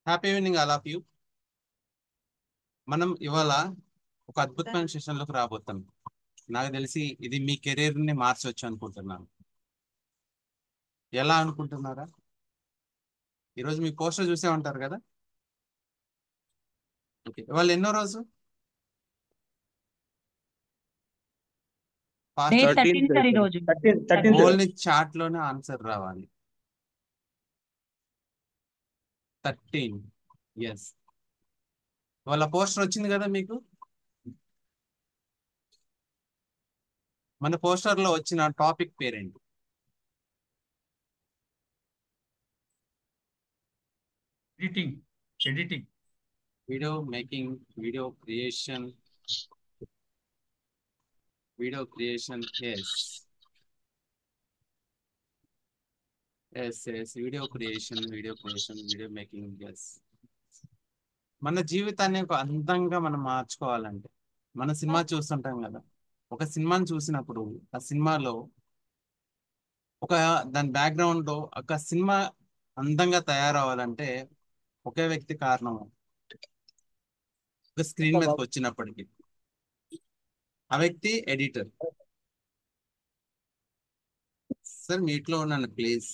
Happy evening all of you. మనం ఇవాళ ఒక అద్భుతమైన సెషన్లోకి రాబోతాం. నాకు తెలిసి ఇది మీ కెరీర్ని మార్చవచ్చు అనుకుంటున్నాను. ఎలా అనుకుంటున్నారా? ఈరోజు మీ పోస్టర్ చూసే ఉంటారు కదా. ఓకే, ఇవాళ ఎన్నో రోజు? డే ఫాస్ట్ 13 సార్ ఈ రోజు 13th. ఓన్లీ చాట్ లోనే ఆన్సర్ రావాలి. 13. ఎస్, ఇవాళ పోస్టర్ వచ్చింది కదా మీకు. మన పోస్టర్ లో వచ్చిన టాపిక్ పేరేంటి? Editing video making, video creation. Yes video creation, video making. Yes, మన జీవితాన్ని ఒక అందంగా మనం మార్చుకోవాలంటే మన సినిమా చూస్తుంటాం కదా. ఒక సినిమాని చూసినప్పుడు ఆ సినిమాలో ఒక దాని బ్యాక్గ్రౌండ్ లో ఒక సినిమా అందంగా తయారవ్వాలంటే ఒకే వ్యక్తి కారణం. ఒక స్క్రీన్ మీదకి వచ్చినప్పటికీ ఆ వ్యక్తి ఎడిటర్. సార్ మీట్లో ఉన్నాను ప్లీజ్.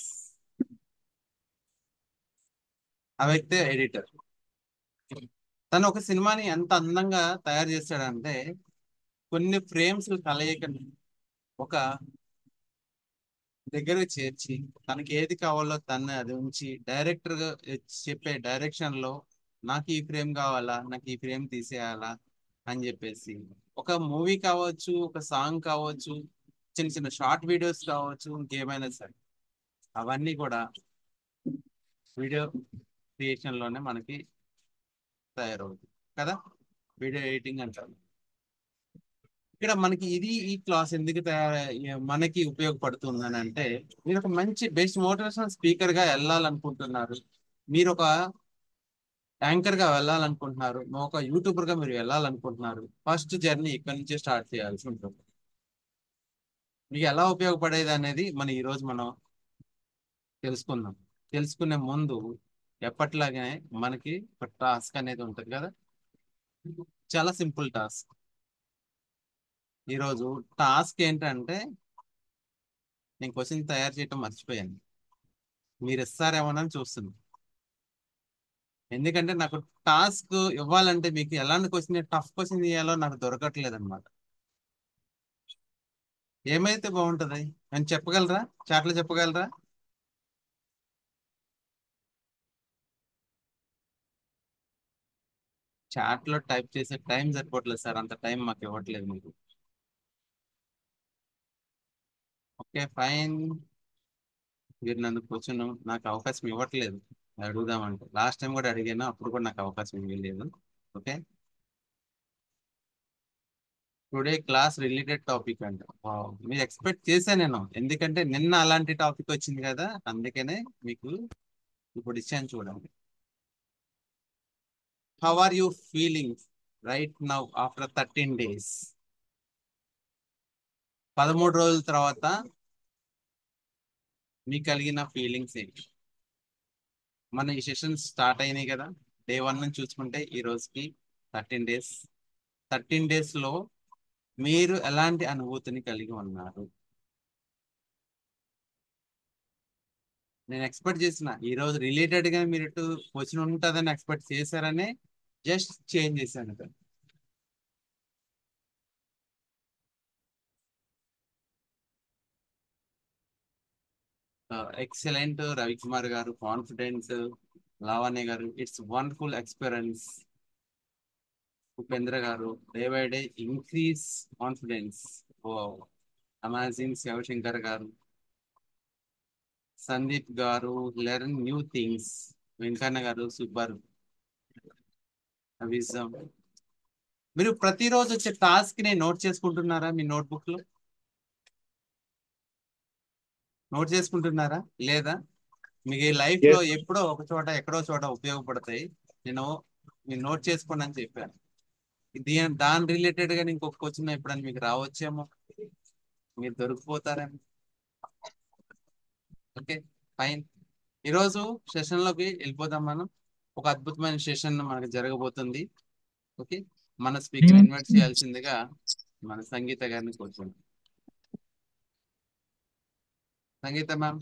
ఆ వ్యక్తి ఎడిటర్. తను ఒక సినిమాని ఎంత అందంగా తయారు చేస్తాడంటే కొన్ని ఫ్రేమ్స్ కలయిక ఒక దగ్గర చేర్చి తనకి ఏది కావాలో తను అది ఉంచి డైరెక్టర్ చెప్పే డైరెక్షన్ లో నాకు ఈ ఫ్రేమ్ కావాలా, నాకు ఈ ఫ్రేమ్ తీసేయాలా అని చెప్పేసి ఒక మూవీ కావచ్చు, ఒక సాంగ్ కావచ్చు, చిన్న చిన్న షార్ట్ వీడియోస్ కావచ్చు, ఇంకేమైనా సరే అవన్నీ కూడా వీడియో క్రియేషన్ లోనే మనకి తయారవుతుంది కదా. వీడియో ఎడిటింగ్ అంటారు. ఇక్కడ మనకి ఈ క్లాస్ ఎందుకు మనకి ఉపయోగపడుతుంది అని అంటే, మీరు ఒక మంచి బెస్ట్ మోటివేషనల్ స్పీకర్ గా వెళ్ళాలనుకుంటున్నారు, మీరు ఒక యాంకర్ గా వెళ్ళాలనుకుంటున్నారు, ఒక యూట్యూబర్ గా మీరు వెళ్ళాలనుకుంటున్నారు. ఫస్ట్ జర్నీ ఇక్కడ నుంచే స్టార్ట్ చేయాల్సి ఉంటుంది. మీకు ఎలా ఉపయోగపడేది అనేది మనం తెలుసుకుందాం. తెలుసుకునే ముందు ఎప్పట్లాగే మనకి ఒక టాస్క్ అనేది ఉంటుంది కదా. చాలా సింపుల్ టాస్క్. ఈరోజు టాస్క్ ఏంటంటే, నేను క్వశ్చన్ తయారు చేయటం మర్చిపోయాను, మీరు ఇస్తారేమోనని చూస్తున్నాను. ఎందుకంటే నాకు టాస్క్ ఇవ్వాలంటే మీకు ఎలాంటి క్వశ్చన్, టఫ్ క్వశ్చన్ ఇవ్వాలో నాకు దొరకట్లేదు అనమాట. ఏమైతే బాగుంటుంది అని చెప్పగలరా? చాట్లో చెప్పగలరా? చాట్లో టైప్ చేసే టైం సరిపోవట్లేదు సార్, అంత టైం మాకు ఇవ్వట్లేదు మీకు. ఓకే ఫైన్, మీరు నన్ను క్వశ్చన్ నాకు అవకాశం ఇవ్వట్లేదు అడుగుదామంటే. లాస్ట్ టైం కూడా అడిగాను, అప్పుడు కూడా నాకు అవకాశం ఇవ్వలేదు. Okay, today class related topic అంట. మీరు ఎక్స్పెక్ట్ చేశా నేను, ఎందుకంటే నిన్న అలాంటి టాపిక్ వచ్చింది కదా, అందుకనే మీకు ఇప్పుడు ఇచ్చాను చూడండి. How are you feeling right now after 13 days? 13 రోజుల తర్వాత మీకు కలిగిన ఫీలింగ్స్ ఏంటి? మన ఈ సెషన్ స్టార్ట్ అయినాయి కదా, డే 1 నుంచి చూసుకుంటే ఈ రోజుకి 13 days. 13 days లో మీరు ఎలాంటి అనుభూతిని కలిగి ఉన్నారు? నేను ఎక్స్పెక్ట్ చేసిన ఈ రోజు రిలేటెడ్ గా మీరు క్వశ్చన్ ఉంటుందని ఎక్స్పెక్ట్ చేశారనే జస్ట్ చేంజ్ చేశాను. Excellent Ravikumar garu, confidence Lavanya garu, it's wonderful experience. Upendra garu, day by day increase confidence. Oh amazing. Shivashankar garu, Sandeep గారు, లెర్న్ న్యూ థింగ్స్. వెంకన్న గారు, సూపర్ విజమ్. మీరు ప్రతిరోజు వచ్చే టాస్క్ ని నోట్ చేసుకుంటున్నారా? మీ నోట్బుక్ లో నోట్ చేసుకుంటున్నారా లేదా? మీకు లైఫ్ లో ఎప్పుడో ఒక చోట ఎక్కడో చోట ఉపయోగపడతాయి. నేను మీరు నోట్ చేసుకోండి అని చెప్పాను. దాని రిలేటెడ్ గా ఇంకొక క్వశ్చన్ ఎప్పుడని మీకు రావచ్చేమో, మీరు దొరికిపోతారేమో. ఓకే ఫైన్, ఈరోజు సెషన్ లోకి వెళ్ళిపోదాం మనం. ఒక అద్భుతమైన సెషన్ మనకు జరగబోతుంది. ఓకే, మన స్పీకర్ ఇన్వైట్ చేయాల్సిందిగా మన సంగీత గారిని కోరుతున్నాం. Sangeetha ma'am.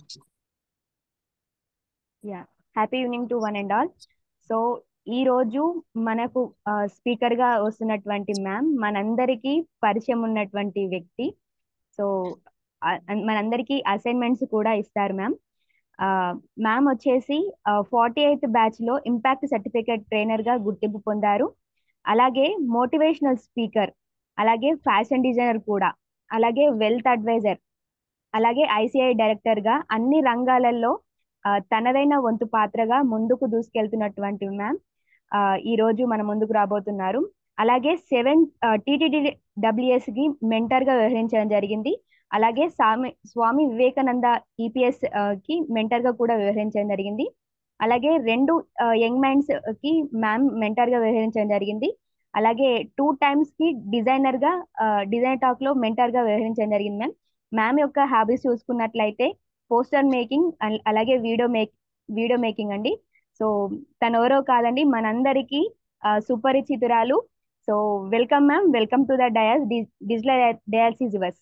Happy evening to one and all. So ఈ రోజు మనకు స్పీకర్ గా వస్తున్నటువంటి మ్యామ్ మనందరికీ పరిచయం ఉన్నటువంటి వ్యక్తి. సో మనందరికీ అసైన్మెంట్స్ కూడా ఇస్తారు మ్యామ్. మ్యామ్ వచ్చేసి 48th బ్యాచ్ లో ఇంపాక్ట్ సర్టిఫికేట్ ట్రైనర్ గా గుర్తింపు పొందారు. అలాగే మోటివేషనల్ స్పీకర్, అలాగే ఫ్యాషన్ డిజైనర్ కూడా, అలాగే వెల్త్ అడ్వైజర్, అలాగే ఐసిఐ డైరెక్టర్ గా అన్ని రంగాలలో తనదైన వంతు పాత్రగా ముందుకు దూసుకెళ్తున్నటువంటి మ్యామ్ ఈ రోజు మన ముందుకు రాబోతున్నారు. అలాగే 7 TTDWS కి మెంటర్ గా వ్యవహరించడం జరిగింది. అలాగే స్వామి వివేకానంద ఈపీఎస్ కి మెంటర్ గా కూడా వ్యవహరించడం జరిగింది. అలాగే 2 యంగ్ మైండ్స్ కి మ్యామ్ మెంటర్ గా వ్యవహరించడం జరిగింది. అలాగే 2 times కి డిజైనర్ గా డిజైన్ టాక్ లో మెంటర్ గా వ్యవహరించడం జరిగింది మ్యామ్. మ్యామ్ యొక్క హాబీస్ చూసుకున్నట్లయితే పోస్టర్ మేకింగ్, అలాగే వీడియో మేకింగ్ అండి. సో తను ఎవరో కాదండి, మనందరికీ సుపరిచితురాలు. So welcome ma'am, welcome to the dais. Digital dais is yours.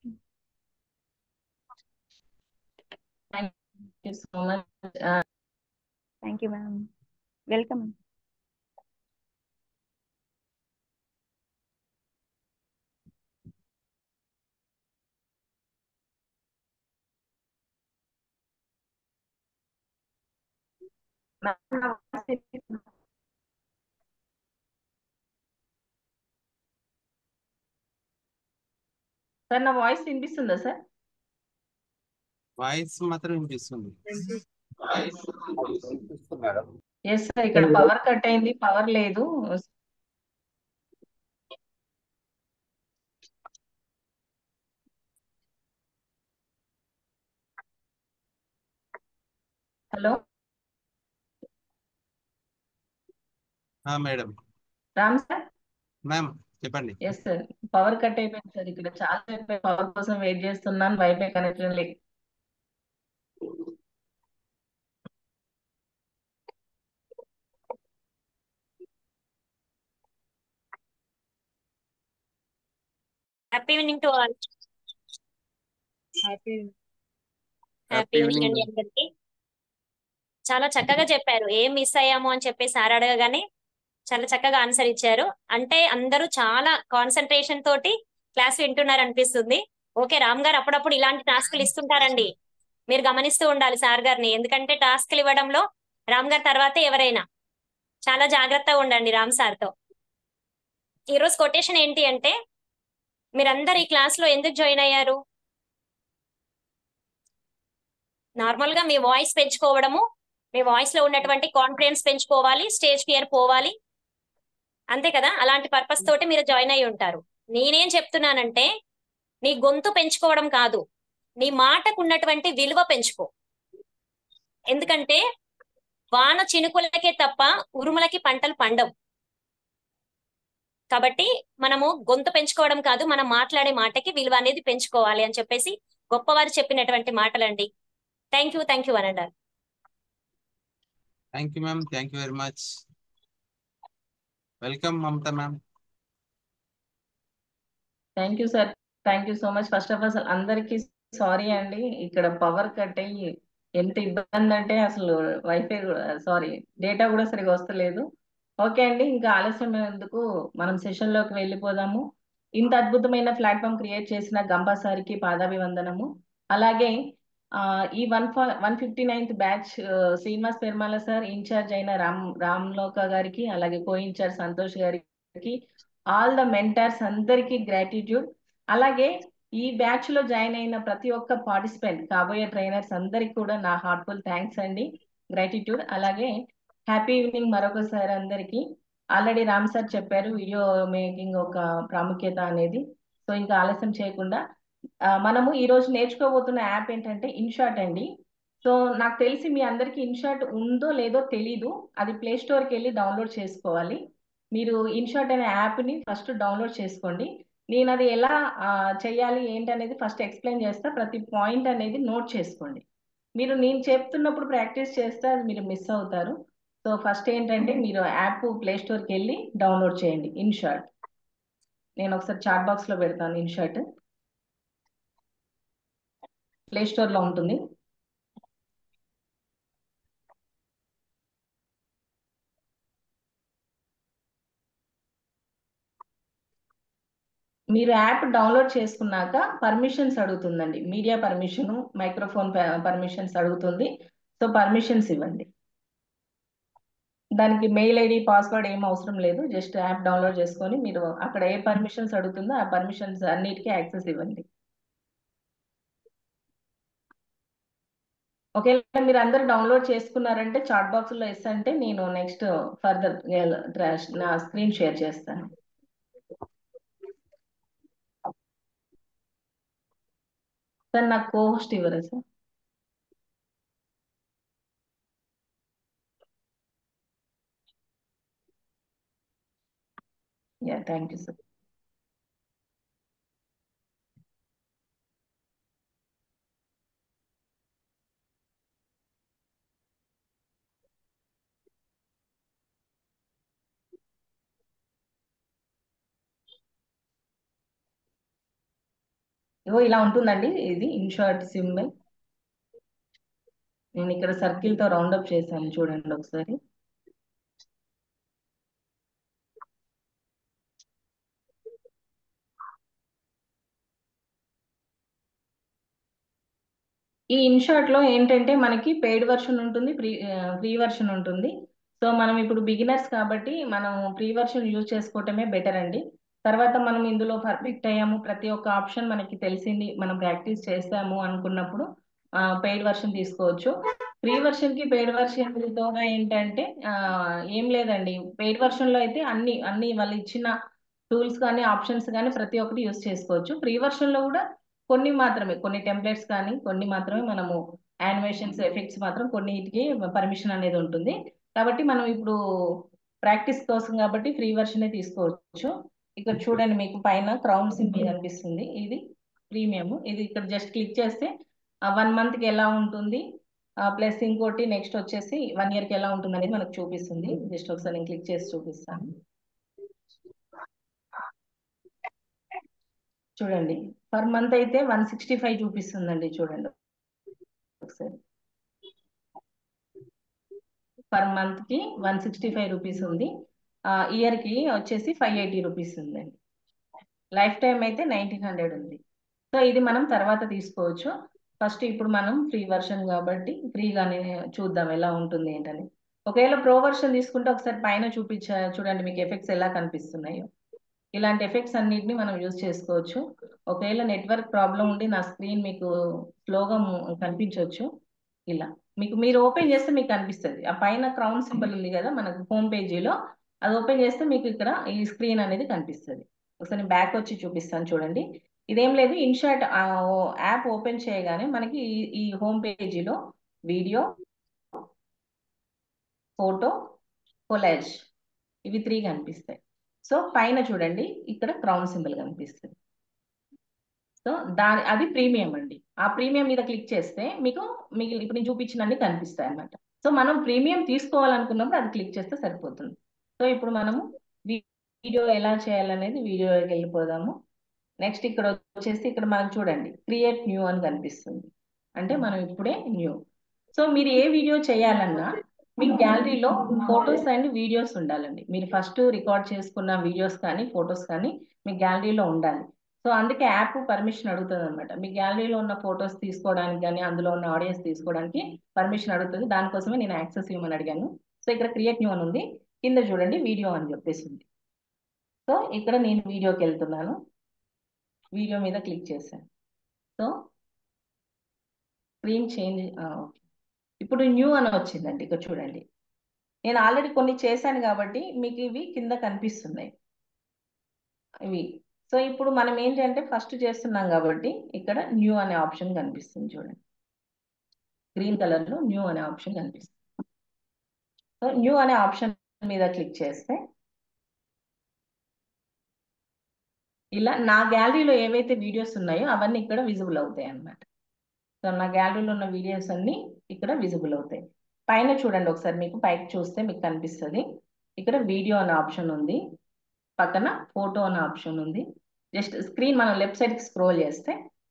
Thank you so much. Thank you, ma'am. Welcome. Sir నా వాయిస్ వినిపిస్తుందా సార్? వాయిస్ మాత్రం వినిపిస్తుంది. ఎస్ సార్, ఇక్కడ పవర్ కట్ అయింది, పవర్ లేదు. Hello madam. Ram sir. Ma'am చెప్పండి. Yes sir, power cut అయిపోయింది sir. ఇక్కడ చాలా సేపు పవర్ కోసం వెయిట్ చేస్తున్నాను, వైఫై కనెక్షన్ లేదు. Happy evening to all. Happy evening అండి అందరికి. చాలా చక్కగా చెప్పారు. ఏం మిస్ అయ్యాము అని చెప్పి సార్ అడగగానే చాలా చక్కగా ఆన్సర్ ఇచ్చారు. అంటే అందరూ చాలా కాన్సన్ట్రేషన్ తోటి క్లాస్ వింటున్నారు అనిపిస్తుంది. ఓకే, రామ్ గారు అప్పుడప్పుడు ఇలాంటి టాస్క్లు ఇస్తుంటారండి, మీరు గమనిస్తూ ఉండాలి సార్ గారిని. ఎందుకంటే టాస్క్లు ఇవ్వడంలో రామ్ గారి తర్వాతే ఎవరైనా. చాలా జాగ్రత్తగా ఉండండి రామ్ సార్తో. ఈరోజు కొటేషన్ ఏంటి అంటే, మీరందరు ఈ క్లాస్ లో ఎందుకు జాయిన్ అయ్యారు? నార్మల్ గా మీ వాయిస్ పెంచుకోవడము, మీ వాయిస్ లో ఉన్నటువంటి కాన్ఫిడెన్స్ పెంచుకోవాలి, స్టేజ్ ఫియర్ పోవాలి, అంతే కదా. అలాంటి పర్పస్ తోటి మీరు జాయిన్ అయి ఉంటారు. నేనేం చెప్తున్నానంటే, నీ గొంతు పెంచుకోవడం కాదు, నీ మాటకు ఉన్నటువంటి విలువ పెంచుకో. ఎందుకంటే వాన చినుకులకే తప్ప ఉరుములకి పంటలు పండవు. కాబట్టి మనము గొంతు పెంచుకోవడం కాదు, మనం మాట్లాడే మాటకి విలువ అనేది పెంచుకోవాలి అని చెప్పేసి గొప్పవారు చెప్పినటువంటి మాటలండి. థ్యాంక్ యూ అనండి. Thank you ma'am, thank you very much. Welcome Mamata ma'am. Thank you sir, thank you so much. First of all అందరికీ సారీ అండి, ఇక్కడ పవర్ కట్ అయ్యి ఎంత ఇబ్బంది అంటే అసలు వైఫై సారీ డేటా కూడా సరిగా వస్తలేదు. ఓకే అండి, ఇంకా ఆలస్యం ఎందుకు, మనం సెషన్ లోకి వెళ్ళిపోదాము. ఇంత అద్భుతమైన ప్లాట్ఫామ్ క్రియేట్ చేసిన గంపా సార్కి పాదాభివందనము. అలాగే ఈ 159th batch Srinivas Permala sir incharge అయిన రామ్లోక గారికి, అలాగే కో ఇన్ఛార్జ్ సంతోష్ గారికి, ఆల్ ద మెంటర్స్ అందరికీ గ్రాటిట్యూడ్. అలాగే ఈ బ్యాచ్ లో జాయిన్ అయిన ప్రతి ఒక్క పార్టిసిపెంట్, కాబోయే ట్రైనర్స్ అందరికి కూడా నా హార్ట్ఫుల్ థ్యాంక్స్ అండి, గ్రాటిట్యూడ్. అలాగే హ్యాపీ ఈవినింగ్ మరొకసారి అందరికి. ఆల్రెడీ రామ్ సార్ చెప్పారు వీడియో మేకింగ్ ఒక ప్రాముఖ్యత అనేది. సో ఇంకా ఆలస్యం చేయకుండా మనము ఈ రోజు నేర్చుకోబోతున్న యాప్ ఏంటంటే ఇన్షాట్ అండి. సో నాకు తెలిసి మీ అందరికి ఇన్షాట్ ఉందో లేదో తెలీదు, అది ప్లే స్టోర్కి వెళ్ళి డౌన్లోడ్ చేసుకోవాలి. మీరు ఇన్షాట్ అనే యాప్ని ఫస్ట్ డౌన్లోడ్ చేసుకోండి. నేను అది ఎలా చేయాలి ఏంటి అనేది ఫస్ట్ ఎక్స్ప్లెయిన్ చేస్తా, ప్రతి పాయింట్ అనేది నోట్ చేసుకోండి. మీరు నేను చెప్తున్నప్పుడు ప్రాక్టీస్ చేస్తే అది మీరు మిస్ అవుతారు. సో ఫస్ట్ ఏంటంటే మీరు యాప్ ప్లే స్టోర్కి వెళ్ళి డౌన్లోడ్ చేయండి ఇన్షార్ట్. నేను ఒకసారి చాట్ బాక్స్ లో పెడతాను. ఇన్షార్ట్ ప్లే స్టోర్ లో ఉంటుంది. మీరు యాప్ డౌన్లోడ్ చేసుకున్నాక పర్మిషన్స్ అడుగుతుందండి. మీడియా పర్మిషన్, మైక్రోఫోన్ పర్మిషన్స్ అడుగుతుంది. సో పర్మిషన్స్ ఇవ్వండి. దానికి మెయిల్ ఐడి పాస్వర్డ్ ఏం అవసరం లేదు. జస్ట్ యాప్ డౌన్లోడ్ చేసుకొని మీరు అక్కడ ఏ పర్మిషన్స్ అడుగుతుందో ఆ పర్మిషన్స్ అన్నిటికీ యాక్సెస్ ఇవ్వండి. ఒకవేళ మీరు అందరు డౌన్లోడ్ చేసుకున్నారంటే చాట్ బాక్స్ లో ఎస్ అంటే నేను నెక్స్ట్ ఫర్దర్ నా స్క్రీన్ షేర్ చేస్తాను. సార్ నాకు కో హోస్ట్ ఇవ్వరా sir? Yeah thank you sir. ఇగో ఇలా ఉంటుందండి. ఇది ఇన్షార్ట్ సింబల్. నేను ఇక్కడ సర్కిల్ తో రౌండప్ చేశాను చూడండి ఒకసారి. ఈ ఇన్షార్ట్ లో ఏంటంటే మనకి పెయిడ్ వర్షన్ ఉంటుంది, ఫ్రీ వర్షన్ ఉంటుంది. సో మనం ఇప్పుడు బిగినర్స్ కాబట్టి మనం ఫ్రీ వర్షన్ యూజ్ చేసుకోవటమే బెటర్ అండి. తర్వాత మనం ఇందులో పర్ఫెక్ట్ అయ్యాము, ప్రతి ఒక్క ఆప్షన్ మనకి తెలిసింది, మనం ప్రాక్టీస్ చేస్తాము అనుకున్నప్పుడు పెయిడ్ వర్షన్ తీసుకోవచ్చు. ఫ్రీ వర్షన్ కి పెయిడ్ వర్షన్ తోగా ఏంటంటే ఏం లేదండి. పెయిడ్ వర్షన్ లో అయితే అన్ని వాళ్ళు ఇచ్చిన టూల్స్ కానీ ఆప్షన్స్ కానీ ప్రతి ఒక్కటి యూజ్ చేసుకోవచ్చు. ఫ్రీ వర్షన్ లో కూడా కొన్ని మాత్రమే, కొన్ని టెంప్లెట్స్ కానీ కొన్ని మాత్రమే మనము యానిమేషన్స్ ఎఫెక్ట్స్ మాత్రం కొన్నిటికి పర్మిషన్ అనేది ఉంటుంది. కాబట్టి మనం ఇప్పుడు ప్రాక్టీస్ కోసం కాబట్టి ఫ్రీ వర్షనే తీసుకోవచ్చు. ఇక్కడ చూడండి మీకు పైన క్రౌన్ సింబల్ కనిపిస్తుంది. ఇది ప్రీమియం. ఇది ఇక్కడ జస్ట్ క్లిక్ చేస్తే 1 month కి ఎలా ఉంటుంది, ప్లస్ ఇంకోటి నెక్స్ట్ వచ్చేసి 1 year కి ఎలా ఉంటుంది అనేది మనకు చూపిస్తుంది. జస్ట్ ఒకసారి నేను క్లిక్ చేసి చూపిస్తాను. చూడండి పర్ మంత్ అయితే 165 చూపిస్తుందండి. చూడండి ఒకసారి. పర్ మంత్ కి 165 రూపీస్ ఉంది. ఇయర్ కి వచ్చేసి 580 రూపీస్ ఉందండి. లైఫ్ టైం అయితే 1900 ఉంది. సో ఇది మనం తర్వాత తీసుకోవచ్చు. ఫస్ట్ ఇప్పుడు మనం ఫ్రీ వర్షన్ కాబట్టి ఫ్రీగానే చూద్దాం ఎలా ఉంటుంది ఏంటని. ఒకవేళ ప్రో వర్షన్ తీసుకుంటే ఒకసారి పైన చూడండి మీకు ఎఫెక్ట్స్ ఎలా కనిపిస్తున్నాయో. ఇలాంటి ఎఫెక్ట్స్ అన్నిటిని మనం యూజ్ చేసుకోవచ్చు. ఒకవేళ నెట్వర్క్ ప్రాబ్లం ఉండి నా స్క్రీన్ మీకు స్లోగా కనిపించవచ్చు. ఇలా మీరు ఓపెన్ చేస్తే మీకు కనిపిస్తుంది. ఆ పైన క్రౌన్ సింబల్ ఉంది కదా మనకు హోమ్ పేజీలో, అది ఓపెన్ చేస్తే మీకు ఇక్కడ ఈ స్క్రీన్ అనేది కనిపిస్తుంది. ఒకసారి బ్యాక్ వచ్చి చూపిస్తాను చూడండి. ఇదేం లేదు, ఇన్షార్ట్ యాప్ ఓపెన్ చేయగానే మనకి ఈ హోమ్ పేజీలో వీడియో, ఫోటో, కొలాజ్ ఇవి 3 కనిపిస్తాయి. సో పైన చూడండి ఇక్కడ క్రౌన్ సింబల్ కనిపిస్తుంది. సో అది ప్రీమియం అండి. ఆ ప్రీమియం మీద క్లిక్ చేస్తే మీకు ఇప్పుడు నేను చూపించినన్ని కనిపిస్తాయి అన్నమాట. సో మనం ప్రీమియం తీసుకోవాలనుకున్నప్పుడు అది క్లిక్ చేస్తే సరిపోతుంది. సో ఇప్పుడు మనము వీడియో ఎలా చేయాలనేది వీడియోకి వెళ్ళిపోదాము. నెక్స్ట్ ఇక్కడ వచ్చేసి ఇక్కడ మనం చూడండి క్రియేట్ న్యూ అని కనిపిస్తుంది. అంటే మనం ఇప్పుడే న్యూ. సో మీరు ఏ వీడియో చేయాలన్నా మీ గ్యాలరీలో ఫొటోస్ అండ్ వీడియోస్ ఉండాలండి. మీరు ఫస్ట్ రికార్డ్ చేసుకున్న వీడియోస్ కానీ ఫొటోస్ కానీ మీ గ్యాలరీలో ఉండాలి. సో అందుకే యాప్ పర్మిషన్ అడుగుతుంది అనమాట. మీ గ్యాలరీలో ఉన్న ఫొటోస్ తీసుకోవడానికి కానీ అందులో ఉన్న ఆడియన్స్ తీసుకోవడానికి పర్మిషన్ అడుగుతుంది. దానికోసమే నేను యాక్సెస్ ఇవ్వమని అడిగాను. సో ఇక్కడ క్రియేట్ న్యూ అని ఉంది, కింద చూడండి వీడియో అని చెప్పేసి ఉంది. సో ఇక్కడ నేను వీడియోకి వెళ్తున్నాను. వీడియో మీద క్లిక్ చేశాను. So screen change. ఓకే, ఇప్పుడు న్యూ అని వచ్చిందండి. ఇక్కడ చూడండి నేను ఆల్రెడీ కొన్ని చేశాను కాబట్టి మీకు ఇవి కింద కనిపిస్తున్నాయి ఇవి. సో ఇప్పుడు మనం ఏంటంటే ఫస్ట్ చేస్తున్నాం కాబట్టి ఇక్కడ న్యూ అనే ఆప్షన్ కనిపిస్తుంది చూడండి. గ్రీన్ కలర్ లో న్యూ అనే ఆప్షన్ కనిపిస్తుంది. సో న్యూ అనే ఆప్షన్ మీద క్లిక్ చేస్తే ఇలా నా గ్యాలరీలో ఏవైతే వీడియోస్ ఉన్నాయో అవన్నీ ఇక్కడ విజిబుల్ అవుతాయి అన్నమాట. సో నా గ్యాలరీలో ఉన్న వీడియోస్ అన్ని ఇక్కడ విజిబుల్ అవుతాయి. పైన చూడండి ఒకసారి, మీకు పైకి చూస్తే మీకు కనిపిస్తుంది. ఇక్కడ వీడియో అనే ఆప్షన్ ఉంది, పక్కన ఫోటో అనే ఆప్షన్ ఉంది. జస్ట్ స్క్రీన్ మనం లెఫ్ట్ సైడ్ కి స్క్రోల్ చేస్తే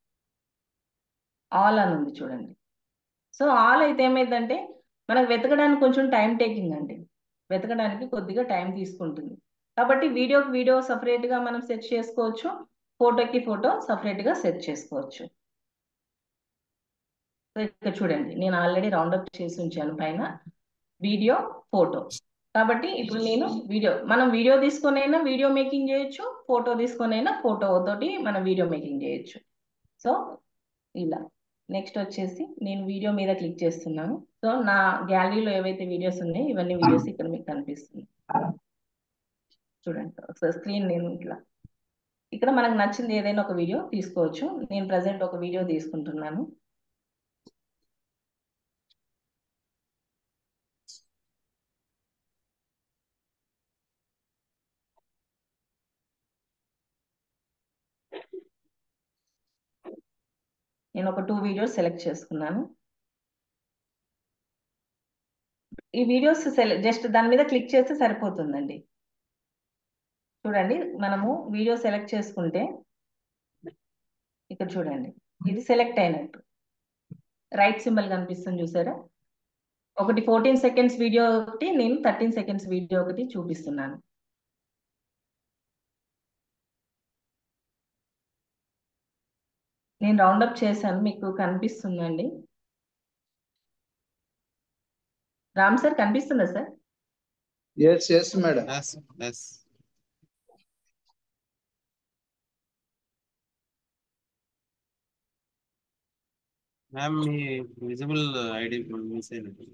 ఆల్ అని ఉంది చూడండి. సో ఆల్ అయితే ఏమైందంటే మనకు వెతకడానికి కొంచెం టైం టేకింగ్ అండి, వెతకడానికి కొద్దిగా టైం తీసుకుంటుంది. కాబట్టి వీడియోకి వీడియో సపరేట్ గా మనం సెట్ చేసుకోవచ్చు, ఫోటోకి ఫోటో సపరేట్ గా సెట్ చేసుకోవచ్చు. సో ఇక్కడ చూడండి, నేను ఆల్రెడీ రౌండప్ చేసి ఉంచాను పైన వీడియో ఫోటో. కాబట్టి ఇప్పుడు నేను మనం వీడియో తీసుకొనైనా వీడియో మేకింగ్ చేయొచ్చు, ఫోటో తీసుకొనైనా ఫోటో తోటి మనం వీడియో మేకింగ్ చేయొచ్చు. సో ఇలా నెక్స్ట్ వచ్చేసి నేను వీడియో మీద క్లిక్ చేస్తున్నాను. సో నా గ్యాలరీలో ఏవైతే వీడియోస్ ఉన్నాయో ఇవన్నీ వీడియోస్ ఇక్కడ మీకు కనిపిస్తుంది. చూడండి ఒకసారి స్క్రీన్, నేను ఇట్లా ఇక్కడ మనకు నచ్చింది ఏదైనా ఒక వీడియో తీసుకోవచ్చు. నేను ప్రజెంట్ ఒక వీడియో తీసుకుంటున్నాను. నేను ఒక 2 వీడియోస్ సెలెక్ట్ చేసుకున్నాను. ఈ వీడియోస్ జస్ట్ దాని మీద క్లిక్ చేస్తే సరిపోతుందండి. చూడండి, మనము వీడియో సెలెక్ట్ చేసుకుంటే ఇక్కడ చూడండి, ఇది సెలెక్ట్ అయినట్టు రైట్ సింబల్ కనిపిస్తుంది చూసారా. ఒకటి 14 సెకండ్స్ వీడియో ఒకటి, నేను 13 సెకండ్స్ వీడియో ఒకటి చూపిస్తున్నాను. నేను రౌండప్ చేశాను, మీకు కనిపిస్తుందండి. రామ్ సార్ కనిపిస్తుందా sir? yes madam. yes. Ma'am మీ విజిబుల్ ఐడి మిస్ అయినట్టు.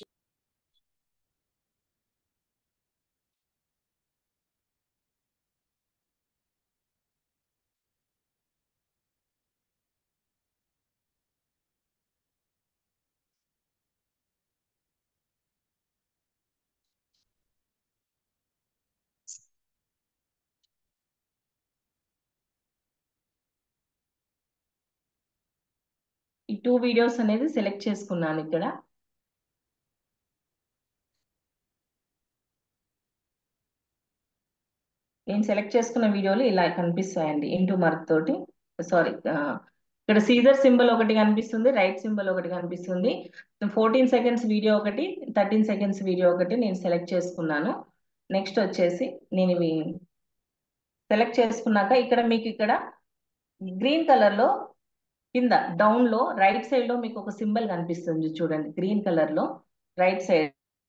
ఈ 2 వీడియోస్ అనేది సెలెక్ట్ చేసుకున్నాను ఇక్కడ. నేను సెలెక్ట్ చేసుకున్న వీడియోలు ఇలా కనిపిస్తాయండి, ఇంటూ మార్క్ తోటి. సారీ, ఇక్కడ సీజర్ సింబల్ ఒకటి కనిపిస్తుంది, రైట్ సింబల్ ఒకటి కనిపిస్తుంది. 14 సెకండ్స్ వీడియో ఒకటి, 13 సెకండ్స్ వీడియో ఒకటి నేను సెలెక్ట్ చేసుకున్నాను. నెక్స్ట్ వచ్చేసి నేను ఇవి సెలెక్ట్ చేసుకున్నాక ఇక్కడ మీకు ఇక్కడ గ్రీన్ కలర్ లో కింద డౌన్ లో రైట్ సైడ్ లో మీకు ఒక సింబల్ కనిపిస్తుంది చూడండి, గ్రీన్ కలర్ లో రైట్ సైడ్.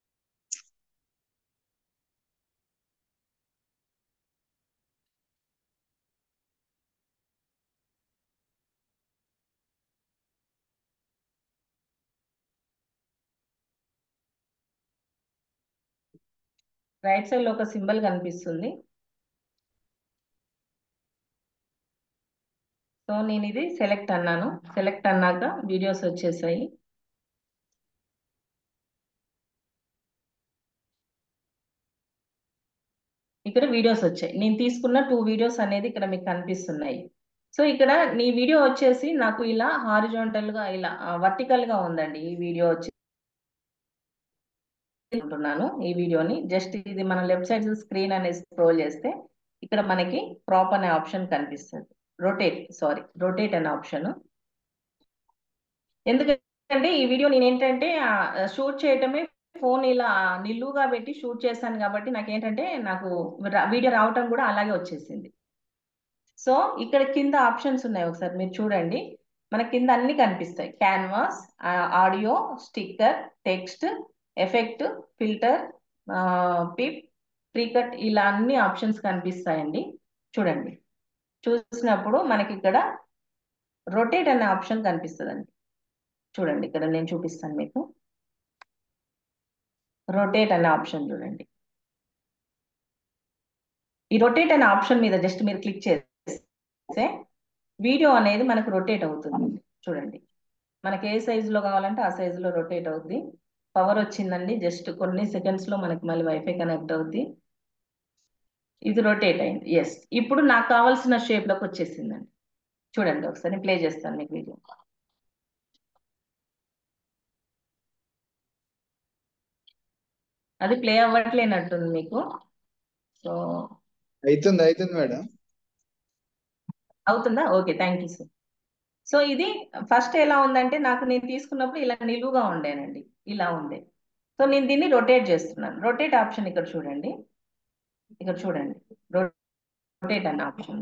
రైట్ సైడ్ లో ఒక సింబల్ కనిపిస్తుంది. సో నేను ఇది సెలెక్ట్ అన్నాను, సెలెక్ట్ అన్నాక వీడియోస్ వచ్చేసాయి. ఇక్కడ వీడియోస్ వచ్చాయి, నేను తీసుకున్న 2 వీడియోస్ అనేది ఇక్కడ మీకు కనిపిస్తున్నాయి. సో ఇక్కడ నీ వీడియో వచ్చేసి నాకు ఇలా హారిజాంటల్ గా ఇలా వర్టికల్ గా ఉందండి. ఈ వీడియో వచ్చి ఉంటున్నాను ఈ వీడియోని జస్ట్ ఇది మనం లెఫ్ట్ సైడ్ స్క్రీన్ అనేది స్క్రోల్ చేస్తే ఇక్కడ మనకి క్రాప్ అనే ఆప్షన్ కనిపిస్తుంది, రొటేట్ అనే ఆప్షన్. ఎందుకంటే ఈ వీడియో నేను ఏంటంటే షూట్ చేయటమే ఫోన్ ఇలా నిలువుగా పెట్టి షూట్ చేశాను కాబట్టి నాకు వీడియో రావటం కూడా అలాగే వచ్చేసింది. సో ఇక్కడ కింద ఆప్షన్స్ ఉన్నాయి, ఒకసారి మీరు చూడండి. మన కింద అన్ని కనిపిస్తాయి, canvas, audio, sticker, text, effect, filter, PIP, precut, ఇలా అన్ని ఆప్షన్స్ కనిపిస్తాయండి. చూడండి, చూసినప్పుడు మనకి ఇక్కడ రొటేట్ అనే ఆప్షన్ కనిపిస్తుందండి. చూడండి, ఇక్కడ నేను చూపిస్తాను మీకు. రొటేట్ అనే ఆప్షన్ చూడండి. ఈ రొటేట్ అనే ఆప్షన్ మీద జస్ట్ మీరు క్లిక్ చేస్తే వీడియో అనేది మనకు రొటేట్ అవుతుంది. చూడండి, మనకి ఏ సైజులో కావాలంటే ఆ సైజులో రొటేట్ అవుద్ది. పవర్ వచ్చిందండి, జస్ట్ కొన్ని సెకండ్స్ లో మనకి మళ్ళీ వైఫై కనెక్ట్ అవుద్ది. ఇది రొటేట్ అయింది. ఎస్, ఇప్పుడు నాకు కావాల్సిన షేప్ లోకి వచ్చేసిందండి. చూడండి, ఒకసారి ప్లే చేస్తాను మీకు వీడియో. అది ప్లే అవ్వట్లేనట్టుంది మీకు. సో అవుతుంది మేడం. అవుతుందా? Okay, thank you sir. So ఇది ఫస్ట్ ఎలా ఉందంటే నాకు నేను తీసుకున్నప్పుడు ఇలా నిలువుగా ఉండేనండి, ఇలా ఉండే. సో నేను దీన్ని రొటేట్ చేస్తున్నాను. రొటేట్ ఆప్షన్ ఇక్కడ చూడండి, ఇక్కడ చూడండి, రొటేట్ అనే ఆప్షన్.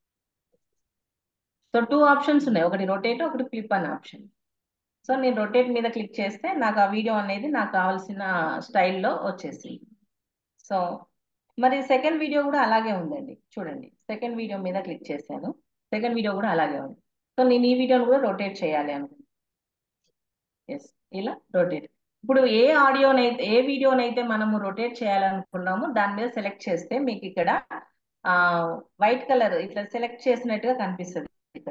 సో 2 ఆప్షన్స్ ఉన్నాయి, ఒకటి రొటేట్, ఒకటి ఫ్లిప్ అనే ఆప్షన్. సో నేను రొటేట్ మీద క్లిక్ చేస్తే నాకు ఆ వీడియో అనేది నాకు కావాల్సిన స్టైల్లో వచ్చేసింది. సో మరి సెకండ్ వీడియో కూడా అలాగే ఉందండి, చూడండి. సెకండ్ వీడియో మీద క్లిక్ చేశాను, సెకండ్ వీడియో కూడా అలాగే ఉంది. సో నేను ఈ వీడియోని కూడా రొటేట్ చేయాలి అనుకుంటున్నాను. ఎస్, ఇలా రొటేట్. ఇప్పుడు ఏ వీడియోనైతే మనము రొటేట్ చేయాలనుకున్నామో దాని మీద సెలెక్ట్ చేస్తే మీకు ఇక్కడ వైట్ కలర్ ఇట్లా సెలెక్ట్ చేసినట్టుగా కనిపిస్తుంది ఇక్కడ.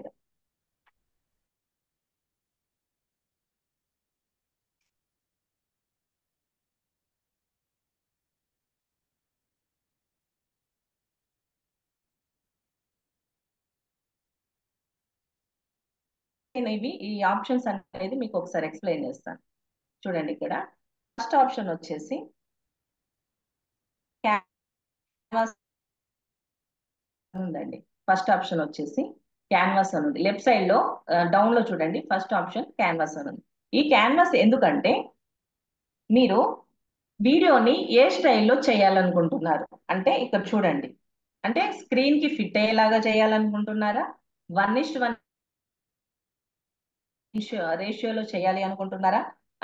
నేను ఈ ఆప్షన్స్ అనేది మీకు ఒకసారి ఎక్స్ప్లెయిన్ చేస్తాను. చూడండి, ఇక్కడ ఫస్ట్ ఆప్షన్ వచ్చేసి క్యాన్వాస్ ఉందండి. ఫస్ట్ ఆప్షన్ వచ్చేసి క్యాన్వాస్ అని ఉంది. లెఫ్ట్ సైడ్ లో డౌన్ లో చూడండి, ఫస్ట్ ఆప్షన్ క్యాన్వాస్ అని ఉంది. ఈ క్యాన్వాస్ ఎందుకంటే మీరు వీడియోని ఏ స్టైల్లో చేయాలనుకుంటున్నారు అంటే ఇక్కడ చూడండి, అంటే స్క్రీన్ కి ఫిట్ అయ్యేలాగా చేయాలనుకుంటున్నారా, 1:1 రేషియోలో చేయాలి అనుకుంటున్నారా,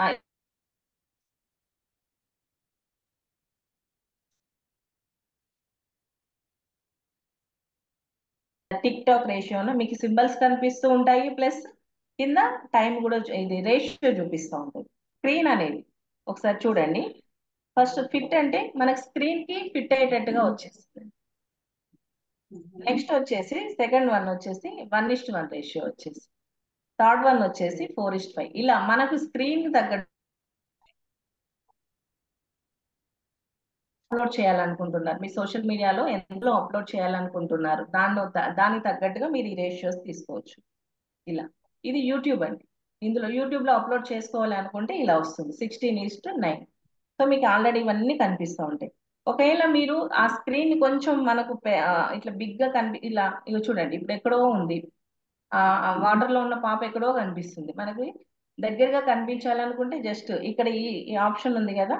టిక్ టాక్ రేషియోను మీకు సింబల్స్ కనిపిస్తూ ఉంటాయి, ప్లస్ కింద టైం కూడా ఇది రేషియో చూపిస్తూ ఉంటుంది. స్క్రీన్ అనేది ఒకసారి చూడండి. ఫస్ట్ ఫిట్ అంటే మనకు స్క్రీన్ కి ఫిట్ అయ్యేటట్టుగా వచ్చేస్తుంది. నెక్స్ట్ వచ్చేసి సెకండ్ వన్ వచ్చేసి 1:1 రేషియో వచ్చేసి, థర్డ్ వన్ వచ్చేసి 4:5. ఇలా మనకు స్క్రీన్ తగ్గట్టు అప్లోడ్ చేయాలనుకుంటున్నారు, మీ సోషల్ మీడియాలో ఎందులో అప్లోడ్ చేయాలనుకుంటున్నారు దానికి తగ్గట్టుగా మీరు ఈ రేషియోస్ తీసుకోవచ్చు. ఇలా ఇది యూట్యూబ్ అండి. ఇందులో యూట్యూబ్ లో అప్లోడ్ చేసుకోవాలి అనుకుంటే ఇలా వస్తుంది 16:9. సో మీకు ఆల్రెడీ ఇవన్నీ కనిపిస్తూ ఉంటాయి. ఒకవేళ మీరు ఆ స్క్రీన్ కొంచెం మనకు ఇట్లా బిగ్ గా ఇలా ఇవి చూడండి, ఇప్పుడు ఎక్కడో ఉంది, వాటర్ లో ఉన్న పాప ఎక్కడో కనిపిస్తుంది, మనకి దగ్గరగా కనిపించాలనుకుంటే జస్ట్ ఇక్కడ ఈ ఆప్షన్ ఉంది కదా,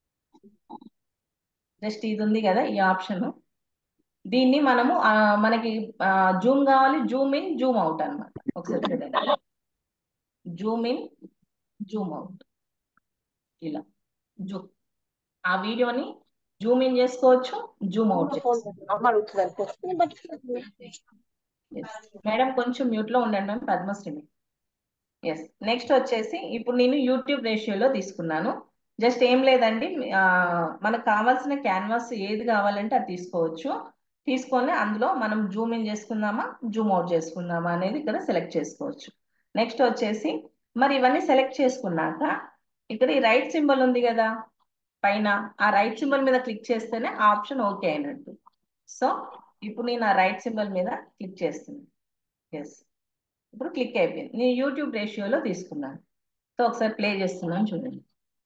జస్ట్ ఇది ఉంది కదా ఈ ఆప్షన్, దీన్ని మనము మనకి జూమ్ కావాలి, జూమ్ ఇన్ జూమ్ అవుట్ అన్నమాట. ఒకసారి చూడండి, జూమ్ ఇన్ జూమ్ అవుట్, ఇలా ఆ వీడియోని జూమ్ ఇన్ చేసుకోవచ్చు, జూమ్ అవుట్ చేసుకోవచ్చు. మేడం కొంచెం మ్యూట్ లో ఉండండి మ్యామ్, పద్మశ్రీ. ఎస్, నెక్స్ట్ వచ్చేసి ఇప్పుడు నేను యూట్యూబ్ రేషియోలో తీసుకున్నాను. జస్ట్ ఏం లేదండి, మనకు కావాల్సిన క్యాన్వాస్ ఏది కావాలంటే అది తీసుకోవచ్చు. తీసుకొని అందులో మనం జూమ్ ఇన్ చేసుకుందామా, జూమ్ అవుట్ చేసుకుందామా అనేది ఇక్కడ సెలెక్ట్ చేసుకోవచ్చు. నెక్స్ట్ వచ్చేసి మరి ఇవన్నీ సెలెక్ట్ చేసుకున్నాక ఇక్కడ ఈ రైట్ సింబల్ ఉంది కదా పైన, ఆ రైట్ సింబల్ మీద క్లిక్ చేస్తేనే ఆ ఆప్షన్ ఓకే అయినట్టు. సో ఇప్పుడు నేను ఆ రైట్ సింబల్ మీద క్లిక్ చేస్తున్నాను. ఎస్, ఇప్పుడు క్లిక్ అయిపోయింది. నేను యూట్యూబ్ రేషియోలో తీసుకున్నాను. సో ఒకసారి ప్లే చేస్తున్నాను చూడండి.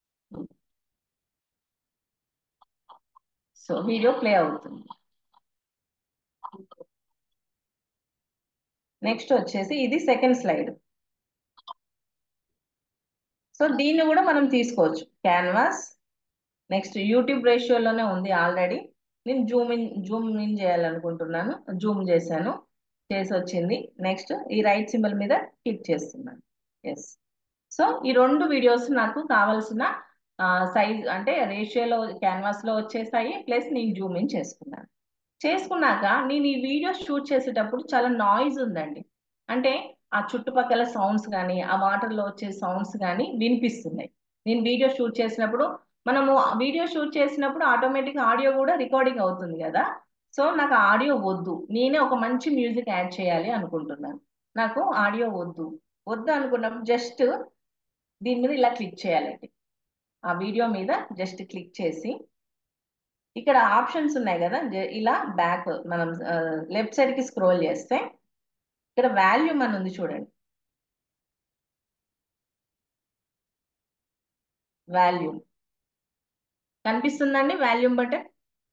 సో వీడియో ప్లే అవుతుంది. నెక్స్ట్ వచ్చేసి ఇది సెకండ్ స్లైడ్. సో దీన్ని కూడా మనం తీసుకోవచ్చు, క్యాన్వాస్. నెక్స్ట్ యూట్యూబ్ రేషియోలోనే ఉంది ఆల్రెడీ, నేను జూమ్ ఇన్ చేయాలనుకుంటున్నాను, జూమ్ చేశాను, చేసి వచ్చింది. నెక్స్ట్ ఈ రైట్ సింబల్ మీద క్లిక్ చేస్తున్నాను. ఎస్, సో ఈ రెండు వీడియోస్ నాకు కావాల్సిన సైజ్ అంటే రేషియోలో క్యాన్వాస్ లో వచ్చేసాయి, ప్లస్ నేను జూమ్ ఇన్ చేసుకున్నాక నేను ఈ వీడియో షూట్ చేసేటప్పుడు చాలా నాయిస్ ఉందండి, అంటే ఆ చుట్టుపక్కల సౌండ్స్ కానీ ఆ వాటర్ లో వచ్చే సౌండ్స్ కానీ వినిపిస్తున్నాయి. నేను వీడియో షూట్ చేసినప్పుడు మనము వీడియో షూట్ చేసినప్పుడు ఆటోమేటిక్ ఆడియో కూడా రికార్డింగ్ అవుతుంది కదా. సో నాకు ఆడియో వద్దు, నేనే ఒక మంచి మ్యూజిక్ యాడ్ చేయాలి అనుకుంటున్నాను. నాకు ఆడియో వద్దు అనుకున్నప్పుడు జస్ట్ దీని మీద ఇలా క్లిక్ చేయాలండి. ఆ వీడియో మీద జస్ట్ క్లిక్ చేసి ఇక్కడ ఆప్షన్స్ ఉన్నాయి కదా, ఇలా బ్యాక్ మనం లెఫ్ట్ సైడ్ కి స్క్రోల్ చేస్తే ఇక్కడ వాల్యూమ్ అని ఉంది చూడండి, వాల్యూమ్. కనిపిస్తుందండి వాల్యూమ్ బటన్?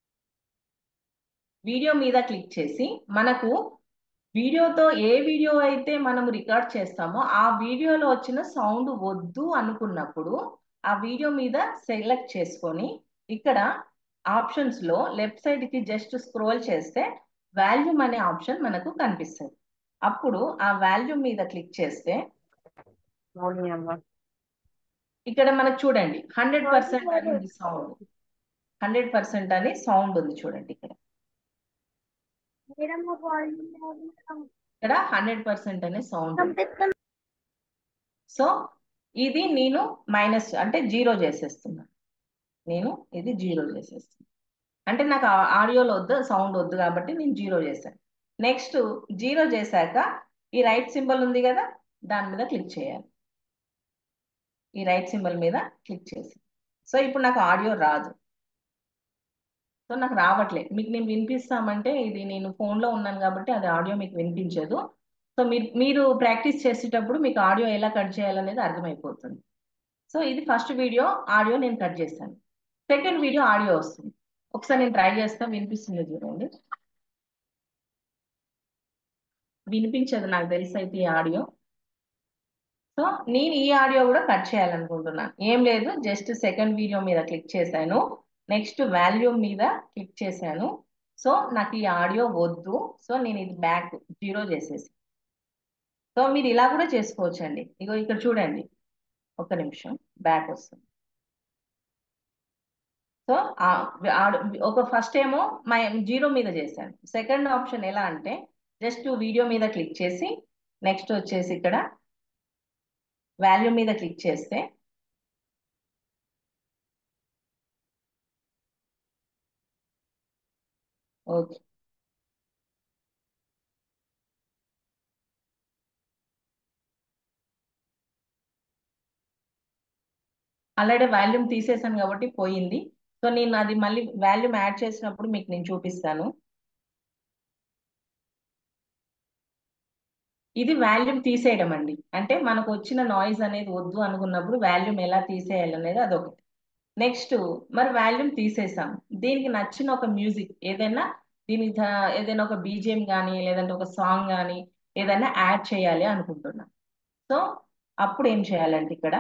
వీడియో మీద క్లిక్ చేసి మనకు వీడియోతో ఏ వీడియో అయితే మనం రికార్డ్ చేస్తామో ఆ వీడియోలో వచ్చిన సౌండ్ వద్దు అనుకున్నప్పుడు ఆ వీడియో మీద సెలెక్ట్ చేసుకొని ఇక్కడ ఆప్షన్స్ లో లెఫ్ట్ సైడ్ కి జస్ట్ స్క్రోల్ చేస్తే వాల్యూమ్ అనే ఆప్షన్ మనకు కనిపిస్తుంది. అప్పుడు ఆ వాల్యూమ్ మీద క్లిక్ చేస్తే ఇక్కడ మనకు చూడండి 100% అని ఉంది సౌండ్. 100% అని సౌండ్ ఉంది చూడండి ఇక్కడ 100% అనే సౌండ్ ఉంది. సో ఇది నేను మైనస్ అంటే జీరో చేసేస్తున్నాను. నేను ఇది జీరో చేసేస్తున్నాను. అంటే నాకు ఆడియోలో వద్దు, సౌండ్ వద్దు కాబట్టి నేను జీరో చేశాను. నెక్స్ట్ జీరో చేశాక ఈ రైట్ సింబల్ ఉంది కదా, దాని మీద క్లిక్ చేయాలి. ఈ రైట్ సింబల్ మీద క్లిక్ చేసి సో ఇప్పుడు నాకు ఆడియో రాదు. సో నాకు రావట్లేదు. మీకు నేను వినిపిస్తామంటే ఇది నేను ఫోన్లో ఉన్నాను కాబట్టి అది ఆడియో మీకు వినిపించదు. సో మీరు ప్రాక్టీస్ చేసేటప్పుడు మీకు ఆడియో ఎలా కట్ చేయాలనేది అర్థమైపోతుంది. సో ఇది ఫస్ట్ వీడియో ఆడియో నేను కట్ చేశాను. సెకండ్ వీడియో ఆడియో వస్తుంది. ఒకసారి నేను ట్రై చేస్తాను. వినిపిస్తుంది చూడండి. వినిపించదు నాకు తెలిసి అయితే ఈ ఆడియో. సో నేను ఈ ఆడియో కూడా కట్ చేయాలనుకుంటున్నాను. ఏం లేదు, జస్ట్ సెకండ్ వీడియో మీద క్లిక్ చేశాను. నెక్స్ట్ వాల్యూమ్ మీద క్లిక్ చేశాను. సో నాకు ఈ ఆడియో వద్దు. సో నేను ఇది బ్యాక్ జీరో చేసేసి. సో మీరు ఇలా కూడా చేసుకోవచ్చు అండి. ఇగో ఇక్కడ చూడండి, ఒక నిమిషం బ్యాక్ వస్తుంది. సో ఒక ఫస్ట్ ఏమో జీరో మీద చేశాను. సెకండ్ ఆప్షన్ ఎలా అంటే జస్ట్ వీడియో మీద క్లిక్ చేసి నెక్స్ట్ వచ్చేసి ఇక్కడ వాల్యూమ్ మీద క్లిక్ చేస్తే ఓకే. ఆల్రెడీ వాల్యూమ్ తీసేసాను కాబట్టి పోయింది. సో నేను అది మళ్ళీ వాల్యూమ్ యాడ్ చేసినప్పుడు మీకు నేను చూపిస్తాను. ఇది వాల్యూమ్ తీసేయడం అండి. అంటే మనకు వచ్చిన నాయిస్ అనేది వద్దు అనుకున్నప్పుడు వాల్యూమ్ ఎలా తీసేయాలి అనేది అదొకటి. నెక్స్ట్ మరి వాల్యూమ్ తీసేసాం. దీనికి నచ్చిన ఒక మ్యూజిక్ ఏదైనా దీనికి ఏదైనా ఒక బీజిఎం కానీ లేదంటే ఒక సాంగ్ కానీ ఏదైనా యాడ్ చేయాలి అనుకుంటున్నాం. సో అప్పుడు ఏం చేయాలంటే ఇక్కడ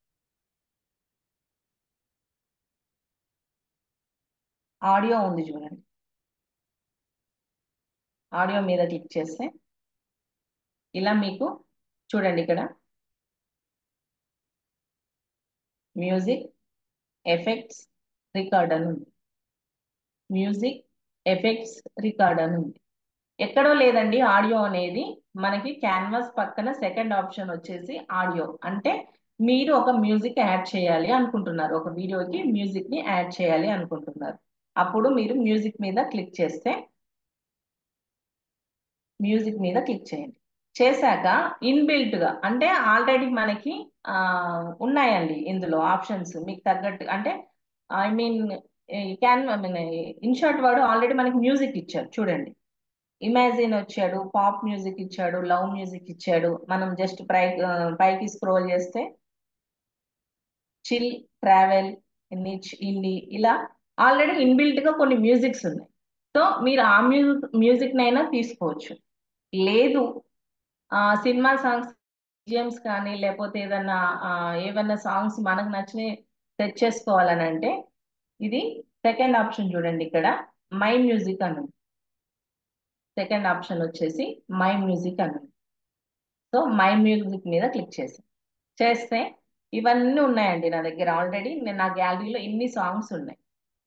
ఆడియో ఉంది చూడండి. ఆడియో మీద క్లిక్ చేస్తే ఇలా మీకు చూడండి ఇక్కడ మ్యూజిక్ ఎఫెక్ట్స్ రికార్డ్ అని ఉంది. మ్యూజిక్ ఎఫెక్ట్స్ రికార్డ్ అని ఉంది. ఎక్కడో లేదండి ఆడియో అనేది. మనకి క్యాన్వాస్ పక్కన సెకండ్ ఆప్షన్ వచ్చేసి ఆడియో. అంటే మీరు ఒక మ్యూజిక్ యాడ్ చేయాలి అనుకుంటున్నారు, ఒక వీడియోకి మ్యూజిక్ ని యాడ్ చేయాలి అనుకుంటున్నారు. అప్పుడు మీరు మ్యూజిక్ మీద క్లిక్ చేస్తే మ్యూజిక్ మీద క్లిక్ చేయండి. చేశాక ఇన్బిల్ట్ గా అంటే ఆల్రెడీ మనకి ఉన్నాయండి ఇందులో ఆప్షన్స్ మీకు తగ్గట్టు. అంటే ఐ మీన్ ఇన్షార్ట్ వాడు ఆల్రెడీ మనకి మ్యూజిక్ ఇచ్చాడు చూడండి. ఇమాజిన్ వచ్చాడు, పాప్ మ్యూజిక్ ఇచ్చాడు, లవ్ మ్యూజిక్ ఇచ్చాడు. మనం జస్ట్ పైకి స్క్రోల్ చేస్తే చిల్, ట్రావెల్, నిచ్, ఇండి ఇలా ఆల్రెడీ ఇన్బిల్ట్ గా కొన్ని మ్యూజిక్స్ ఉన్నాయి. సో మీరు ఆ మ్యూజిక్ నైనా తీసుకోవచ్చు. లేదు సినిమా సాంగ్స్ బీజిఎమ్స్ కానీ లేకపోతే ఏదన్నా సాంగ్స్ మనకు నచ్చినవి సెట్ చేసుకోవాలని అంటే ఇది సెకండ్ ఆప్షన్ చూడండి. ఇక్కడ మై మ్యూజిక్ అని ఉంది. సెకండ్ ఆప్షన్ వచ్చేసి మై మ్యూజిక్ అని ఉంది. సో మై మ్యూజిక్ మీద క్లిక్ చేస్తే ఇవన్నీ ఉన్నాయండి నా దగ్గర. ఆల్రెడీ నా గ్యాలరీలో ఇన్ని సాంగ్స్ ఉన్నాయి.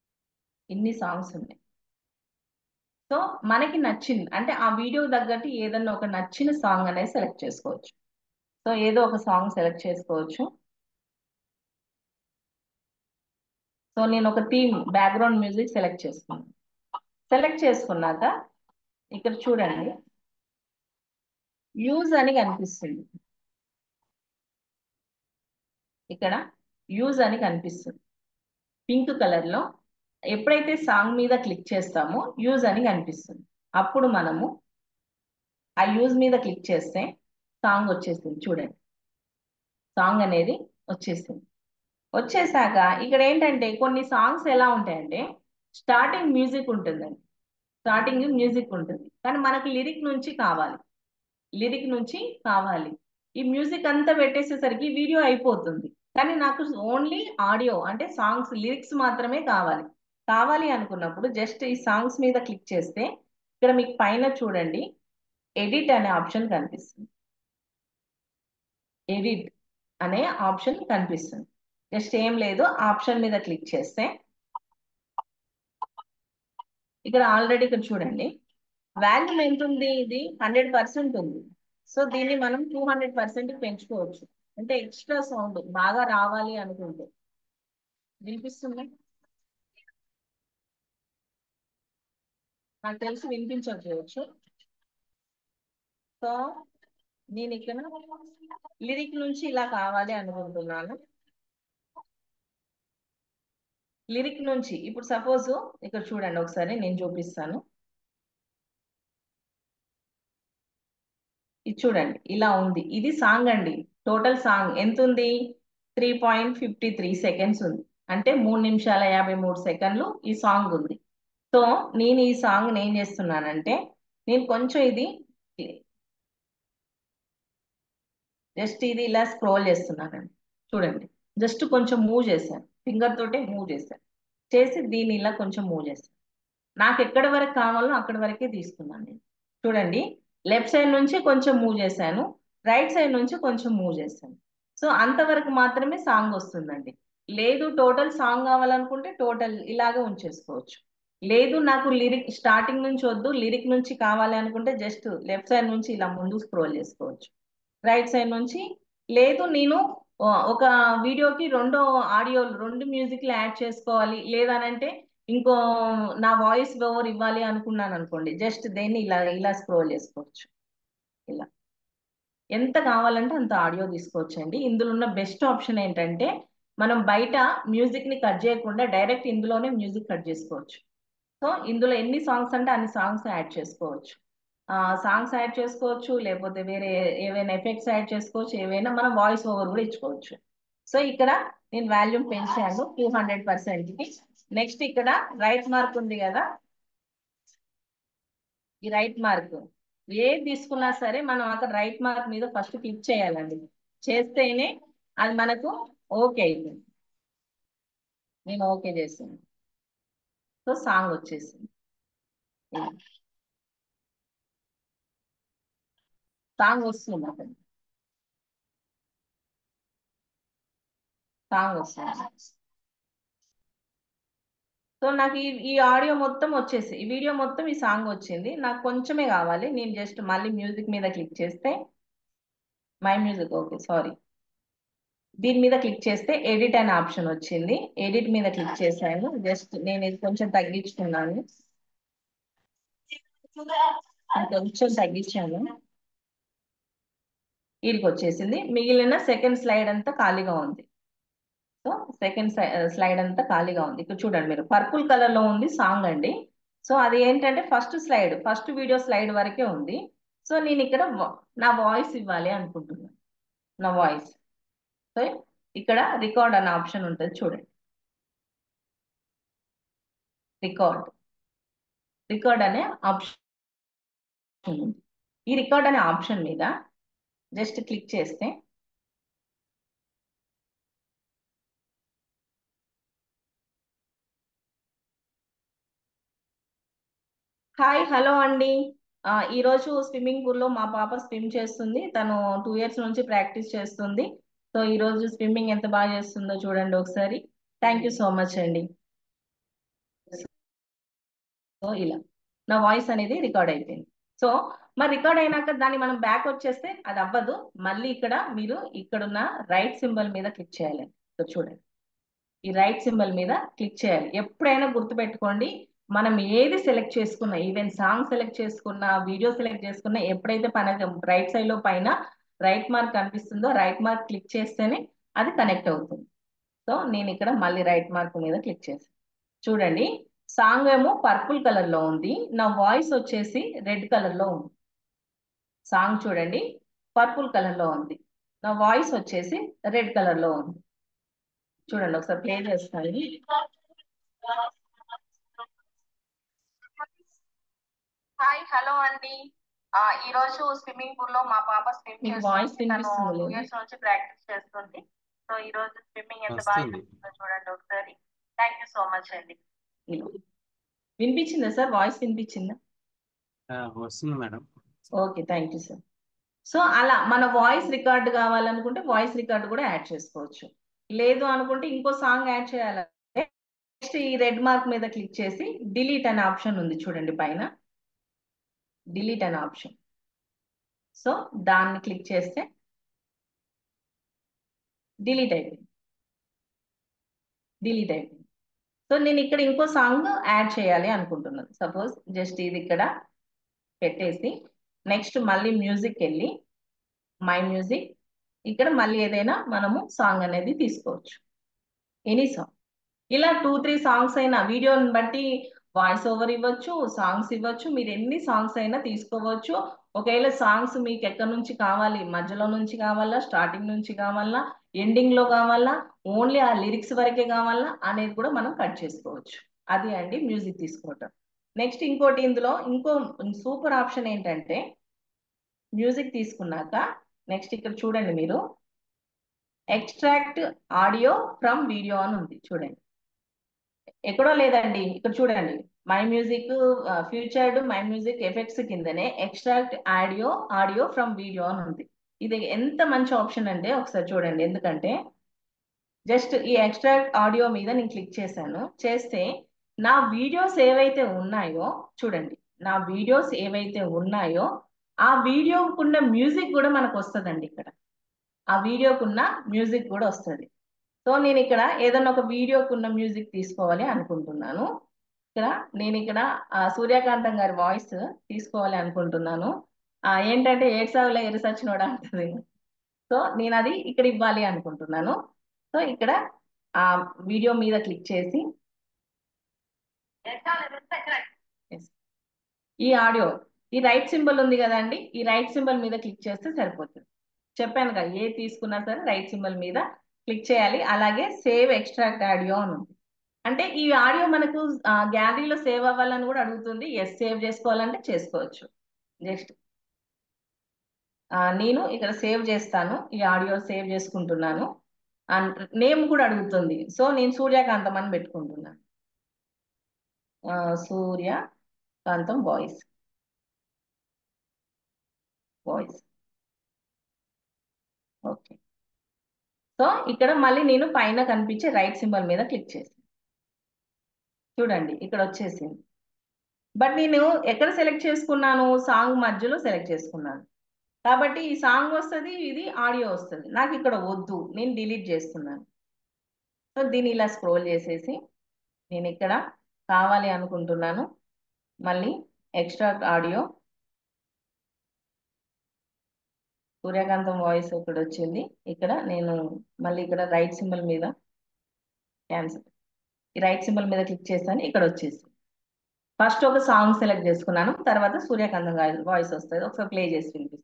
సో మనకి నచ్చింది అంటే ఆ వీడియో తగ్గట్టు ఏదన్నా ఒక నచ్చిన సాంగ్ అనేది సెలెక్ట్ చేసుకోవచ్చు. సో ఏదో ఒక సాంగ్ సెలెక్ట్ చేసుకోవచ్చు. సో నేను ఒక థీమ్ బ్యాక్గ్రౌండ్ మ్యూజిక్ సెలెక్ట్ చేసుకున్నాను. సెలెక్ట్ చేసుకున్నాక ఇక్కడ చూడండి యూజ్ అని కనిపిస్తుంది. ఇక్కడ యూజ్ అని కనిపిస్తుంది పింక్ కలర్ లో. ఎప్పుడైతే సాంగ్ మీద క్లిక్ చేస్తామో యూజ్ అని కనిపిస్తుంది. అప్పుడు మనము ఆ యూజ్ మీద క్లిక్ చేస్తే సాంగ్ వచ్చేస్తుంది చూడండి. సాంగ్ అనేది వచ్చేస్తుంది. వచ్చేసాక ఇక్కడ ఏంటంటే కొన్ని సాంగ్స్ ఎలా ఉంటాయంటే స్టార్టింగ్ మ్యూజిక్ ఉంటుందండి. స్టార్టింగ్ మ్యూజిక్ ఉంటుంది కానీ మనకి లిరిక్ నుంచి కావాలి. లిరిక్ నుంచి కావాలి. ఈ మ్యూజిక్ అంతా పెట్టేసేసరికి వీడియో అయిపోతుంది. కానీ నాకు ఓన్లీ ఆడియో అంటే సాంగ్స్ లిరిక్స్ మాత్రమే కావాలి. కావాలి అనుకున్నప్పుడు జస్ట్ ఈ సాంగ్స్ మీద క్లిక్ చేస్తే ఇక్కడ మీకు పైన చూడండి ఎడిట్ అనే ఆప్షన్ కనిపిస్తుంది. ఎడిట్ అనే ఆప్షన్ కనిపిస్తుంది. జస్ట్ ఏం లేదు, ఆప్షన్ మీద క్లిక్ చేస్తే ఇక్కడ ఆల్రెడీ ఇక్కడ చూడండి వాల్యూమ్ ఎంత ఉంది, ఇది 100% ఉంది. సో దీన్ని మనం 200% పెంచుకోవచ్చు. అంటే ఎక్స్ట్రా సౌండ్ బాగా రావాలి అనుకుంటే. వినిపిస్తుంది? నాకు తెలిసి వినిపించవచ్చు. సో నేను ఇక్కడ లిరిక్ నుంచి ఇలా కావాలి అనుకుంటున్నాను. లిరిక్ నుంచి ఇప్పుడు సపోజ్ ఇక్కడ చూడండి ఒకసారి నేను చూపిస్తాను. ఇది చూడండి ఇలా ఉంది. ఇది సాంగ్ అండి. టోటల్ సాంగ్ ఎంత ఉంది? 3.53 సెకండ్స్ ఉంది. అంటే 3 నిమిషాల 53 సెకండ్లు ఈ సాంగ్ ఉంది. సో నేను ఈ సాంగ్ ఏం చేస్తున్నానంటే నేను కొంచెం ఇది జస్ట్ ఇది ఇలా స్క్రోల్ చేస్తున్నానండి. చూడండి జస్ట్ కొంచెం మూవ్ చేశాను, ఫింగర్ తోటే మూవ్ చేశాను. చేసి దీన్ని ఇలా కొంచెం మూవ్ చేశాను. నాకు ఎక్కడి వరకు కావాలో అక్కడి వరకే తీసుకున్నాను నేను. చూడండి లెఫ్ట్ సైడ్ నుంచి కొంచెం మూవ్ చేశాను, రైట్ సైడ్ నుంచి కొంచెం మూవ్ చేశాను. సో అంతవరకు మాత్రమే సాంగ్ వస్తుందండి. లేదు టోటల్ సాంగ్ కావాలనుకుంటే టోటల్ ఇలాగే ఉంచేసుకోవచ్చు. లేదు నాకు లిరిక్ స్టార్టింగ్ నుంచి వద్దు, లిరిక్ నుంచి కావాలి అనుకుంటే జస్ట్ లెఫ్ట్ సైడ్ నుంచి ఇలా ముందు స్క్రోల్ చేసుకోవచ్చు. రైట్ సైడ్ నుంచి లేదు నేను ఒక వీడియోకి ఆడియో 2 మ్యూజిక్లు యాడ్ చేసుకోవాలి లేదనంటే ఇంకో నా వాయిస్ ఓవర్ ఇవ్వాలి అనుకున్నాను అనుకోండి, జస్ట్ దేన్ని ఇలా ఇలా స్క్రోల్ చేసుకోవచ్చు. ఇలా ఎంత కావాలంటే అంత ఆడియో తీసుకోవచ్చు అండి. ఇందులో ఉన్న బెస్ట్ ఆప్షన్ ఏంటంటే మనం బయట మ్యూజిక్ ని కట్ చేయకుండా డైరెక్ట్ ఇందులోనే మ్యూజిక్ కట్ చేసుకోవచ్చు. సో ఇందులో ఎన్ని సాంగ్స్ అంటే అన్ని సాంగ్స్ యాడ్ చేసుకోవచ్చు. సాంగ్స్ యాడ్ చేసుకోవచ్చు, లేకపోతే వేరే ఏవైనా ఎఫెక్ట్స్ యాడ్ చేసుకోవచ్చు, ఏవైనా మనం వాయిస్ ఓవర్ కూడా ఇచ్చుకోవచ్చు. సో ఇక్కడ నేను వాల్యూమ్ పెంచాను 200%కి. నెక్స్ట్ ఇక్కడ రైట్ మార్క్ ఉంది కదా, ఈ రైట్ మార్క్ ఏది తీసుకున్నా సరే మనం అక్కడ రైట్ మార్క్ మీద ఫస్ట్ క్లిక్ చేయాలండి. చేస్తేనే అది మనకు ఓకే అయిపోయింది. నేను ఓకే చేసాను. సో సాంగ్ వచ్చేసింది. సాంగ్ వస్తుంది అక్కడ, సాంగ్ వస్తుంది. సో నాకు ఈ ఆడియో మొత్తం వచ్చేసి ఈ వీడియో మొత్తం ఈ సాంగ్ వచ్చింది. నాకు కొంచెమే కావాలి. నేను జస్ట్ మళ్ళీ మ్యూజిక్ మీద క్లిక్ చేస్తే మై మ్యూజిక్ ఓకే సారీ దీని మీద క్లిక్ చేస్తే ఎడిట్ అనే ఆప్షన్ వచ్చింది. ఎడిట్ మీద క్లిక్ చేశాను. జస్ట్ నేను ఇది కొంచెం తగ్గించుకున్నాను, కొంచెం తగ్గించాను. వీడికి వచ్చేసింది. మిగిలిన సెకండ్ స్లైడ్ అంతా ఖాళీగా ఉంది. సో సెకండ్ స్లైడ్ అంతా ఖాళీగా ఉంది. ఇక్కడ చూడండి మీరు పర్పుల్ కలర్ లో ఉంది సాంగ్ అండి. సో అది ఏంటంటే ఫస్ట్ వీడియో స్లైడ్ వరకే ఉంది. సో నేను ఇక్కడ నా వాయిస్ ఇవ్వాలి అనుకుంటున్నాను. నా వాయిస్ సో ఇక్కడ రికార్డ్ అనే ఆప్షన్ ఉంటుంది చూడండి. రికార్డ్ అనే ఆప్షన్ ఉంది. ఈ రికార్డ్ అనే ఆప్షన్ మీద జస్ట్ క్లిక్ చేస్తే హాయ్ హలో అండి. ఈ రోజు స్విమ్మింగ్ పూల్ లో మా పాప స్విమ్ చేస్తుంది. తను 2 ఇయర్స్ నుంచి ప్రాక్టీస్ చేస్తుంది. సో ఈ రోజు స్విమ్మింగ్ ఎంత బాగా చేస్తుందో చూడండి ఒకసారి. థ్యాంక్ యూ సో మచ్ అండి. సో ఇలా నా వాయిస్ అనేది రికార్డ్ అయిపోయింది. సో మరి రికార్డ్ అయినాక దాన్ని మనం బ్యాక్ వచ్చేస్తే అది అవ్వదు. మళ్ళీ ఇక్కడ మీరు ఇక్కడున్న రైట్ సింబల్ మీద క్లిక్ చేయాలి. సో చూడండి ఈ రైట్ సింబల్ మీద క్లిక్ చేయాలి. ఎప్పుడైనా గుర్తుపెట్టుకోండి, మనం ఏది సెలెక్ట్ చేసుకున్నా, ఈవెన్ సాంగ్ సెలెక్ట్ చేసుకున్నా, వీడియో సెలెక్ట్ చేసుకున్నా, ఎప్పుడైతే రైట్ సైడ్ లో పైన రైట్ మార్క్ కనిపిస్తుందో రైట్ మార్క్ క్లిక్ చేస్తేనే అది కనెక్ట్ అవుతుంది. సో నేను ఇక్కడ మళ్ళీ రైట్ మార్క్ మీద క్లిక్ చేస్తాను. చూడండి సాంగ్ ఏమో పర్పుల్ కలర్ లో ఉంది, నా వాయిస్ వచ్చేసి రెడ్ కలర్ లో ఉంది. సాంగ్ చూడండి పర్పుల్ కలర్ లో ఉంది, నా వాయిస్ వచ్చేసి రెడ్ కలర్ లో ఉంది. చూడండి ఒకసారి ప్లే చేస్తాను. హాయ్ హలో అండి. ఈ రోజు స్విమ్మింగ్ పూల్ లో మా పాప స్విమ్ మీకు వాయిస్ చేస్తుంది. తను వినిపిస్తుంది 2 లేదు? ఇయర్స్ నుంచి ప్రాక్టీస్ చేస్తుంది. సో ఈ రోజు స్విమ్మింగ్ ఎంత బాగా వస్తుంది. చేస్తుందో చూడండి ఒకసారి. థ్యాంక్ యూ సో మచ్ అండి. వినిపించిందా సార్? వాయిస్ వినిపించిందా? వస్తుంది madam. Okay, thank you sir. So అలా మన వాయిస్ రికార్డ్ కావాలనుకుంటే వాయిస్ రికార్డ్ కూడా యాడ్ చేసుకోవచ్చు. లేదు అనుకుంటే ఇంకో సాంగ్ యాడ్ చేయాలంటే నెక్స్ట్ ఈ రెడ్ మార్క్ మీద క్లిక్ చేసి డిలీట్ అనే ఆప్షన్ ఉంది చూడండి పైన, డిలీట్ అనే ఆప్షన్. సో దాన్ని క్లిక్ చేస్తే డిలీట్ అయిపోయింది. డిలీట్ అయిపోయింది. సో నేను ఇక్కడ ఇంకో సాంగ్ యాడ్ చేయాలి అనుకుంటున్నాను. సపోజ్ జస్ట్ ఇది ఇక్కడ పెట్టేసి నెక్స్ట్ మళ్ళీ మ్యూజిక్ వెళ్ళి మై మ్యూజిక్, ఇక్కడ మళ్ళీ ఏదైనా మనము సాంగ్ అనేది తీసుకోవచ్చు, ఎనీ సాంగ్. ఇలా 2-3 సాంగ్స్ అయినా వీడియోని బట్టి వాయిస్ ఓవర్ ఇవ్వచ్చు, సాంగ్స్ ఇవ్వచ్చు, మీరు ఎన్ని సాంగ్స్ అయినా తీసుకోవచ్చు. ఒకవేళ సాంగ్స్ మీకు ఎక్కడి నుంచి కావాలి, మధ్యలో నుంచి కావాలా, స్టార్టింగ్ నుంచి కావాలా, ఎండింగ్ లో కావాలా, ఓన్లీ ఆ లిరిక్స్ వరకే కావాలా అనేది కూడా మనం కట్ చేసుకోవచ్చు. అది అండి మ్యూజిక్ తీసుకోవటం. నెక్స్ట్ ఇంకోటి ఇందులో ఇంకో సూపర్ ఆప్షన్ ఏంటంటే మ్యూజిక్ తీసుకున్నాక నెక్స్ట్ ఇక్కడ చూడండి మీరు ఎక్స్ట్రాక్ట్ ఆడియో ఫ్రమ్ వీడియో అని ఉంది చూడండి. ఎక్కడో లేదండి, ఇక్కడ చూడండి my music featured my music effects కిందనే ఎక్స్ట్రాక్ట్ ఆడియో ఫ్రమ్ వీడియో అని ఉంది. ఇది ఎంత మంచి ఆప్షన్ అంటే ఒకసారి చూడండి. ఎందుకంటే జస్ట్ ఈ ఎక్స్ట్రాక్ట్ ఆడియో మీద నేను క్లిక్ చేశాను. చేస్తే నా వీడియోస్ ఏవైతే ఉన్నాయో చూడండి, నా వీడియోస్ ఏవైతే ఉన్నాయో ఆ వీడియోకున్న మ్యూజిక్ కూడా మనకు వస్తుందండి. ఇక్కడ ఆ వీడియోకున్న మ్యూజిక్ కూడా వస్తుంది. సో నేను ఇక్కడ ఏదన్నా ఒక వీడియోకున్న మ్యూజిక్ తీసుకోవాలి అనుకుంటున్నాను. నేను ఇక్కడ సూర్యకాంతం గారి వాయిస్ తీసుకోవాలి అనుకుంటున్నాను. ఏంటంటే ఏడ్సావులే రీసెర్చ్ నోడా అంటది. సో నేను అది ఇక్కడ ఇవ్వాలి అనుకుంటున్నాను. సో ఇక్కడ ఆ వీడియో మీద క్లిక్ చేసి yes, ఈ ఆడియో ఈ రైట్ సింబల్ ఉంది కదండి, ఈ రైట్ సింబల్ మీద క్లిక్ చేస్తే సరిపోతుంది. చెప్పాను కదా, ఏ తీసుకున్నా సరే రైట్ సింబల్ మీద క్లిక్ చేయాలి. అలాగే సేవ్ ఎక్స్ట్రాక్ట్ ఆడియో అని ఉంది. అంటే ఈ ఆడియో మనకు గ్యాలరీలో సేవ్ అవ్వాలని కూడా అడుగుతుంది. ఎస్, సేవ్ చేసుకోవాలంటే చేసుకోవచ్చు. నెక్స్ట్ నేను ఇక్కడ సేవ్ చేస్తాను, ఈ ఆడియో సేవ్ చేసుకుంటున్నాను. అండ్ నేమ్ కూడా అడుగుతుంది. సో నేను సూర్యకాంతం అని పెట్టుకుంటున్నాను. సూర్యకాంతం వాయిస్ ఓకే. సో ఇక్కడ మళ్ళీ నేను పైన కనిపించే రైట్ సింబల్ మీద క్లిక్ చేసి చూడండి ఇక్కడ వచ్చేసింది. బట్ నేను ఎక్కడ సెలెక్ట్ చేసుకున్నాను, సాంగ్ మధ్యలో సెలెక్ట్ చేసుకున్నాను కాబట్టి ఈ సాంగ్ వస్తుంది, ఇది ఆడియో వస్తుంది. నాకు ఇక్కడ వద్దు, నేను డిలీట్ చేస్తున్నాను. సో దీన్ని ఇలా స్క్రోల్ చేసేసి నేను ఇక్కడ కావాలి అనుకుంటున్నాను. మళ్ళీ ఎక్స్ట్రాక్ట్ ఆడియో సూర్యకాంతం వాయిస్ ఇక్కడ వచ్చింది. ఇక్కడ నేను మళ్ళీ ఇక్కడ రైట్ సింబల్ మీద క్యాన్సిల్, ఈ రైట్ సింబల్ మీద క్లిక్ చేస్తాను. ఇక్కడ వచ్చేసి ఫస్ట్ ఒక సాంగ్ సెలెక్ట్ చేసుకున్నాను, తర్వాత సూర్యకాంతం వాయిస్ వస్తుంది. ఒకసారి ప్లే చేసి వినిపిస్తాను.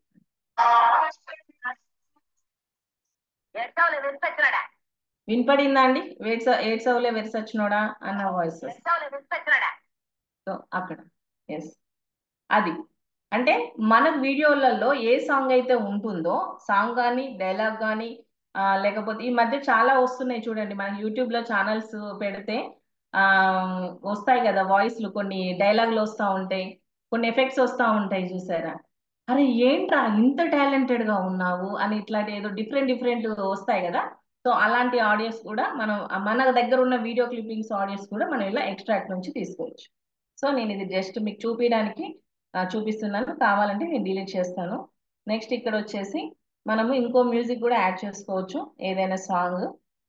వినపడిందా అండి? ఏడ్సవులే వెరిసచ్చినోడా అన్న వాయిస్. సో అక్కడ ఎస్, అది అంటే మన వీడియోలలో ఏ సాంగ్ అయితే ఉంటుందో సాంగ్ కానీ డైలాగ్ కానీ లేకపోతే ఈ మధ్య చాలా వస్తున్నాయి చూడండి, మన యూట్యూబ్ లో ఛానల్స్ పెడితే వస్తాయి కదా వాయిస్లు, కొన్ని డైలాగులు వస్తూ ఉంటాయి, కొన్ని ఎఫెక్ట్స్ వస్తూ ఉంటాయి చూసారా. అరే ఏంట్రా ఇంత టాలెంటెడ్ గా ఉన్నావు అని ఇట్లాంటి ఏదో డిఫరెంట్ వస్తాయి కదా. సో అలాంటి ఆడియోస్ కూడా మనం మన దగ్గర ఉన్న వీడియో క్లిప్పింగ్స్ ఆడియోస్ కూడా మనం ఇలా ఎక్స్ట్రాక్ట్ నుంచి తీసుకోవచ్చు. సో నేను ఇది జస్ట్ మీకు చూపించడానికి చూపిస్తున్నాను. కావాలంటే నేను డిలీట్ చేస్తాను. నెక్స్ట్ ఇక్కడ వచ్చేసి మనము ఇంకో మ్యూజిక్ కూడా యాడ్ చేసుకోవచ్చు, ఏదైనా సాంగ్,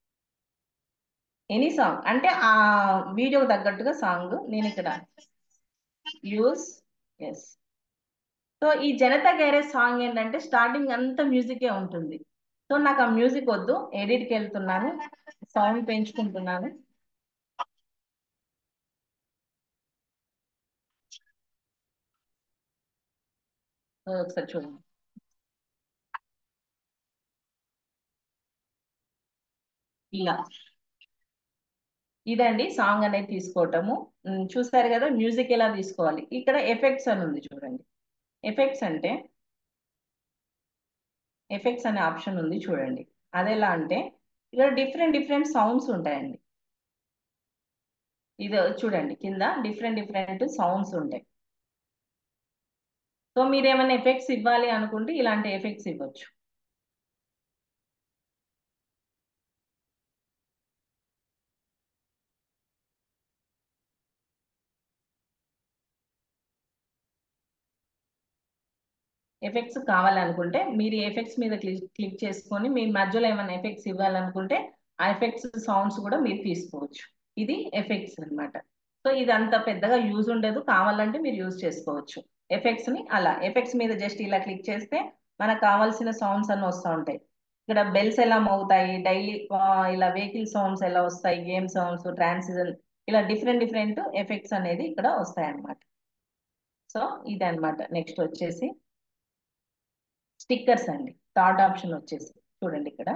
ఎనీ సాంగ్ అంటే ఆ వీడియోకి తగ్గట్టుగా సాంగ్ నేను ఇక్కడ యూస్ ఎస్. సో ఈ జనతా గ్యారేజ్ సాంగ్ ఏంటంటే స్టార్టింగ్ అంతా మ్యూజికే ఉంటుంది. సో నాకు ఆ మ్యూజిక్ వద్దు, ఎడిట్కి వెళ్తున్నాను, సౌండ్ పెంచుకుంటున్నాను. ఒకసారి చూడండి, ఇలా ఇదండి సాంగ్ అనేది తీసుకోవటము. చూసారు కదా మ్యూజిక్ ఎలా తీసుకోవాలి. ఇక్కడ ఎఫెక్ట్స్ అని ఉంది చూడండి. ఎఫెక్ట్స్ అంటే ఎఫెక్ట్స్ అనే ఆప్షన్ ఉంది చూడండి. అది ఎలా అంటే ఇక్కడ డిఫరెంట్ డిఫరెంట్ సౌండ్స్ ఉంటాయండి. ఇది చూడండి కింద డిఫరెంట్ డిఫరెంట్ సౌండ్స్ ఉంటాయి. సో మీరు ఏమైనా ఎఫెక్ట్స్ ఇవ్వాలి అనుకుంటే ఇలాంటి ఎఫెక్ట్స్ ఇవ్వచ్చు. ఎఫెక్ట్స్ కావాలనుకుంటే మీరు ఎఫెక్ట్స్ మీద క్లిక్ చేసుకొని మీ మధ్యలో ఏమైనా ఎఫెక్ట్స్ ఇవ్వాలనుకుంటే ఆ ఎఫెక్ట్స్ సౌండ్స్ కూడా మీరు తీసుకోవచ్చు. ఇది ఎఫెక్ట్స్ అన్నమాట. సో ఇది అంత పెద్దగా యూజ్ ఉండదు, కావాలంటే మీరు యూజ్ చేసుకోవచ్చు. ఎఫెక్ట్స్ ని అలా ఎఫెక్ట్స్ మీద జస్ట్ ఇలా క్లిక్ చేస్తే మనకు కావాల్సిన సౌండ్స్ అన్ని వస్తూ ఉంటాయి. ఇక్కడ బెల్స్ ఎలా మోగుతాయి, డైలీ ఇలా వెహికల్ సౌండ్స్ ఎలా వస్తాయి, గేమ్ సౌండ్స్, ట్రాన్సిజన్, ఇలా డిఫరెంట్ డిఫరెంట్ ఎఫెక్ట్స్ అనేది ఇక్కడ వస్తాయి అన్నమాట. సో ఇది అన్నమాట. నెక్స్ట్ వచ్చేసి స్టిక్కర్స్ అండి. థర్డ్ ఆప్షన్ వచ్చేసి చూడండి ఇక్కడ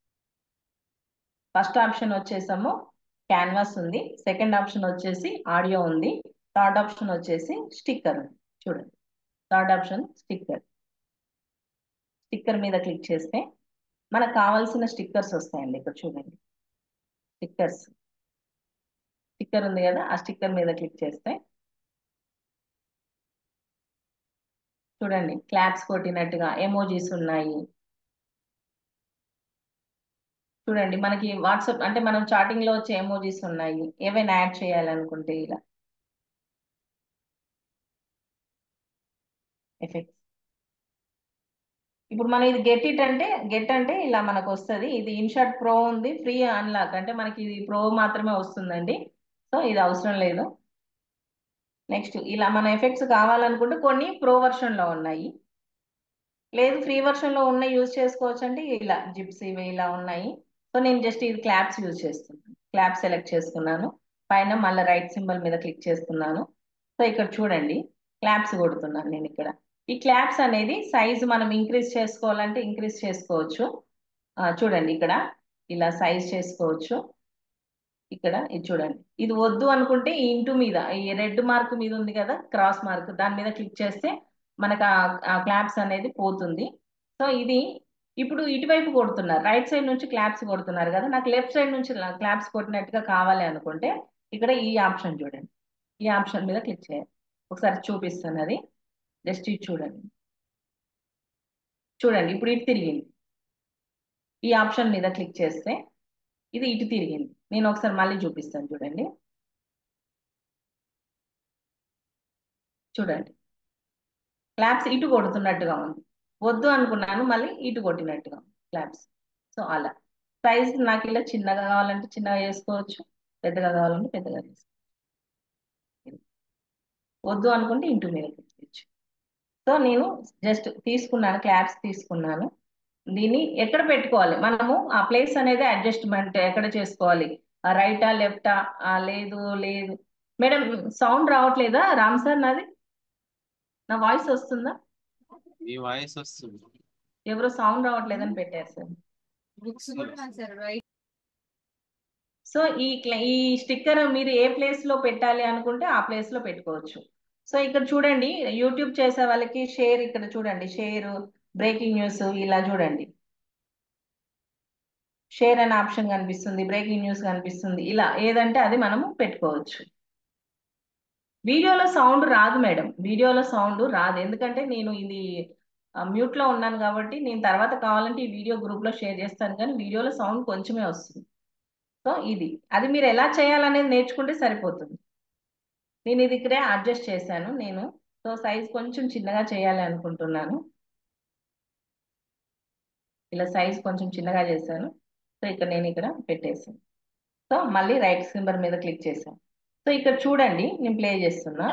ఫస్ట్ ఆప్షన్ వచ్చేసాము క్యాన్వాస్ ఉంది, సెకండ్ ఆప్షన్ వచ్చేసి ఆడియో ఉంది, థర్డ్ ఆప్షన్ వచ్చేసి స్టిక్కర్ ఉంది. చూడండి థర్డ్ ఆప్షన్ స్టిక్కర్. స్టిక్కర్ మీద క్లిక్ చేస్తే మనకు కావాల్సిన స్టిక్కర్స్ వస్తాయండి. ఇక్కడ చూడండి స్టిక్కర్స్, స్టిక్కర్ ఉంది కదా, ఆ స్టిక్కర్ మీద క్లిక్ చేస్తే చూడండి క్లాప్స్ కొట్టినట్టుగా ఎమోజీస్ ఉన్నాయి. చూడండి మనకి వాట్సాప్ అంటే మనం చాటింగ్ లో వచ్చే ఎమోజీస్ ఉన్నాయి. ఏవైనా యాడ్ చేయాలనుకుంటే ఇలా ఎఫెక్ట్స్. ఇప్పుడు మనం ఇది గెట్ అంటే ఇలా మనకు వస్తుంది. ఇది ఇన్షాట్ ప్రో ఉంది, ఫ్రీ అన్లాక్ అంటే మనకి ఇది ప్రో మాత్రమే వస్తుందండి. సో ఇది అవసరం లేదు. నెక్స్ట్ ఇలా మన ఎఫెక్ట్స్ కావాలనుకుంటే కొన్ని ప్రో వర్షన్ లో ఉన్నాయి, లేదు ఫ్రీ వర్షన్ లో ఉన్న యూజ్ చేసుకోవచ్చు అంటే ఇలా జిప్స్ ఇవి ఇలా ఉన్నాయి. సో నేను జస్ట్ ఇది క్లాప్స్ యూజ్ చేస్తున్నాను. క్లాప్ సెలెక్ట్ చేసుకున్నాను, పైన మళ్ళీ రైట్ సింబల్ మీద క్లిక్ చేస్తున్నాను. సో ఇక్కడ చూడండి క్లాప్స్ కొడుతున్నాను నేను ఇక్కడ. ఈ క్లాప్స్ అనేది సైజ్ మనం ఇంక్రీజ్ చేసుకోవాలంటే ఇంక్రీజ్ చేసుకోవచ్చు. చూడండి ఇక్కడ ఇలా సైజ్ చేసుకోవచ్చు. ఇక్కడ ఇది చూడండి, ఇది వద్దు అనుకుంటే ఈ ఇంటూ మీద ఈ రెడ్ మార్క్ మీద ఉంది కదా క్రాస్ మార్క్, దాని మీద క్లిక్ చేస్తే మనకు ఆ క్లాప్స్ అనేది పోతుంది. సో ఇది ఇప్పుడు ఇటువైపు కొడుతున్నారు, రైట్ సైడ్ నుంచి క్లాప్స్ కొడుతున్నారు కదా, నాకు లెఫ్ట్ సైడ్ నుంచి క్లాప్స్ కొట్టినట్టుగా కావాలి అనుకుంటే ఇక్కడ ఈ ఆప్షన్ చూడండి, ఈ ఆప్షన్ మీద క్లిక్ చేయాలి. ఒకసారి చూపిస్తాను అది, జస్ట్ ఇది చూడండి. చూడండి ఇప్పుడు ఇటు తిరిగింది. ఈ ఆప్షన్ మీద క్లిక్ చేస్తే ఇది ఇటు తిరిగింది. నేను ఒకసారి మళ్ళీ చూపిస్తాను చూడండి. చూడండి క్లాప్స్ ఇటు కొడుతున్నట్టుగా ఉంది, వద్దు అనుకున్నాను మళ్ళీ ఇటు కొట్టినట్టుగా ఉంది క్లాప్స్. సో అలా సైజ్ నాకు ఇలా చిన్నగా కావాలంటే చిన్నగా చేసుకోవచ్చు, పెద్దగా కావాలంటే పెద్దగా చేసుకోవచ్చు. వద్దు అనుకుంటే ఇంటూ మీద పెట్టచ్చు. సో నేను జస్ట్ తీసుకున్నాను, క్లాప్స్ తీసుకున్నాను. దీన్ని ఎక్కడ పెట్టుకోవాలి మనము, ఆ ప్లేస్ అనేది అడ్జస్ట్మెంట్ ఎక్కడ చేసుకోవాలి, రైటా లెఫ్టా, లేదు లేదు మేడం సౌండ్ రావట్లేదా రామ్ సార్, నాది నా వాయిస్ వస్తుందా? ఈ వాయిస్ వస్తుంది. ఎవరో సౌండ్ రావట్లేదని పెట్టారు సార్. సో ఈ స్టిక్కర్ మీరు ఏ ప్లేస్ లో పెట్టాలి అనుకుంటే ఆ ప్లేస్ లో పెట్టుకోవచ్చు. సో ఇక్కడ చూడండి యూట్యూబ్ చేసే వాళ్ళకి షేర్, ఇక్కడ చూడండి షేర్, బ్రేకింగ్ న్యూస్, ఇలా చూడండి షేర్ అనే ఆప్షన్ కనిపిస్తుంది, బ్రేకింగ్ న్యూస్ కనిపిస్తుంది. ఇలా ఏదంటే అది మనము పెట్టుకోవచ్చు. వీడియోలో సౌండ్ రాదు మేడం, వీడియోలో సౌండ్ రాదు, ఎందుకంటే నేను ఇది మ్యూట్ లో ఉన్నాను కాబట్టి. నేను తర్వాత కావాలంటే ఈ వీడియో గ్రూప్ లో షేర్ చేస్తాను, కానీ వీడియోలో సౌండ్ కొంచెమే వస్తుంది. సో ఇది అది మీరు ఎలా చేయాలనేది నేర్చుకుంటే సరిపోతుంది. నేను ఇది ఇక్కడే అడ్జస్ట్ చేశాను నేను. సో సైజ్ కొంచెం చిన్నగా చేయాలి అనుకుంటున్నాను, ఇలా సైజ్ కొంచెం చిన్నగా చేశాను. సో ఇక్కడ నేను ఇక్కడ పెట్టేసాను. సో మళ్ళీ రైట్ సింబల్ మీద క్లిక్ చేశాను. సో ఇక్కడ చూడండి నేను ప్లే చేస్తున్నా.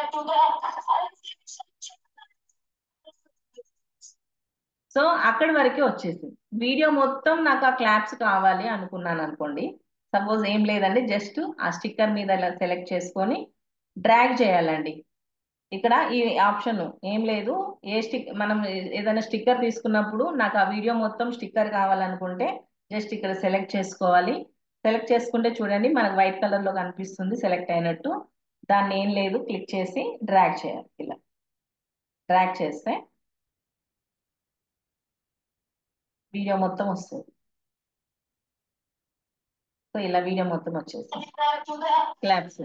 సో అక్కడి వరకే వచ్చేసింది వీడియో మొత్తం. నాకు ఆ క్లాప్స్ కావాలి అనుకున్నాను అనుకోండి, సపోజ్ ఏం లేదండి, జస్ట్ ఆ స్టిక్కర్ మీద ఇలా సెలెక్ట్ చేసుకొని డ్రాగ్ చేయాలండి. ఇక్కడ ఈ ఆప్షన్ ఏం లేదు, మనం ఏదైనా స్టిక్కర్ తీసుకున్నప్పుడు నాకు ఆ వీడియో మొత్తం స్టిక్కర్ కావాలనుకుంటే జస్ట్ ఇక్కడ సెలెక్ట్ చేసుకోవాలి. సెలెక్ట్ చేసుకుంటే చూడండి మనకు వైట్ కలర్ లో కనిపిస్తుంది సెలెక్ట్ అయినట్టు. దాన్ని ఏం లేదు క్లిక్ చేసి డ్రాగ్ చేయాలి. ఇలా డ్రాగ్ చేస్తే వీడియో మొత్తం వస్తుంది. సో ఇలా వీడియో మొత్తం వచ్చేసి క్లాప్స్.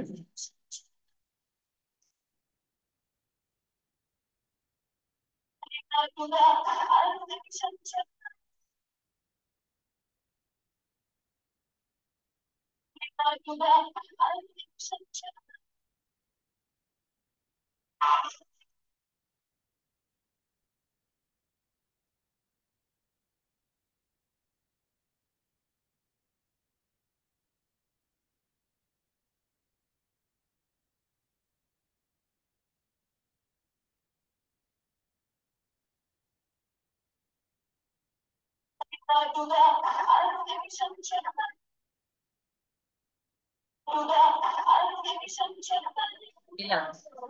ఇలా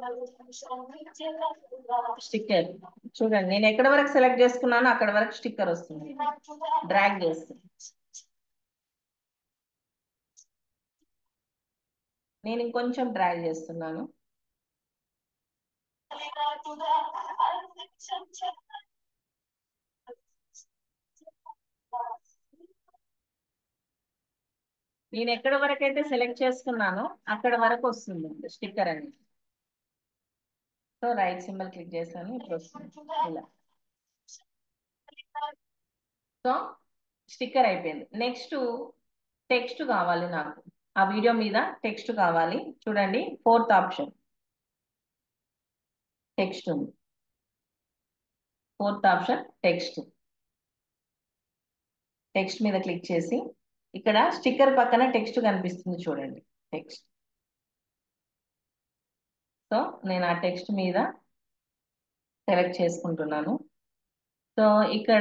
స్టిక్కర్ చూడండి, నేను ఎక్కడ వరకు సెలెక్ట్ చేసుకున్నానో అక్కడ వరకు స్టిక్కర్ వస్తుంది. డ్రాగ్ చేస్తుంది. నేను ఇంకొంచెం డ్రాగ్ చేస్తున్నాను. నేను ఎక్కడ వరకు అయితే సెలెక్ట్ చేసుకున్నానో అక్కడ వరకు వస్తుంది స్టిక్కర్ అనేది. సో రైట్ సింబల్ క్లిక్ చేశాను, ఇప్పుడు వస్తుంది ఇలా. సో స్టిక్కర్ అయిపోయింది. నెక్స్ట్ టెక్స్ట్ కావాలి నాకు. ఆ వీడియో మీద టెక్స్ట్ కావాలి. చూడండి 4th ఆప్షన్ టెక్స్ట్ ఉంది. 4th option text. టెక్స్ట్ మీద క్లిక్ చేసి ఇక్కడ స్టిక్కర్ పక్కన టెక్స్ట్ కనిపిస్తుంది చూడండి, టెక్స్ట్. సో నేను ఆ టెక్స్ట్ మీద సెలెక్ట్ చేసుకుంటున్నాను. సో ఇక్కడ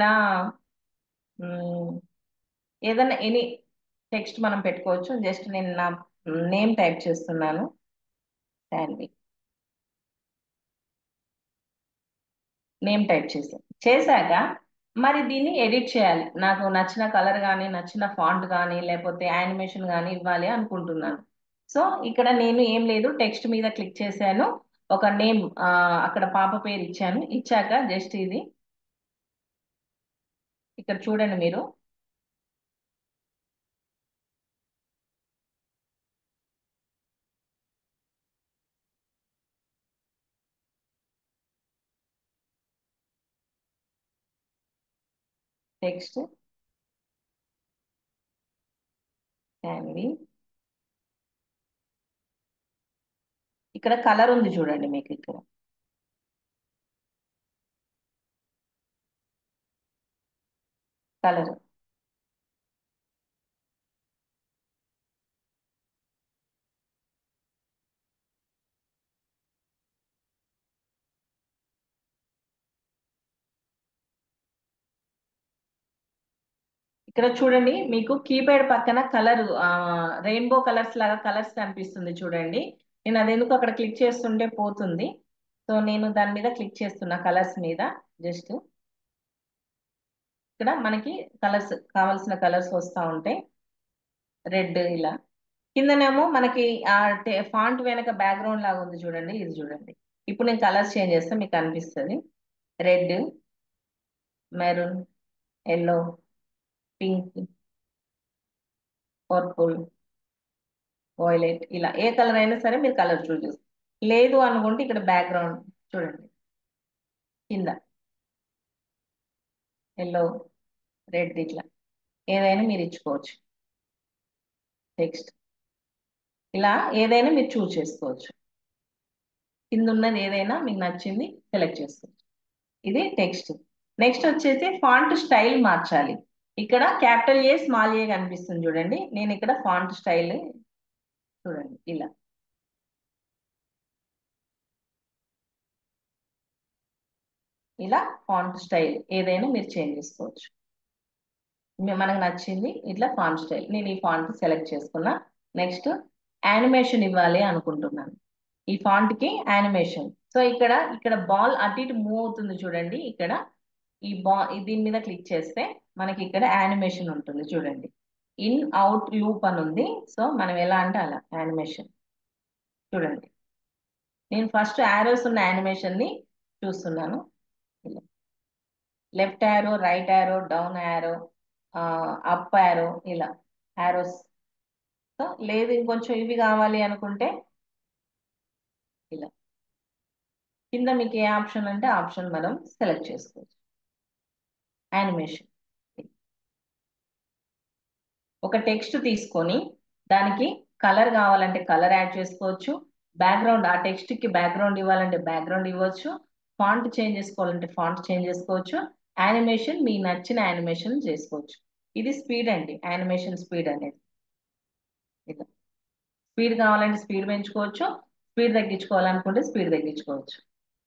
ఏదైనా ఎనీ టెక్స్ట్ మనం పెట్టుకోవచ్చు. జస్ట్ నేను నా నేమ్ టైప్ చేస్తున్నాను, శాన్వి. నేమ్ టైప్ చేశాక మరి దీన్ని ఎడిట్ చేయాలి. నాకు నచ్చిన కలర్ కానీ నచ్చిన ఫాంట్ కానీ లేకపోతే యానిమేషన్ కానీ ఇవ్వాలి అనుకుంటున్నాను. సో ఇక్కడ నేను ఏం లేదు, టెక్స్ట్ మీద క్లిక్ చేశాను, ఒక నేమ్ అక్కడ పాప పేరు ఇచ్చాను. ఇచ్చాక జస్ట్ ఇది ఇక్కడ చూడండి మీరు, టెక్స్ట్ శాన్వి. ఇక్కడ కలర్ ఉంది చూడండి మీకు, ఇక్కడ కలర్. ఇక్కడ చూడండి మీకు కీప్యాడ్ పక్కన కలర్ రెయిన్బో కలర్స్ లాగా కలర్స్ కనిపిస్తుంది చూడండి. నేను అది ఎందుకు అక్కడ క్లిక్ చేస్తుంటే పోతుంది. సో నేను దాని మీద క్లిక్ చేస్తున్నా, కలర్స్ మీద. జస్ట్ ఇక్కడ మనకి కలర్స్ కావాల్సిన కలర్స్ వస్తూ ఉంటాయి. రెడ్ ఇలా. కిందనేమో మనకి ఆ ఫాంట్ వెనక బ్యాక్గ్రౌండ్ లాగా ఉంది చూడండి, ఇది చూడండి. ఇప్పుడు నేను కలర్స్ చేంజ్ చేస్తే మీకు కనిపిస్తుంది. Red, maroon, yellow, pink, purple, violet, ఇలా ఏ కలర్ అయినా సరే మీరు కలర్ చూస్ చేసుకోండి. లేదు అనుకుంటే ఇక్కడ బ్యాక్గ్రౌండ్ చూడండి, కింద ఎల్లో, రెడ్, ఇట్లా ఏదైనా మీరు ఇచ్చుకోవచ్చు. టెక్స్ట్ ఇలా ఏదైనా మీరు చూస్ చేసుకోవచ్చు. కింద ఉన్నది ఏదైనా మీకు నచ్చింది సెలెక్ట్ చేసుకోవచ్చు. ఇది టెక్స్ట్. నెక్స్ట్ వచ్చేసి ఫాంట్ స్టైల్ మార్చాలి. ఇక్కడ క్యాపిటల్ ఏ స్మాల్ ఏ కనిపిస్తుంది చూడండి. నేను ఇక్కడ ఫాంట్ స్టైల్ చూడండి ఇలా. ఇలా ఫాంట్ స్టైల్ ఏదైనా మీరు చేంజ్ చేసుకోవచ్చు. మనకు నచ్చింది ఇట్లా ఫాంట్ స్టైల్. నేను ఈ ఫాంట్ సెలెక్ట్ చేసుకున్నా. నెక్స్ట్ యానిమేషన్ ఇవ్వాలి అనుకుంటున్నాను. ఈ ఫాంట్ కి యానిమేషన్. సో ఇక్కడ బాల్ అటు ఇటు మూవ్ అవుతుంది చూడండి. ఇక్కడ ఈ దీని మీద క్లిక్ చేస్తే మనకి ఇక్కడ యానిమేషన్ ఉంటుంది చూడండి. ఇన్ అవుట్ లూప్ అని ఉంది. సో మనం ఎలా అంటే అలా యానిమేషన్ చూడండి. నేను ఫస్ట్ యారోస్ ఉన్న యానిమేషన్ ని చూస్తున్నాను. Left arrow, right arrow, down arrow, up arrow, ఇలా యారోస్. సో లేదు ఇంకొంచెం ఇవి కావాలి అనుకుంటే ఇలా కింద మీకు ఏ ఆప్షన్ అంటే ఆప్షన్ మనం సెలెక్ట్ చేసుకోవచ్చు. యానిమేషన్ ఒక టెక్స్ట్ తీసుకొని దానికి కలర్ కావాలంటే కలర్ యాడ్ చేసుకోవచ్చు. బ్యాక్గ్రౌండ్ ఆ టెక్స్ట్ కి బ్యాక్గ్రౌండ్ ఇవ్వాలంటే బ్యాక్గ్రౌండ్ ఇవ్వచ్చు. ఫాంట్ చేంజ్ చేసుకోవాలంటే ఫాంట్ చేంజ్ చేసుకోవచ్చు. యానిమేషన్ మీ నచ్చిన యానిమేషన్ చేసుకోవచ్చు. ఇది స్పీడ్ అండి, యానిమేషన్ స్పీడ్ అనేది. ఇలా స్పీడ్ కావాలంటే స్పీడ్ పెంచుకోవచ్చు, స్పీడ్ తగ్గించుకోవాలనుకుంటే స్పీడ్ తగ్గించుకోవచ్చు.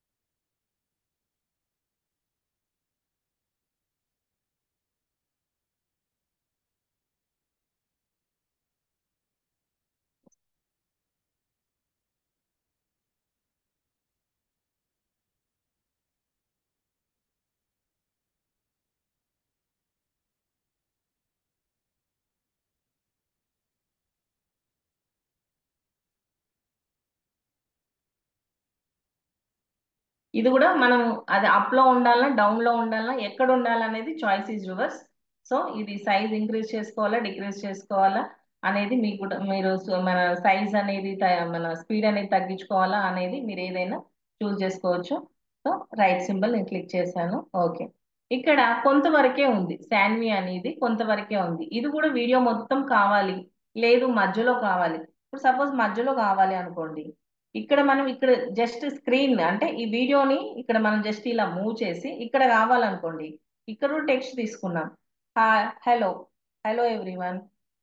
ఇది కూడా మనం అది అప్ లో ఉండాలన్నా డౌన్ లో ఉండాలన్నా ఎక్కడ ఉండాలనేది చాయిస్ ఈజ్ యువర్స్. సో ఇది సైజ్ ఇంక్రీజ్ చేసుకోవాలా డిక్రీజ్ చేసుకోవాలా అనేది మీకు కూడా మీరు మన సైజ్ అనేది మన స్పీడ్ అనేది తగ్గించుకోవాలా అనేది మీరు ఏదైనా చూస్ చేసుకోవచ్చు. సో రైట్ సింబల్ నేను క్లిక్ చేశాను. ఓకే, ఇక్కడ కొంతవరకే ఉంది శాన్వి అనేది, కొంతవరకే ఉంది. ఇది కూడా వీడియో మొత్తం కావాలి, లేదు మధ్యలో కావాలి. ఇప్పుడు సపోజ్ మధ్యలో కావాలి అనుకోండి, ఇక్కడ మనం ఇక్కడ జస్ట్ స్క్రీన్ అంటే ఈ వీడియోని ఇక్కడ మనం జస్ట్ ఇలా మూవ్ చేసి ఇక్కడ కావాలనుకోండి, ఇక్కడ టెక్స్ట్ తీసుకున్నాం. Hello, hello everyone,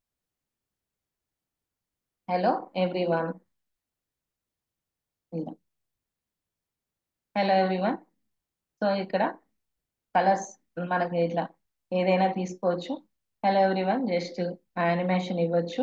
hello everyone, ఇలా హలో ఎవ్రీవన్. సో ఇక్కడ కలర్స్ మనకి ఇట్లా ఏదైనా తీసుకోవచ్చు. హలో ఎవ్రీవన్ జస్ట్ యానిమేషన్ ఇవ్వచ్చు.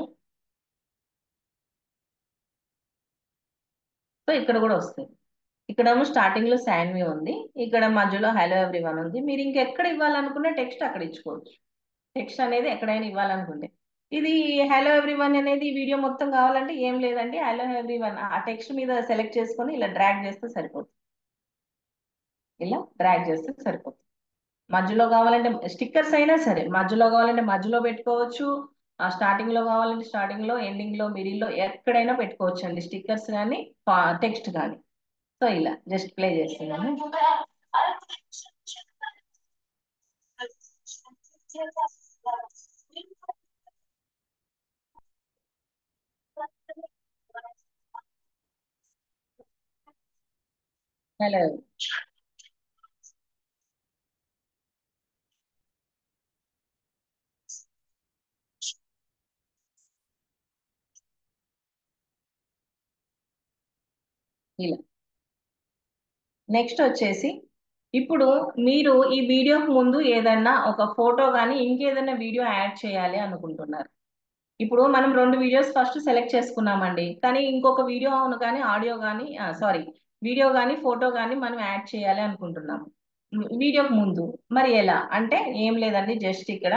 సో ఇక్కడ కూడా వస్తుంది. ఇక్కడేమో స్టార్టింగ్ లో శాన్వి ఉంది, ఇక్కడ మధ్యలో హలో ఎవ్రీవన్ ఉంది. మీరు ఇంకెక్కడ ఇవ్వాలనుకున్న టెక్స్ట్ అక్కడ ఇచ్చుకోవచ్చు. టెక్స్ట్ అనేది ఎక్కడైనా ఇవ్వాలనుకుంటే ఇది హలో ఎవ్రీవన్ అనేది వీడియో మొత్తం కావాలంటే ఏం లేదండి, హలో ఎవ్రీవన్ ఆ టెక్స్ట్ మీద సెలెక్ట్ చేసుకొని ఇలా డ్రాగ్ చేస్తే సరిపోతుంది. ఇలా డ్రాగ్ చేస్తే సరిపోతుంది. మధ్యలో కావాలంటే స్టిక్కర్స్ అయినా సరే మధ్యలో కావాలంటే మధ్యలో పెట్టుకోవచ్చు, స్టార్టింగ్ లో కావాలంటే స్టార్టింగ్ లో, ఎండింగ్ లో, మిడిల్ లో ఎక్కడైనా పెట్టుకోవచ్చు అండి స్టిక్కర్స్ కానీ టెక్స్ట్ కానీ. సో ఇలా జస్ట్ ప్లే చేస్తున్నాను. హలో ఇలా. నెక్స్ట్ వచ్చేసి ఇప్పుడు మీరు ఈ వీడియోకి ముందు ఏదన్నా ఒక ఫోటో కానీ ఇంకేదైనా వీడియో యాడ్ చేయాలి అనుకుంటున్నారు. ఇప్పుడు మనం 2 వీడియోస్ ఫస్ట్ సెలెక్ట్ చేసుకున్నామండి, కానీ ఇంకొక వీడియో కానీ ఆడియో కానీ సారీ వీడియో కానీ ఫోటో కానీ మనం యాడ్ చేయాలి అనుకుంటున్నాము వీడియోకి ముందు. మరి ఎలా అంటే ఏం లేదండి, జస్ట్ ఇక్కడ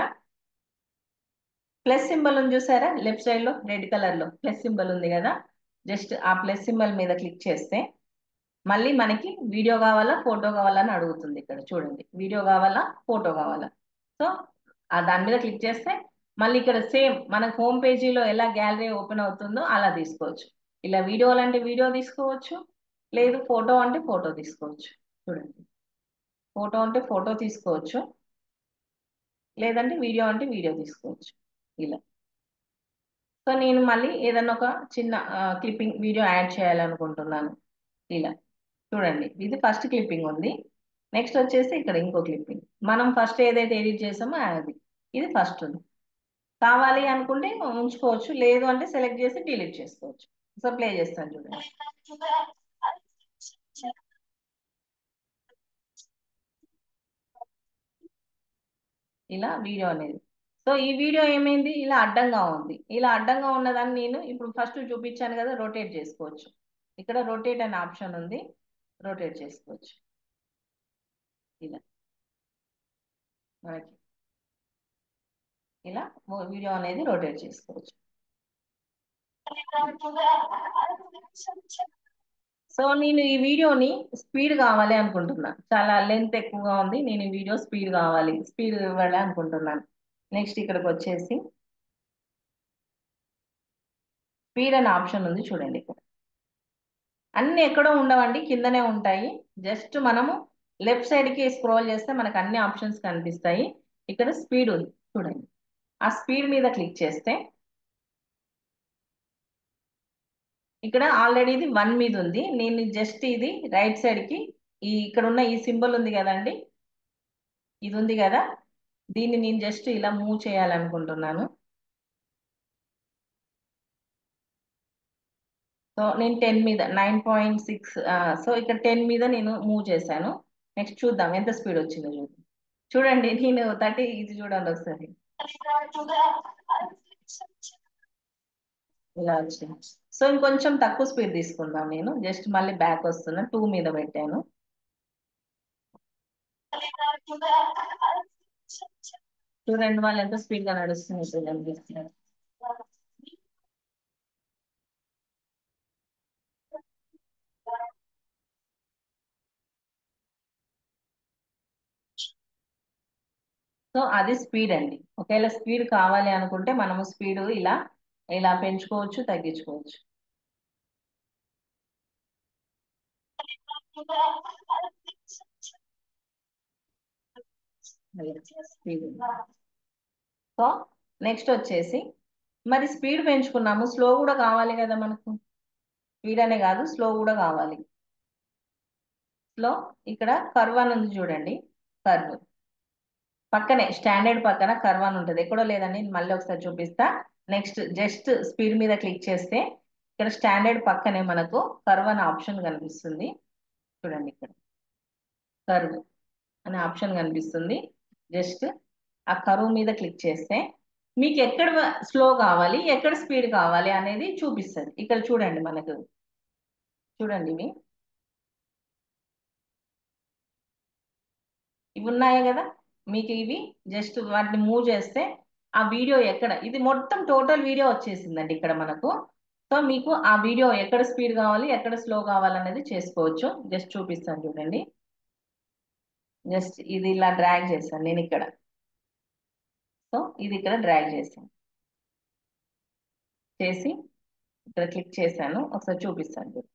ప్లస్ సింబల్ ఉంది చూసారా, లెఫ్ట్ సైడ్ లో రెడ్ కలర్ లో ప్లస్ సింబల్ ఉంది కదా, జస్ట్ ఆ ప్లస్ సింబల్ మీద క్లిక్ చేస్తే మళ్ళీ మనకి వీడియో కావాలా ఫోటో కావాలా అని అడుగుతుంది. ఇక్కడ చూడండి, వీడియో కావాలా ఫోటో కావాలా. సో దాని మీద క్లిక్ చేస్తే మళ్ళీ ఇక్కడ సేమ్ మన హోమ్ పేజీలో ఎలా గ్యాలరీ ఓపెన్ అవుతుందో అలా తీసుకోవచ్చు. ఇలా వీడియో అంటే వీడియో తీసుకోవచ్చు, లేదు ఫోటో అంటే ఫోటో తీసుకోవచ్చు. చూడండి, ఫోటో అంటే ఫోటో తీసుకోవచ్చు, లేదంటే వీడియో అంటే వీడియో తీసుకోవచ్చు. ఇలా. సో నేను మళ్ళీ ఏదన్నా ఒక చిన్న క్లిప్పింగ్ వీడియో యాడ్ చేయాలనుకుంటున్నాను. ఇలా చూడండి, ఇది ఫస్ట్ క్లిప్పింగ్ ఉంది. నెక్స్ట్ వచ్చేసి ఇక్కడ ఇంకో క్లిప్పింగ్, మనం ఫస్ట్ ఏదైతే ఎడిట్ చేసామో అది, ఇది ఫస్ట్ ఉంది. కావాలి అనుకుంటే ఉంచుకోవచ్చు, లేదు అంటే సెలెక్ట్ చేసి డిలీట్ చేసుకోవచ్చు. సో ప్లే చేస్తాను చూడండి. ఇలా వీడియో అనేది. సో ఈ వీడియో ఏమైంది, ఇలా అడ్డంగా ఉంది. ఇలా అడ్డంగా ఉన్నదాన్ని నేను ఇప్పుడు ఫస్ట్ చూపించాను కదా, రొటేట్ చేసుకోవచ్చు. ఇక్కడ రొటేట్ అనే ఆప్షన్ ఉంది, రొటేట్ చేసుకోవచ్చు. ఇలా మనకి ఇలా వీడియో అనేది రొటేట్ చేసుకోవచ్చు. సో నేను ఈ వీడియోని స్పీడ్ కావాలి అనుకుంటున్నా, చాలా లెంత్ ఎక్కువగా ఉంది, నేను ఈ వీడియో స్పీడ్ కావాలి, స్పీడ్ ఇవ్వాలి అనుకుంటున్నాను. నెక్స్ట్ ఇక్కడికి వచ్చేసి స్పీడ్ అనే ఆప్షన్ ఉంది చూడండి. ఇక్కడ అన్ని ఎక్కడో ఉండవండి, కిందనే ఉంటాయి. జస్ట్ మనము లెఫ్ట్ సైడ్ కి స్క్రోల్ చేస్తే మనకు అన్ని ఆప్షన్స్ కనిపిస్తాయి. ఇక్కడ స్పీడ్ ఉంది చూడండి, ఆ స్పీడ్ మీద క్లిక్ చేస్తే ఇక్కడ ఆల్రెడీ ఇది 1 మీద ఉంది. నేను జస్ట్ ఇది రైట్ సైడ్ కి ఇక్కడ ఉన్న ఈ సింబల్ ఉంది కదండి, ఇది ఉంది కదా, దీన్ని నేను జస్ట్ ఇలా మూవ్ చేయాలనుకుంటున్నాను. సో నేను 10 మీద 9.6, సో ఇక్కడ 10 మీద నేను మూవ్ చేశాను. నెక్స్ట్ చూద్దాం ఎంత స్పీడ్ వచ్చిందో చూడండి. నేను 30, ఇది చూడండి ఒకసారి ఇలా వచ్చింది. సో ఇంకొంచెం తక్కువ స్పీడ్ తీసుకుందాం. నేను జస్ట్ మళ్ళీ బ్యాక్ వస్తున్నా, 2 మీద పెట్టాను. చూడండి వాళ్ళు ఎంత స్పీడ్ గా నడుస్తుంది అనిపిస్తున్నారు. సో అది స్పీడ్ అండి. ఒకవేళ స్పీడ్ కావాలి అనుకుంటే మనము స్పీడ్ ఇలా ఇలా పెంచుకోవచ్చు, తగ్గించుకోవచ్చు. స్పీడ్. సో నెక్స్ట్ వచ్చేసి మరి స్పీడ్ పెంచుకున్నాము, స్లో కూడా కావాలి కదా మనకు. స్పీడ్ అనే కాదు, స్లో కూడా కావాలి. స్లో ఇక్కడ కర్వ్ అని ఉంది చూడండి, కర్వ్ పక్కనే స్టాండర్డ్ పక్కన కర్వ్ అని ఉంటుంది, ఎక్కడో లేదండి, మళ్ళీ ఒకసారి చూపిస్తా. నెక్స్ట్ జస్ట్ స్పీడ్ మీద క్లిక్ చేస్తే ఇక్కడ స్టాండర్డ్ పక్కనే మనకు కర్వ్ అనే ఆప్షన్ కనిపిస్తుంది చూడండి. ఇక్కడ కర్వ్ అనే ఆప్షన్ కనిపిస్తుంది. జస్ట్ ఆ కర్వ్ మీద క్లిక్ చేస్తే మీకు ఎక్కడ స్లో కావాలి, ఎక్కడ స్పీడ్ కావాలి అనేది చూపిస్తుంది. ఇక్కడ చూడండి, మనకు చూడండి ఇవి ఉన్నాయి కదా, మీకు ఇవి జస్ట్ వాటిని మూవ్ చేస్తే ఆ వీడియో ఎక్కడ, ఇది మొత్తం టోటల్ వీడియో వచ్చేసిందండి ఇక్కడ మనకు. సో మీకు ఆ వీడియో ఎక్కడ స్పీడ్ కావాలి, ఎక్కడ స్లో కావాలి అనేది చేసుకోవచ్చు. జస్ట్ చూపిస్తాను చూడండి. జస్ట్ ఇది ఇలా డ్రాగ్ చేశాను నేను ఇక్కడ. సో ఇది ఇక్కడ డ్రాగ్ చేశాను, చేసి ఇక్కడ క్లిక్ చేశాను. ఒకసారి చూపిస్తాను చూడండి.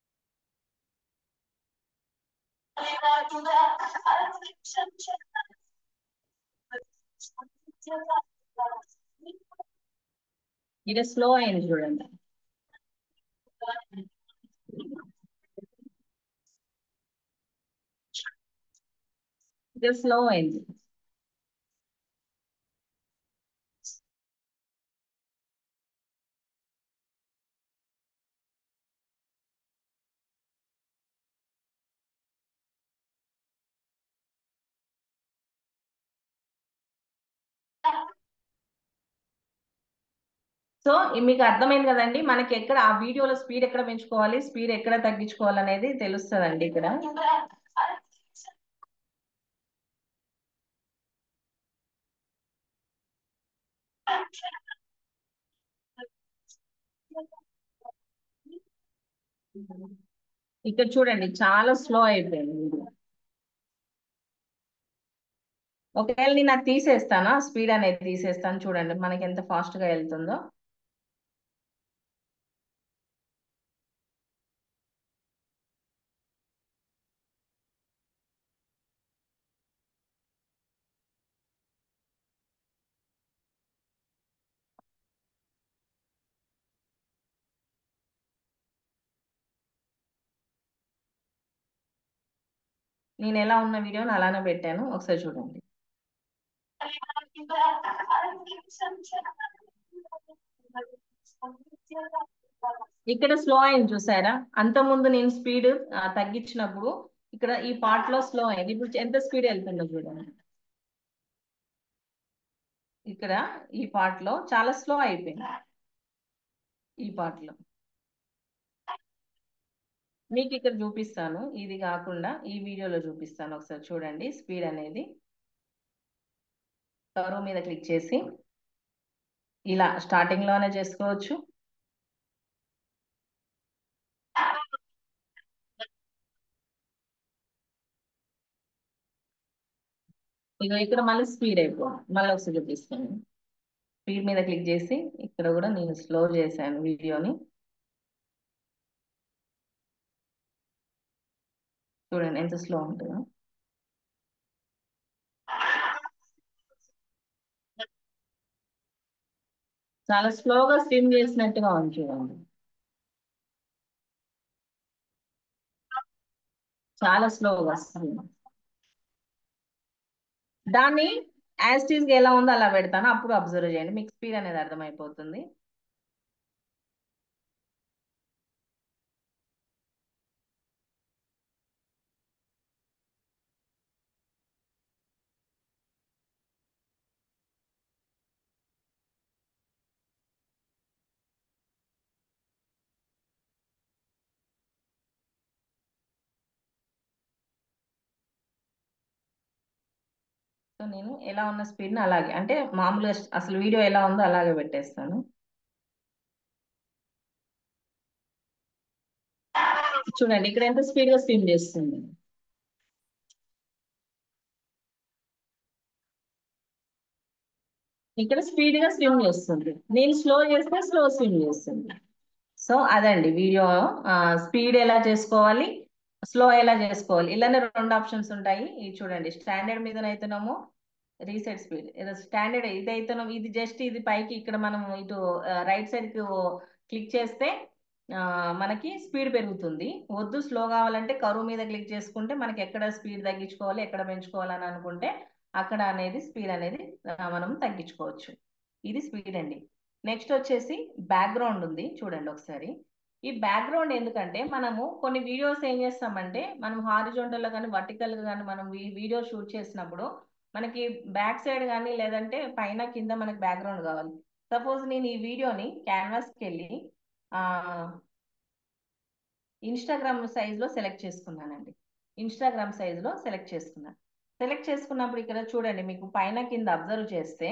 ఇది స్లో అయింది చూడండి. ఇది స్లో అయింది. సో మీకు అర్థమైంది కదండి, మనకి ఎక్కడ ఆ వీడియోలో స్పీడ్ ఎక్కడ పెంచుకోవాలి, స్పీడ్ ఎక్కడ తగ్గించుకోవాలి అనేది తెలుస్తుందండి ఇక్కడ. ఇక్కడ చూడండి చాలా స్లో అయిపోయింది వీడియో. ఒకవేళ నేను అది తీసేస్తాను, స్పీడ్ అనేది తీసేస్తాను, చూడండి మనకి ఎంత ఫాస్ట్ గా వెళ్తుందో. నేను ఎలా ఉన్న వీడియోని అలానే పెట్టాను, ఒకసారి చూడండి. ఇక్కడ స్లో అయింది చూసారా, అంతకుముందు నేను స్పీడ్ తగ్గించినప్పుడు ఇక్కడ ఈ పార్ట్ లో స్లో అయింది. ఇప్పుడు ఎంత స్పీడ్ వెళ్తుందో చూడండి. ఇక్కడ ఈ పార్ట్ లో చాలా స్లో అయిపోయింది. ఈ పార్ట్ లో మీకు ఇక్కడ చూపిస్తాను, ఇది కాకుండా ఈ వీడియోలో చూపిస్తాను. ఒకసారి చూడండి స్పీడ్ అనేది. కర్వ్ మీద క్లిక్ చేసి ఇలా స్టార్టింగ్ లోనే చేసుకోవచ్చు. ఇక ఇక్కడ మళ్ళీ స్పీడ్ అయిపోయింది. మళ్ళీ ఒకసారి చూపిస్తాను. స్పీడ్ మీద క్లిక్ చేసి ఇక్కడ కూడా నేను స్లో చేశాను వీడియోని. చూడండి ఎంత స్లో ఉంటుందో. చాలా స్లోగా స్విమ్ చేసినట్టుగా ఉంది చూడండి. చాలా స్లోగా వస్తుంది. దాన్ని యాజ్ టీజ్ గా ఎలా ఉందో అలా పెడతాను, అప్పుడు అబ్జర్వ్ చేయండి, మీకు స్పీడ్ అనేది అర్థమైపోతుంది. సో నేను ఎలా ఉన్న స్పీడ్ని అలాగే, అంటే మామూలుగా అసలు వీడియో ఎలా ఉందో అలాగే పెట్టేస్తాను. చూడండి ఇక్కడ ఎంత స్పీడ్ గా స్విమ్ చేస్తుంది. ఇక్కడ స్పీడ్ గా స్విమ్ చేస్తుంది, నేను స్లో చేస్తే స్లో స్విమ్ చేస్తుంది. సో అదండి వీడియో స్పీడ్ ఎలా చేసుకోవాలి, స్లో ఎలా చేసుకోవాలి, ఇలానే 2 ఆప్షన్స్ ఉంటాయి. ఇది చూడండి, స్టాండర్డ్ మీదనైతేనేమో రీసెట్ స్పీడ్, స్టాండర్డ్ ఇదైతేనేమో ఇది జస్ట్ ఇది పైకి ఇక్కడ మనం ఇటు రైట్ సైడ్ కి క్లిక్ చేస్తే మనకి స్పీడ్ పెరుగుతుంది. వద్దు స్లో కావాలంటే కరువు మీద క్లిక్ చేసుకుంటే మనకి ఎక్కడ స్పీడ్ తగ్గించుకోవాలి, ఎక్కడ పెంచుకోవాలని అనుకుంటే అక్కడ అనేది స్పీడ్ అనేది మనం తగ్గించుకోవచ్చు. ఇది స్పీడ్ అండి. నెక్స్ట్ వచ్చేసి బ్యాక్గ్రౌండ్ ఉంది, చూడండి ఒకసారి. ఈ బ్యాక్గ్రౌండ్ ఎందుకంటే మనము కొన్ని వీడియోస్ ఏం చేస్తామంటే మనం హారిజోంటల్ గా కానీ వర్టికల్ గా కానీ మనం వీడియో షూట్ చేసినప్పుడు మనకి బ్యాక్ సైడ్ కానీ లేదంటే పైన కింద మనకి బ్యాక్గ్రౌండ్ కావాలి. సపోజ్ నేను ఈ వీడియోని క్యాన్వాస్కి వెళ్ళి ఇన్స్టాగ్రామ్ సైజ్ లో సెలెక్ట్ చేసుకున్నానండి. ఇన్స్టాగ్రామ్ సైజ్ లో సెలెక్ట్ చేసుకున్నాను. సెలెక్ట్ చేసుకున్నప్పుడు ఇక్కడ చూడండి, మీకు పైన కింద అబ్జర్వ్ చేస్తే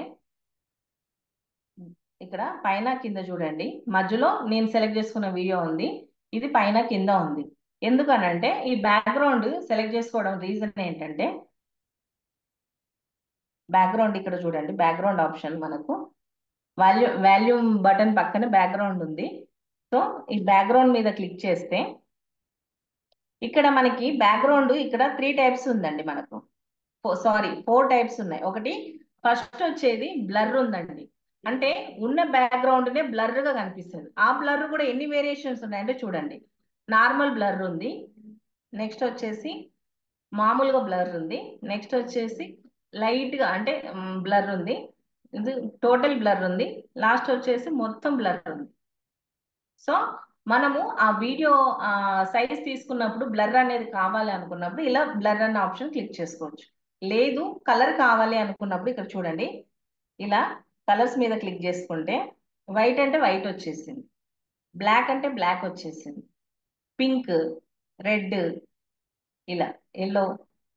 ఇక్కడ పైన కింద చూడండి, మధ్యలో నేను సెలెక్ట్ చేసుకున్న వీడియో ఉంది, ఇది పైన కింద ఉంది. ఎందుకనంటే ఈ బ్యాక్గ్రౌండ్ సెలెక్ట్ చేసుకోవడం రీజన్ ఏంటంటే, బ్యాక్గ్రౌండ్ ఇక్కడ చూడండి, బ్యాక్గ్రౌండ్ ఆప్షన్ మనకు వాల్యూమ్ బటన్ పక్కన బ్యాక్గ్రౌండ్ ఉంది. సో ఈ బ్యాక్గ్రౌండ్ మీద క్లిక్ చేస్తే ఇక్కడ మనకి బ్యాక్గ్రౌండ్ ఇక్కడ 3 టైప్స్ ఉందండి మనకు. సారీ 4 టైప్స్ ఉన్నాయి. ఒకటి ఫస్ట్ వచ్చేది బ్లర్ ఉందండి, అంటే ఉన్న బ్యాక్గ్రౌండ్ నే బ్లర్ గా కనిపిస్తుంది. ఆ బ్లర్ కూడా ఎన్ని వేరియేషన్స్ ఉన్నాయంటే చూడండి, నార్మల్ బ్లర్ ఉంది, నెక్స్ట్ వచ్చేసి మామూలుగా బ్లర్ ఉంది, నెక్స్ట్ వచ్చేసి లైట్ గా అంటే బ్లర్ ఉంది, ఇది టోటల్ బ్లర్ ఉంది, లాస్ట్ వచ్చేసి మొత్తం బ్లర్ ఉంది. సో మనము ఆ వీడియో సైజ్ తీసుకున్నప్పుడు బ్లర్ అనేది కావాలి అనుకున్నప్పుడు ఇలా బ్లర్ అన్న ఆప్షన్ క్లిక్ చేసుకోవచ్చు. లేదు కలర్ కావాలి అనుకున్నప్పుడు ఇక్కడ చూడండి, ఇలా కలర్స్ మీద క్లిక్ చేసుకుంటే వైట్ అంటే వైట్ వచ్చేసింది, బ్లాక్ అంటే బ్లాక్ వచ్చేసింది, పింక్, రెడ్, ఇలా ఎల్లో,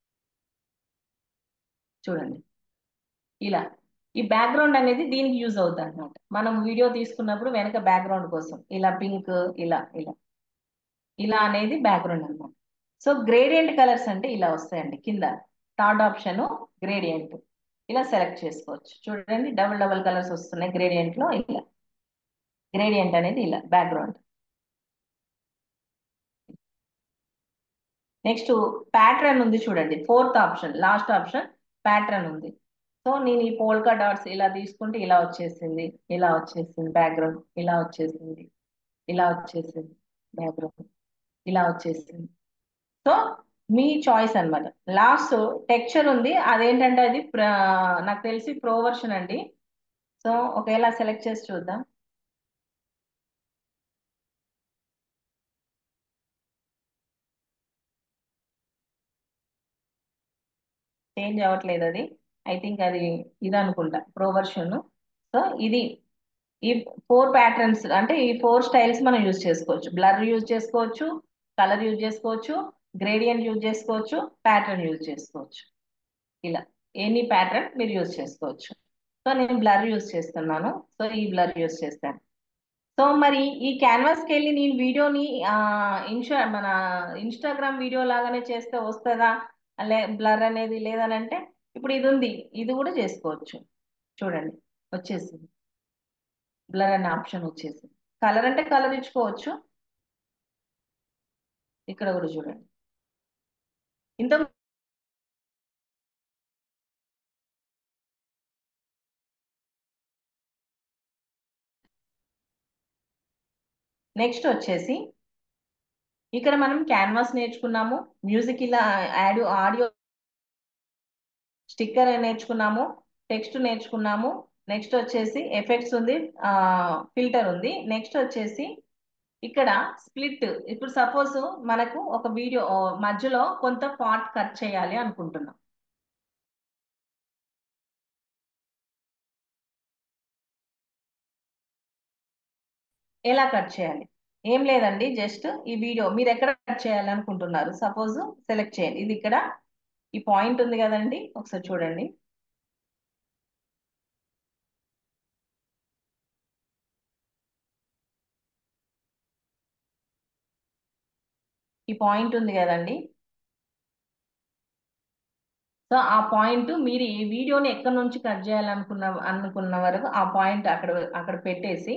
చూడండి ఇలా. ఈ బ్యాక్గ్రౌండ్ అనేది దీనికి యూజ్ అవుతుంది అనమాట. మనం వీడియో తీసుకున్నప్పుడు వెనక బ్యాక్గ్రౌండ్ కోసం ఇలా పింక్, ఇలా ఇలా ఇలా అనేది బ్యాక్గ్రౌండ్ అనమాట. సో గ్రేడియంట్ కలర్స్ అంటే ఇలా వస్తాయండి. కింద థర్డ్ ఆప్షన్ గ్రేడియంట్, ఇలా సెలెక్ట్ చేసుకోవచ్చు. చూడండి డబుల్ డబుల్ కలర్స్ వస్తున్నాయి గ్రేడియంట్ లో. ఇలా గ్రేడియంట్ అనేది ఇలా బ్యాక్గ్రౌండ్. నెక్స్ట్ ప్యాటర్న్ ఉంది చూడండి, 4th option, last option pattern ఉంది. సో నేను ఈ పోల్కా డాట్స్ ఇలా తీసుకుంటే ఇలా వచ్చేసింది, ఇలా వచ్చేసింది బ్యాక్గ్రౌండ్, ఇలా వచ్చేసింది, ఇలా వచ్చేసింది బ్యాక్గ్రౌండ్, ఇలా వచ్చేసింది. సో మీ చాయిస్ అన్నమాట. లాస్ట్ టెక్స్చర్ ఉంది, అదేంటంటే అది నాకు తెలిసి ప్రో వర్షన్ అండి. సో ఒకవేళ సెలెక్ట్ చేసి చూద్దాం. చేంజ్ అవ్వట్లేదు అది, ఐ థింక్ అది ఇది అనుకుంటా ప్రో వర్షన్. సో ఇది ఈ 4 ప్యాటర్న్స్ అంటే ఈ 4 స్టైల్స్ మనం యూజ్ చేసుకోవచ్చు. బ్లర్ యూజ్ చేసుకోవచ్చు, కలర్ యూజ్ చేసుకోవచ్చు, గ్రేడియంట్ యూజ్ చేసుకోవచ్చు, ప్యాటర్న్ యూజ్ చేసుకోవచ్చు. ఇలా ఎనీ ప్యాటర్న్ మీరు యూజ్ చేసుకోవచ్చు. సో నేను బ్లర్ యూస్ చేస్తున్నాను. సో ఈ బ్లర్ యూస్ చేస్తాను. సో మరి ఈ క్యాన్వాస్కి వెళ్ళి నేను వీడియోని మన ఇన్స్టాగ్రామ్ వీడియో లాగానే చేస్తే వస్తుందా బ్లర్ అనేది లేదనంటే, ఇప్పుడు ఇది ఉంది, ఇది కూడా చేసుకోవచ్చు. చూడండి వచ్చేసింది, బ్లర్ అనే ఆప్షన్ వచ్చేసింది. కలర్ అంటే కలర్ ఇచ్చుకోవచ్చు. ఇక్కడ కూడా చూడండి. ఇంత నెక్స్ట్ వచ్చేసి ఇక్కడ మనం క్యాన్వాస్ నేర్చుకున్నాము, మ్యూజిక్ ఇలా ఆడియో స్టిక్కర్ నేర్చుకున్నాము, టెక్స్ట్ నేర్చుకున్నాము. నెక్స్ట్ వచ్చేసి ఎఫెక్ట్స్ ఉంది, ఫిల్టర్ ఉంది. నెక్స్ట్ వచ్చేసి ఇక్కడ స్ప్లిట్. ఇప్పుడు సపోజ్ మనకు ఒక వీడియో మధ్యలో కొంత పార్ట్ కట్ చేయాలి అనుకుంటున్నాం. ఎలా కట్ చేయాలి? ఏం లేదండి, జస్ట్ ఈ వీడియో మీరు ఎక్కడ కట్ చేయాలి అనుకుంటున్నారు సపోజ్ సెలెక్ట్ చేయండి. ఇది ఇక్కడ ఈ పాయింట్ ఉంది కదండి, ఒకసారి చూడండి. ఈ పాయింట్ ఉంది కదండి. సో ఆ పాయింట్ మీరు ఈ వీడియోని ఎక్కడి నుంచి కట్ చేయాలనుకున్న వరకు ఆ పాయింట్ అక్కడ అక్కడ పెట్టేసి,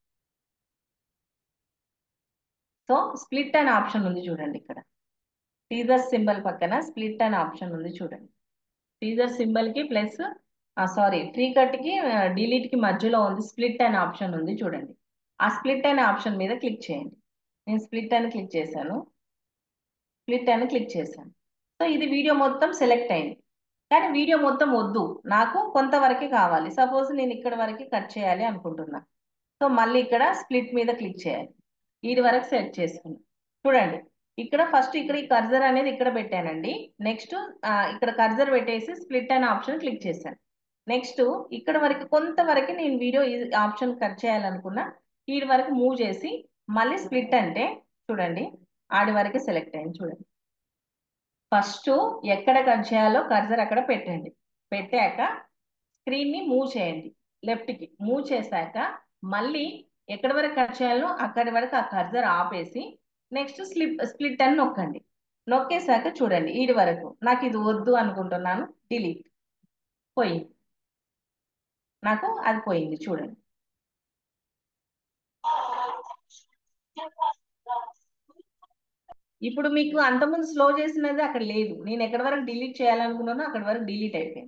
సో స్ప్లిట్ అనే ఆప్షన్ ఉంది చూడండి. ఇక్కడ టీజర్ సింబల్ పక్కన స్ప్లిట్ అనే ఆప్షన్ ఉంది చూడండి. టీజర్ సింబల్ కి ప్లస్ సారీ ఫ్రీ కట్ కి డిలీట్ కి మధ్యలో ఉంది స్ప్లిట్ అనే ఆప్షన్ ఉంది చూడండి. ఆ స్ప్లిట్ అనే ఆప్షన్ మీద క్లిక్ చేయండి. నేను స్ప్లిట్ అని క్లిక్ చేశాను, స్ప్లిట్ అని క్లిక్ చేశాను. సో ఇది వీడియో మొత్తం సెలెక్ట్ అయింది. కానీ వీడియో మొత్తం వద్దు, నాకు కొంతవరకే కావాలి. సపోజ్ నేను ఇక్కడ వరకు కట్ చేయాలి అనుకుంటున్నా. సో మళ్ళీ ఇక్కడ స్ప్లిట్ మీద క్లిక్ చేయాలి. ఇది వరకు సెట్ చేసుకున్నాను. చూడండి ఇక్కడ ఫస్ట్ ఇక్కడ ఈ కర్జర్ అనేది ఇక్కడ పెట్టానండి. నెక్స్ట్ ఇక్కడ కర్జర్ పెట్టేసి స్ప్లిట్ అనే ఆప్షన్ క్లిక్ చేశాను. నెక్స్ట్ ఇక్కడ వరకు కొంతవరకు నేను వీడియో ఆప్షన్ కట్ చేయాలనుకున్నా, ఈ వరకు మూవ్ చేసి మళ్ళీ స్ప్లిట్ అంటే చూడండి ఆడి వరకు సెలెక్ట్ అయింది. చూడండి ఫస్ట్ ఎక్కడ కట్ చేయాలో కర్జర్ అక్కడ పెట్టండి. పెట్టాక స్క్రీన్ ని మూవ్ చేయండి, లెఫ్ట్ కి మూవ్ చేశాక మళ్ళీ ఎక్కడి వరకు కట్ చేయాలో అక్కడి వరకు ఆ కర్జర్ ఆపేసి నెక్స్ట్ స్ప్లిట్ అని నొక్కండి. నొక్కేశాక చూడండి ఈడి వరకు నాకు ఇది వద్దు అనుకుంటున్నాను, డిలీట్. పోయింది, నాకు అది పోయింది. చూడండి ఇప్పుడు మీకు అంతకుముందు స్లో చేసినది అక్కడ లేదు. నేను ఎక్కడి వరకు డిలీట్ చేయాలనుకున్నానో అక్కడి వరకు డిలీట్ అయిపోయింది.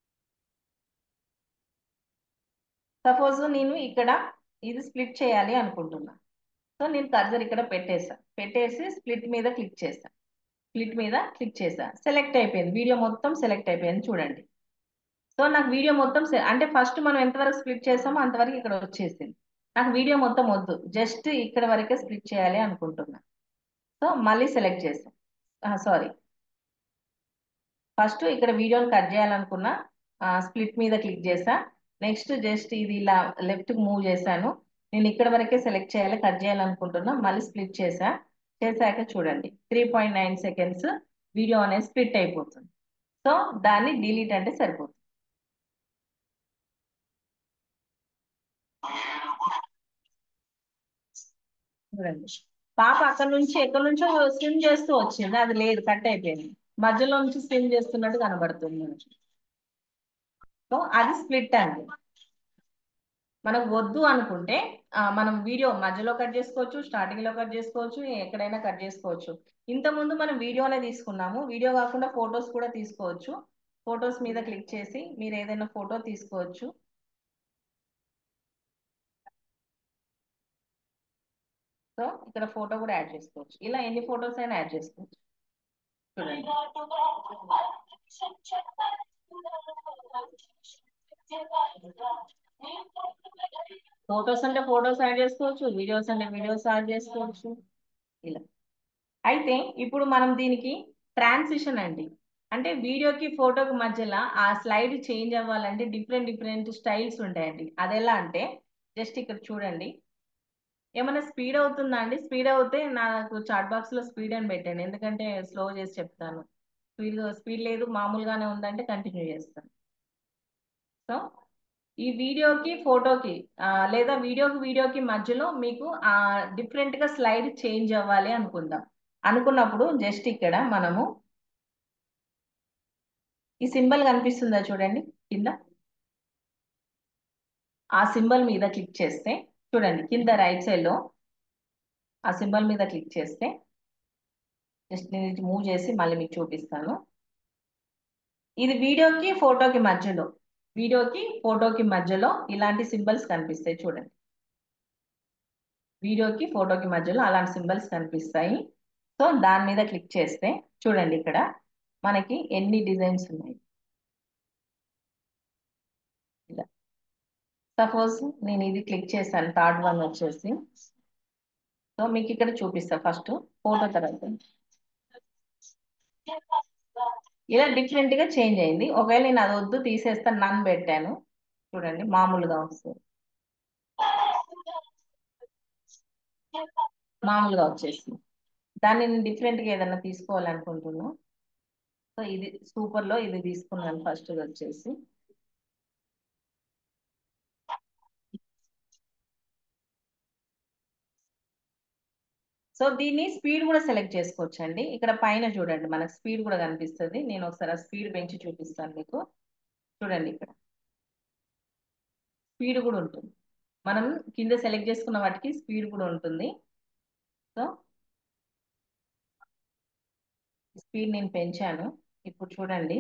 సపోజ్ నేను ఇక్కడ ఇది స్ప్లిట్ చేయాలి అనుకుంటున్నా. సో నేను కర్జర్ ఇక్కడ పెట్టేసి స్ప్లిట్ మీద క్లిక్ చేసా. స్ప్లిట్ మీద క్లిక్ చేసా, సెలెక్ట్ అయిపోయింది, వీడియో మొత్తం సెలెక్ట్ అయిపోయింది. చూడండి సో నాకు వీడియో మొత్తం అంటే ఫస్ట్ మనం ఎంతవరకు స్ప్లిట్ చేసామో అంతవరకు ఇక్కడ వచ్చేసింది. నాకు వీడియో మొత్తం వద్దు, జస్ట్ ఇక్కడ వరకే స్ప్లిట్ చేయాలి అనుకుంటున్నా. సో మళ్ళీ సెలెక్ట్ చేసాం, సారీ ఫస్ట్ ఇక్కడ వీడియోని కట్ చేయాలనుకున్నా, స్ప్లిట్ మీద క్లిక్ చేసా. నెక్స్ట్ జస్ట్ ఇది ఇలా లెఫ్ట్ మూవ్ చేశాను. నేను ఇక్కడ వరకే సెలెక్ట్ చేయాలి, కట్ చేయాలనుకుంటున్నా, మళ్ళీ స్ప్లిట్ చేశాక చూడండి 3.9 సెకండ్స్ వీడియో అనేది స్ప్లిట్ అయిపోతుంది. సో దాన్ని డిలీట్ అంటే సరిపోతుంది. చూడండి పాప అక్కడ నుంచి ఎక్కడి నుంచో స్విమ్ చేస్తూ వచ్చింది, అది లేదు, కట్ అయిపోయింది. మధ్యలో నుంచి స్విమ్ చేస్తున్నట్టు కనబడుతుంది. సో అది స్ప్లిట్ అండి. మనకు వద్దు అనుకుంటే మనం వీడియో మధ్యలో కట్ చేసుకోవచ్చు, స్టార్టింగ్ లో కట్ చేసుకోవచ్చు, ఎక్కడైనా కట్ చేసుకోవచ్చు. ఇంతకుముందు మనం వీడియోనే తీసుకున్నాము, వీడియో కాకుండా ఫొటోస్ కూడా తీసుకోవచ్చు. ఫొటోస్ మీద క్లిక్ చేసి మీరు ఏదైనా ఫోటో తీసుకోవచ్చు. సో ఇక్కడ ఫోటో కూడా యాడ్ చేసుకోవచ్చు, ఇలా ఎన్ని ఫొటోస్ అయినా యాడ్ చేసుకోవచ్చు. చూడండి ఫొటోస్ అంటే ఫొటోస్ యాడ్ చేసుకోవచ్చు, వీడియోస్ అంటే వీడియోస్ యాడ్ చేసుకోవచ్చు ఇలా. అయితే ఇప్పుడు మనం దీనికి ట్రాన్సిషన్ అండి, అంటే వీడియోకి ఫోటోకి మధ్యలో ఆ స్లైడ్ చేంజ్ అవ్వాలంటే డిఫరెంట్ స్టైల్స్ ఉంటాయండి. అది ఎలా అంటే జస్ట్ ఇక్కడ చూడండి, ఏమైనా స్పీడ్ అవుతుందా అండి? స్పీడ్ అవుతే నాకు చాట్ బాక్స్ లో స్పీడ్ అని పెట్టండి, ఎందుకంటే స్లో చేసి చెప్తాను. స్పీడ్ లేదు మామూలుగానే ఉందంటే కంటిన్యూ చేస్తాను. సో ఈ వీడియోకి ఫోటోకి లేదా వీడియోకి మధ్యలో మీకు డిఫరెంట్ గా స్లైడ్ చేంజ్ అవ్వాలి అనుకుందాం. అనుకున్నప్పుడు జస్ట్ ఇక్కడ మనము ఈ సింబల్ కనిపిస్తుందా చూడండి కింద, ఆ సింబల్ మీద క్లిక్ చేస్తే చూడండి కింద రైట్ సైడ్ లో ఆ సింబల్ మీద క్లిక్ చేస్తే, జస్ట్ నేను ఇది మూవ్ చేసి మళ్ళీ మీకు చూపిస్తాను. ఇది వీడియోకి ఫోటోకి మధ్యలో ఇలాంటి సింబల్స్ కనిపిస్తాయి చూడండి. వీడియోకి ఫోటోకి మధ్యలో అలాంటి సింబల్స్ కనిపిస్తాయి. సో దాని మీద క్లిక్ చేస్తే చూడండి ఇక్కడ మనకి ఎన్ని డిజైన్స్ ఉన్నాయి. ఇలా సపోజ్ నేను ఇది క్లిక్ చేశాను, థర్డ్ వన్ వచ్చేసి. సో మీకు ఇక్కడ చూపిస్తా ఫస్ట్ ఫోటో, తర్వాత ఇలా డిఫరెంట్ గా చేంజ్ అయింది. ఒకవేళ నేను అది వద్దు తీసేస్తాను, నన్ను పెట్టాను చూడండి మామూలుగా వస్తుంది, మామూలుగా వచ్చేసింది. దాన్ని నేను డిఫరెంట్ గా ఏదైనా తీసుకోవాలనుకుంటున్నా. సో ఇది సూపర్ లో ఇది తీసుకున్నాను ఫస్ట్ వచ్చేసి. సో దీన్ని స్పీడ్ కూడా సెలెక్ట్ చేసుకోవచ్చు అండి. ఇక్కడ పైన చూడండి మనకు స్పీడ్ కూడా కనిపిస్తుంది. నేను ఒకసారి ఆ స్పీడ్ పెంచి చూపిస్తాను మీకు. చూడండి ఇక్కడ స్పీడ్ కూడా ఉంటుంది. మనం కింద సెలెక్ట్ చేసుకున్న వాటికి స్పీడ్ కూడా ఉంటుంది. సో స్పీడ్ నేను పెంచాను. ఇప్పుడు చూడండి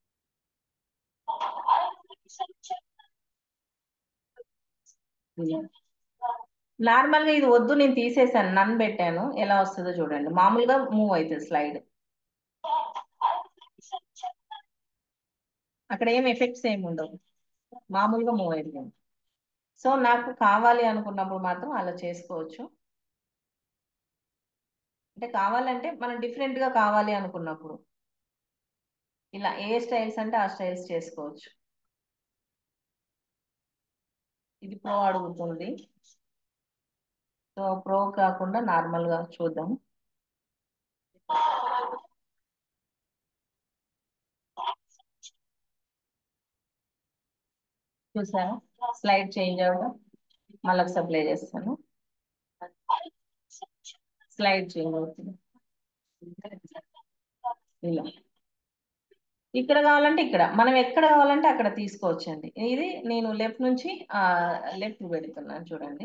నార్మల్ గా ఇది వద్దు నేను తీసేసాను, నన్ను పెట్టాను, ఎలా వస్తుందో చూడండి. మామూలుగా మూవ్ అవుతుంది స్లైడ్, అక్కడ ఏం ఎఫెక్ట్స్ ఏమి ఉండవు, మామూలుగా మూవ్ అవుతుంది. సో నాకు కావాలి అనుకున్నప్పుడు మాత్రం అలా చేసుకోవచ్చు. అంటే కావాలంటే మనం డిఫరెంట్ గా కావాలి అనుకున్నప్పుడు ఇలా ఏ స్టైల్స్ అంటే ఆ స్టైల్స్ చేసుకోవచ్చు. ఇది ప్రో అడుగుతుంది. సో ప్రో కాకుండా నార్మల్ గా చూద్దాం. చూసారా స్లైడ్ చేంజ్ అవ్వడం. మళ్ళీ ఒకసారి ప్లే చేస్తాను, స్లైడ్ చేంజ్ అవుతుంది ఇలా. ఇక్కడ కావాలంటే ఇక్కడ, మనం ఎక్కడ కావాలంటే అక్కడ తీసుకోవచ్చండి. ఇది నేను లెఫ్ట్ నుంచి లెఫ్ట్ పెడుతున్నాను చూడండి.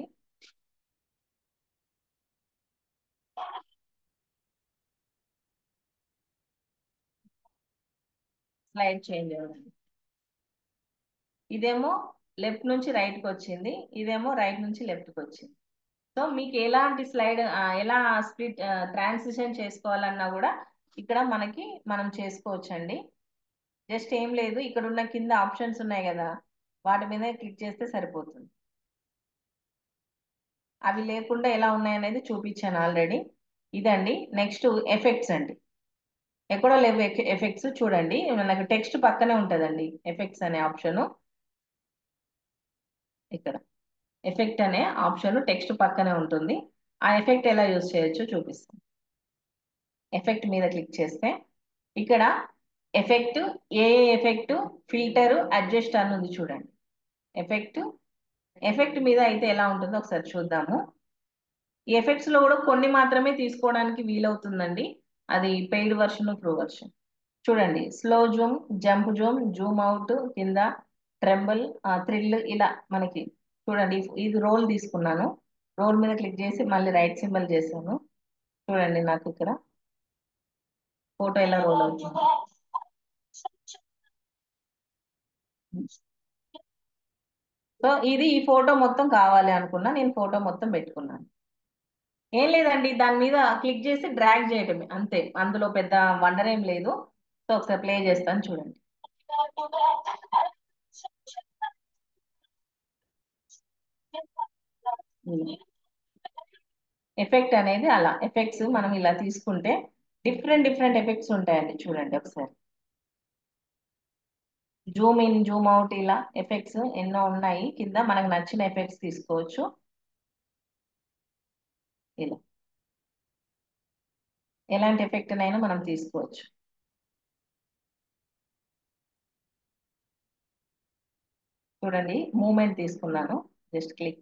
స్లైడ్ చేంజ్ అవ్వండి. ఇదేమో లెఫ్ట్ నుంచి రైట్ కి వచ్చింది, ఇదేమో రైట్ నుంచి లెఫ్ట్ కి వచ్చింది. సో మీకు ఎలాంటి స్లైడ్ ఎలా స్ప్లిట్ ట్రాన్సిషన్ చేసుకోవాలన్నా కూడా ఇక్కడ మనం చేసుకోవచ్చండి. జస్ట్ ఏం లేదు, ఇక్కడ ఉన్న కింద ఆప్షన్స్ ఉన్నాయి కదా, వాటి మీద క్లిక్ చేస్తే సరిపోతుంది. అవి లేకుండా ఎలా ఉన్నాయనేది చూపించాను ఆల్రెడీ. ఇదండి. నెక్స్ట్ ఎఫెక్ట్స్ అండి. ఎక్కడో లేవు ఎఫెక్ట్స్, చూడండి మనకు టెక్స్ట్ పక్కనే ఉంటుందండి ఎఫెక్ట్స్ అనే ఆప్షన్. ఇక్కడ ఎఫెక్ట్ అనే ఆప్షన్ టెక్స్ట్ పక్కనే ఉంటుంది. ఆ ఎఫెక్ట్ ఎలా యూజ్ చేయొచ్చో చూపిస్తాను. ఎఫెక్ట్ మీద క్లిక్ చేస్తే ఇక్కడ ఎఫెక్ట్, ఏ ఎఫెక్ట్, ఫిల్టర్, అడ్జస్ట్ అని ఉంది చూడండి. ఎఫెక్ట్ మీద అయితే ఎలా ఉంటుందో ఒకసారి చూద్దాము. ఈ ఎఫెక్ట్స్ లో కూడా కొన్ని మాత్రమే తీసుకోవడానికి వీలవుతుందండి. అది పెయిడ్ వర్షన్, ప్రో వర్షన్. చూడండి slow zoom, jump zoom, zoom out, కింద ట్రెంబల్, థ్రిల్, ఇలా మనకి చూడండి. ఇది రోల్ తీసుకున్నాను, రోల్ మీద క్లిక్ చేసి మళ్ళీ రైట్ సింబల్ చేశాను. చూడండి నాకు ఇక్కడ ఫోటో ఎలా రోల్ అవుతుంది. సో ఇది ఈ ఫోటో మొత్తం కావాలి అనుకున్నా, నేను ఫోటో మొత్తం పెట్టుకున్నాను. ఏం లేదండి, దాని మీద క్లిక్ చేసి డ్రాగ్ చేయటమే అంతే, అందులో పెద్ద వండర్ ఏం లేదు. సో ఒకసారి ప్లే చేస్తాను చూడండి. ఎఫెక్ట్ అనేది అలా, ఎఫెక్ట్స్ మనం ఇలా తీసుకుంటే డిఫరెంట్ ఎఫెక్ట్స్ ఉంటాయండి. చూడండి ఒకసారి జూమ్ ఇన్, జూమ్ అవుట్, ఇలా ఎఫెక్ట్స్ ఎన్నో ఉన్నాయి. కింద మనకు నచ్చిన ఎఫెక్ట్స్ తీసుకోవచ్చు. ఇలా ఎలాంటి ఎఫెక్ట్ అయినా మనం తీసుకోవచ్చు. చూడండి మూమెంట్ తీసుకున్నాను, just click.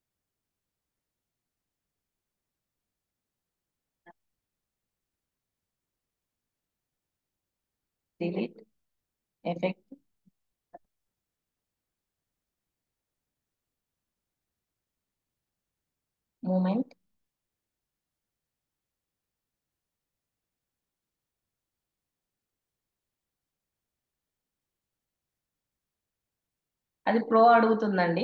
Delete effect, moment, అది ప్రో అడుగుతుందండి,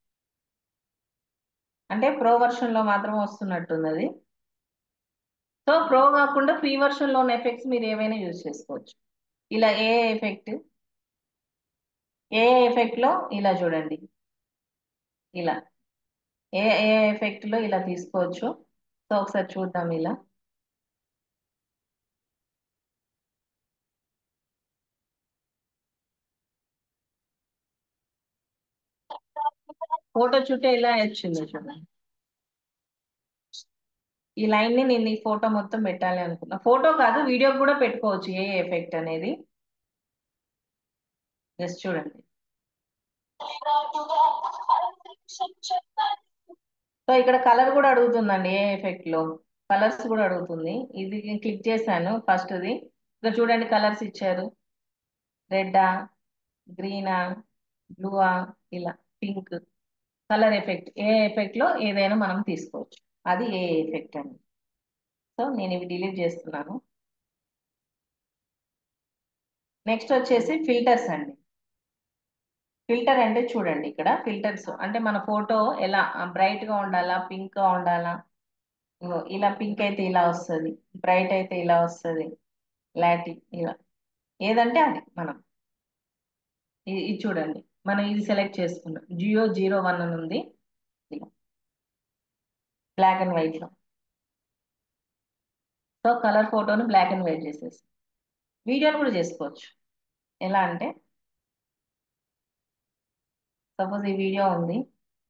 అంటే ప్రో వర్షన్ లో మాత్రం వస్తున్నట్టుంది అది. సో ప్రో కాకుండా ఫ్రీ వర్షన్ లో ఉన్న ఎఫెక్ట్స్ మీరు ఏవైనా యూజ్ చేసుకోవచ్చు. ఇలా ఏ ఎఫెక్ట్ లో ఇలా చూడండి, ఇలా ఏ ఎఫెక్ట్ లో ఇలా తీసుకోవచ్చు. సో ఒకసారి చూద్దాం. ఇలా ఫోటో చుట్టే ఇలా వచ్చింది చూడండి. ఈ లైన్ ని నేను ఈ ఫోటో మొత్తం పెట్టాలి అనుకున్నా, ఫోటో కాదు వీడియో కూడా పెట్టుకోవచ్చు ఏ ఎఫెక్ట్ అనేది. జస్ట్ చూడండి. సో ఇక్కడ కలర్ కూడా అడుగుతుందండి, ఏ ఎఫెక్ట్ లో కలర్స్ కూడా అడుగుతుంది. ఇది క్లిక్ చేశాను ఫస్ట్ది. ఇక్కడ చూడండి కలర్స్ ఇచ్చారు, రెడ్డా, గ్రీనా, బ్లూవా, ఇలా పింక్. కలర్ ఎఫెక్ట్, ఏ ఎఫెక్ట్ లో ఏదైనా మనం తీసుకోవచ్చు, అది ఏ ఎఫెక్ట్ అండి. సో నేను ఇవి డిలీట్ చేస్తున్నాను. నెక్స్ట్ వచ్చేసి ఫిల్టర్స్ అండి. ఫిల్టర్ అంటే చూడండి, ఇక్కడ ఫిల్టర్స్ అంటే మన ఫోటో ఎలా బ్రైట్ గా ఉండాలా, పింక్ గా ఉండాలా. ఇలా పింక్ అయితే ఇలా వస్తుంది, బ్రైట్ అయితే ఇలా వస్తుంది, లాటి ఇలా ఏదంటే అది మనం ఇది చూడండి. మనం ఇది సెలెక్ట్ చేసుకున్నాం, జియో 01 అని ఉంది, ఇలా బ్లాక్ అండ్ వైట్ లో. సో కలర్ ఫోటోను బ్లాక్ అండ్ వైట్ చేసేసి వీడియోని కూడా చేసుకోవచ్చు. ఎలా అంటే సపోజ్ ఈ వీడియో ఉంది,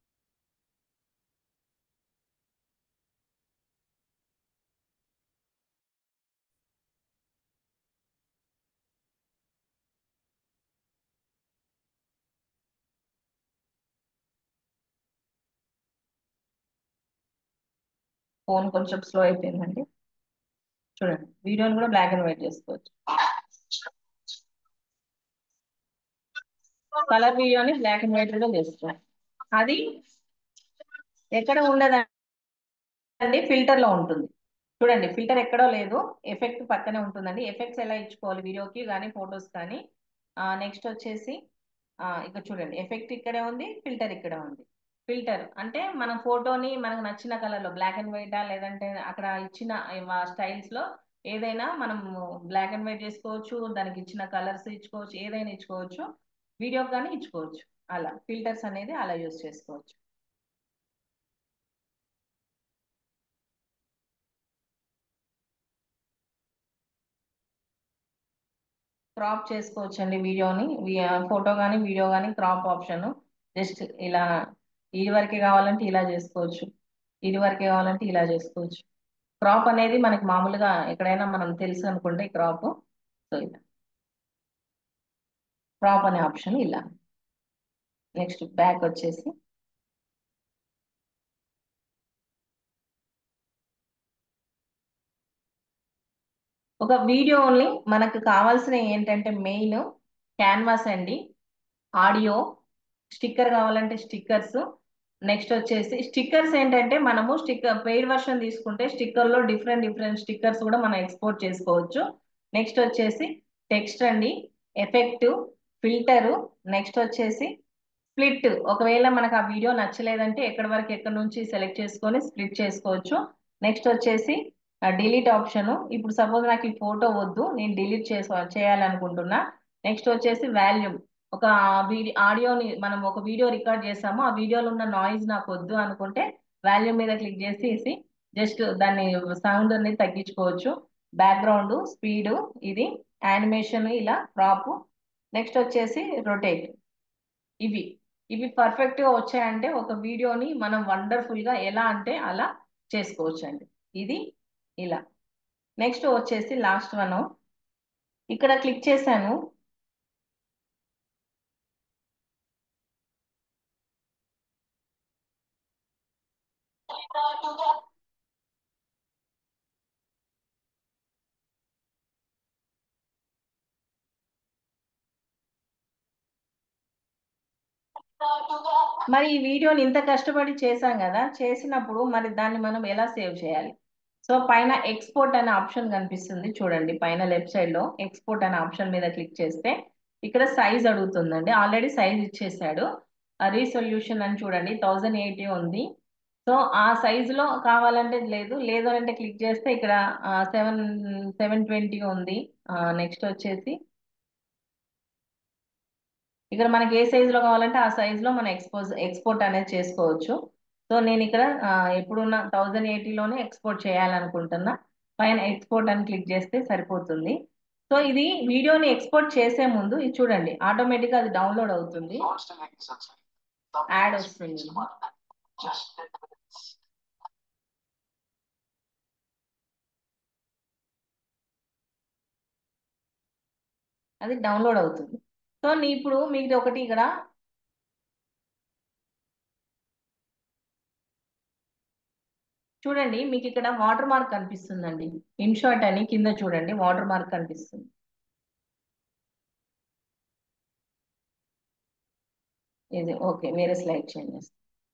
ఫోన్ కొంచెం స్లో అయిపోయిందండి. చూడండి వీడియోని కూడా బ్లాక్ అండ్ వైట్ చేసుకోవచ్చు. కలర్ వీడియోని బ్లాక్ అండ్ వైట్ లో చేసుకోవచ్చు. అది ఎక్కడ ఉండదండి, ఫిల్టర్ లో ఉంటుంది. చూడండి ఫిల్టర్ ఎక్కడో లేదు, ఎఫెక్ట్ పక్కనే ఉంటుందండి. ఎఫెక్ట్స్ ఎలా ఇచ్చుకోవాలి వీడియోకి కానీ ఫొటోస్ కానీ. నెక్స్ట్ వచ్చేసి ఇక్కడ చూడండి ఎఫెక్ట్ ఇక్కడే ఉంది, ఫిల్టర్ ఇక్కడే ఉంది. ఫిల్టర్ అంటే మన ఫోటోని మనకు నచ్చిన కలర్ లో బ్లాక్ అండ్ వైటా, లేదంటే అక్కడ ఇచ్చిన స్టైల్స్ లో ఏదైనా మనం బ్లాక్ అండ్ వైట్ చేసుకోవచ్చు, దానికి ఇచ్చిన కలర్స్ ఇచ్చుకోవచ్చు, ఏదైనా ఇచ్చుకోవచ్చు, వీడియో కానీ ఇచ్చుకోవచ్చు. అలా ఫిల్టర్స్ అనేది అలా యూజ్ చేసుకోవచ్చు. క్రాప్ చేసుకోవచ్చు అండి వీడియోని, ఫోటో కానీ వీడియో కానీ క్రాప్ ఆప్షన్. జస్ట్ ఇలా ఇది వరకే కావాలంటే ఇలా చేసుకోవచ్చు, ఇది వరకే కావాలంటే ఇలా చేసుకోవచ్చు. క్రాప్ అనేది మనకి మామూలుగా ఎక్కడైనా మనం తెలుసు అనుకుంటే క్రాప్. సో ఇలా క్రాప్ అనే ఆప్షన్ ఇలా. నెక్స్ట్ బ్యాక్ వచ్చేసి ఒక వీడియోని మనకు కావాల్సిన ఏంటంటే మెయిన్ క్యాన్వాస్ అండి, ఆడియో, స్టిక్కర్ కావాలంటే స్టిక్కర్స్. నెక్స్ట్ వచ్చేసి స్టిక్కర్స్ ఏంటంటే మనము స్టిక్కర్ పెయిడ్ వర్షన్ తీసుకుంటే స్టిక్కర్ లో డిఫరెంట్ డిఫరెంట్ స్టిక్కర్స్ కూడా మనం ఎక్స్పోర్ట్ చేసుకోవచ్చు. నెక్స్ట్ వచ్చేసి టెక్స్ట్ అండి, ఎఫెక్ట్, ఫిల్టరు, నెక్స్ట్ వచ్చేసి స్ప్లిట్. ఒకవేళ మనకు ఆ వీడియో నచ్చలేదంటే ఎక్కడి నుంచి సెలెక్ట్ చేసుకొని స్ప్లిట్ చేసుకోవచ్చు. నెక్స్ట్ వచ్చేసి డిలీట్ ఆప్షన్. ఇప్పుడు సపోజ్ నాకు ఈ ఫోటో వద్దు, నేను డిలీట్ చేయాలనుకుంటున్నా. నెక్స్ట్ వచ్చేసి వాల్యూమ్. ఒక ఆడియోని మనం ఒక వీడియో రికార్డ్ చేసాము, ఆ వీడియోలో ఉన్న నాయిస్ నాకు వద్దు అనుకుంటే వాల్యూమ్ మీద క్లిక్ చేసి జస్ట్ దాన్ని సౌండ్ అనేది తగ్గించుకోవచ్చు. బ్యాక్గ్రౌండ్ స్పీడ్, ఇది యానిమేషన్, ఇలా క్రాప్. నెక్స్ట్ వచ్చేసి రొటేట్. ఇవి ఇవి పర్ఫెక్ట్ గా వచ్చాయంటే ఒక వీడియోని మనం వండర్ఫుల్ గా ఎలా అంటే అలా చేసుకోవచ్చు అండి. ఇది ఇలా. నెక్స్ట్ వచ్చేసి లాస్ట్ వన్, ఇక్కడ క్లిక్ చేశాను. మరి ఈ వీడియోని ఇంత కష్టపడి చేశాం కదా, చేసినప్పుడు మరి దాన్ని మనం ఎలా సేవ్ చేయాలి? సో పైన ఎక్స్పోర్ట్ అనే ఆప్షన్ కనిపిస్తుంది చూడండి, పైన లెఫ్ట్ సైడ్ లో ఎక్స్పోర్ట్ అనే ఆప్షన్ మీద క్లిక్ చేస్తే ఇక్కడ సైజ్ అడుగుతుందండి. ఆల్రెడీ సైజ్ ఇచ్చేసాడు. రీసొల్యూషన్ అని చూడండి 1080 ఉంది. సో ఆ సైజ్ లో కావాలంటే లేదు అంటే క్లిక్ చేస్తే ఇక్కడ 720 ఉంది. నెక్స్ట్ వచ్చేసి ఇక్కడ మనకి ఏ సైజ్ లో కావాలంటే ఆ సైజ్ లో మనం ఎక్స్పోర్ట్ అనేది చేసుకోవచ్చు. సో నేను ఇక్కడ ఎప్పుడున్న 1080లోనే ఎక్స్పోర్ట్ చేయాలనుకుంటున్నా. పైన ఎక్స్పోర్ట్ అని క్లిక్ చేస్తే సరిపోతుంది. సో ఇది వీడియోని ఎక్స్పోర్ట్ చేసే ముందు ఇది చూడండి, ఆటోమేటిక్ గా అది డౌన్లోడ్ అవుతుంది, యాడ్ వస్తుంది. అది డౌన్లోడ్ అవుతుంది. సో ఇప్పుడు మీకు ఒకటి ఇక్కడ చూడండి, మీకు ఇక్కడ వాటర్ మార్క్ కనిపిస్తుందండి. ఇన్షార్ట్ అని కింద చూడండి వాటర్ మార్క్ కనిపిస్తుంది. ఇది ఓకే, వేరే స్లైడ్ చేంజ్ చేస్తాం.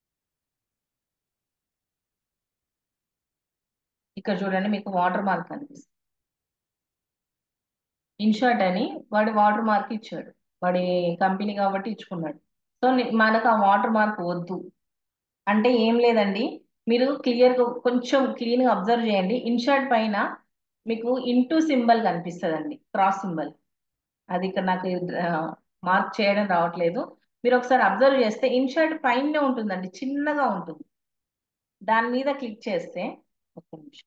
ఇక్కడ చూడండి మీకు వాటర్ మార్క్ కనిపిస్తుంది. ఇన్షార్ట్ అని వాడి వాటర్ మార్క్ ఇచ్చాడు, వాడి కంపెనీ కాబట్టి ఇచ్చుకున్నాడు. సో మనకు ఆ వాటర్ మార్క్ వద్దు అంటే ఏం లేదండి, మీరు క్లియర్గా కొంచెం క్లీన్గా అబ్జర్వ్ చేయండి. ఇన్షార్ట్ పైన మీకు ఇంటూ సింబల్ కనిపిస్తుందండి, క్రాస్ సింబల్. అది ఇక్కడ నాకు మార్క్ చేయడం రావట్లేదు. మీరు ఒకసారి అబ్జర్వ్ చేస్తే ఇన్షార్ట్ పైనే ఉంటుందండి, చిన్నగా ఉంటుంది. దాని మీద క్లిక్ చేస్తే ఒక్క నిమిషం,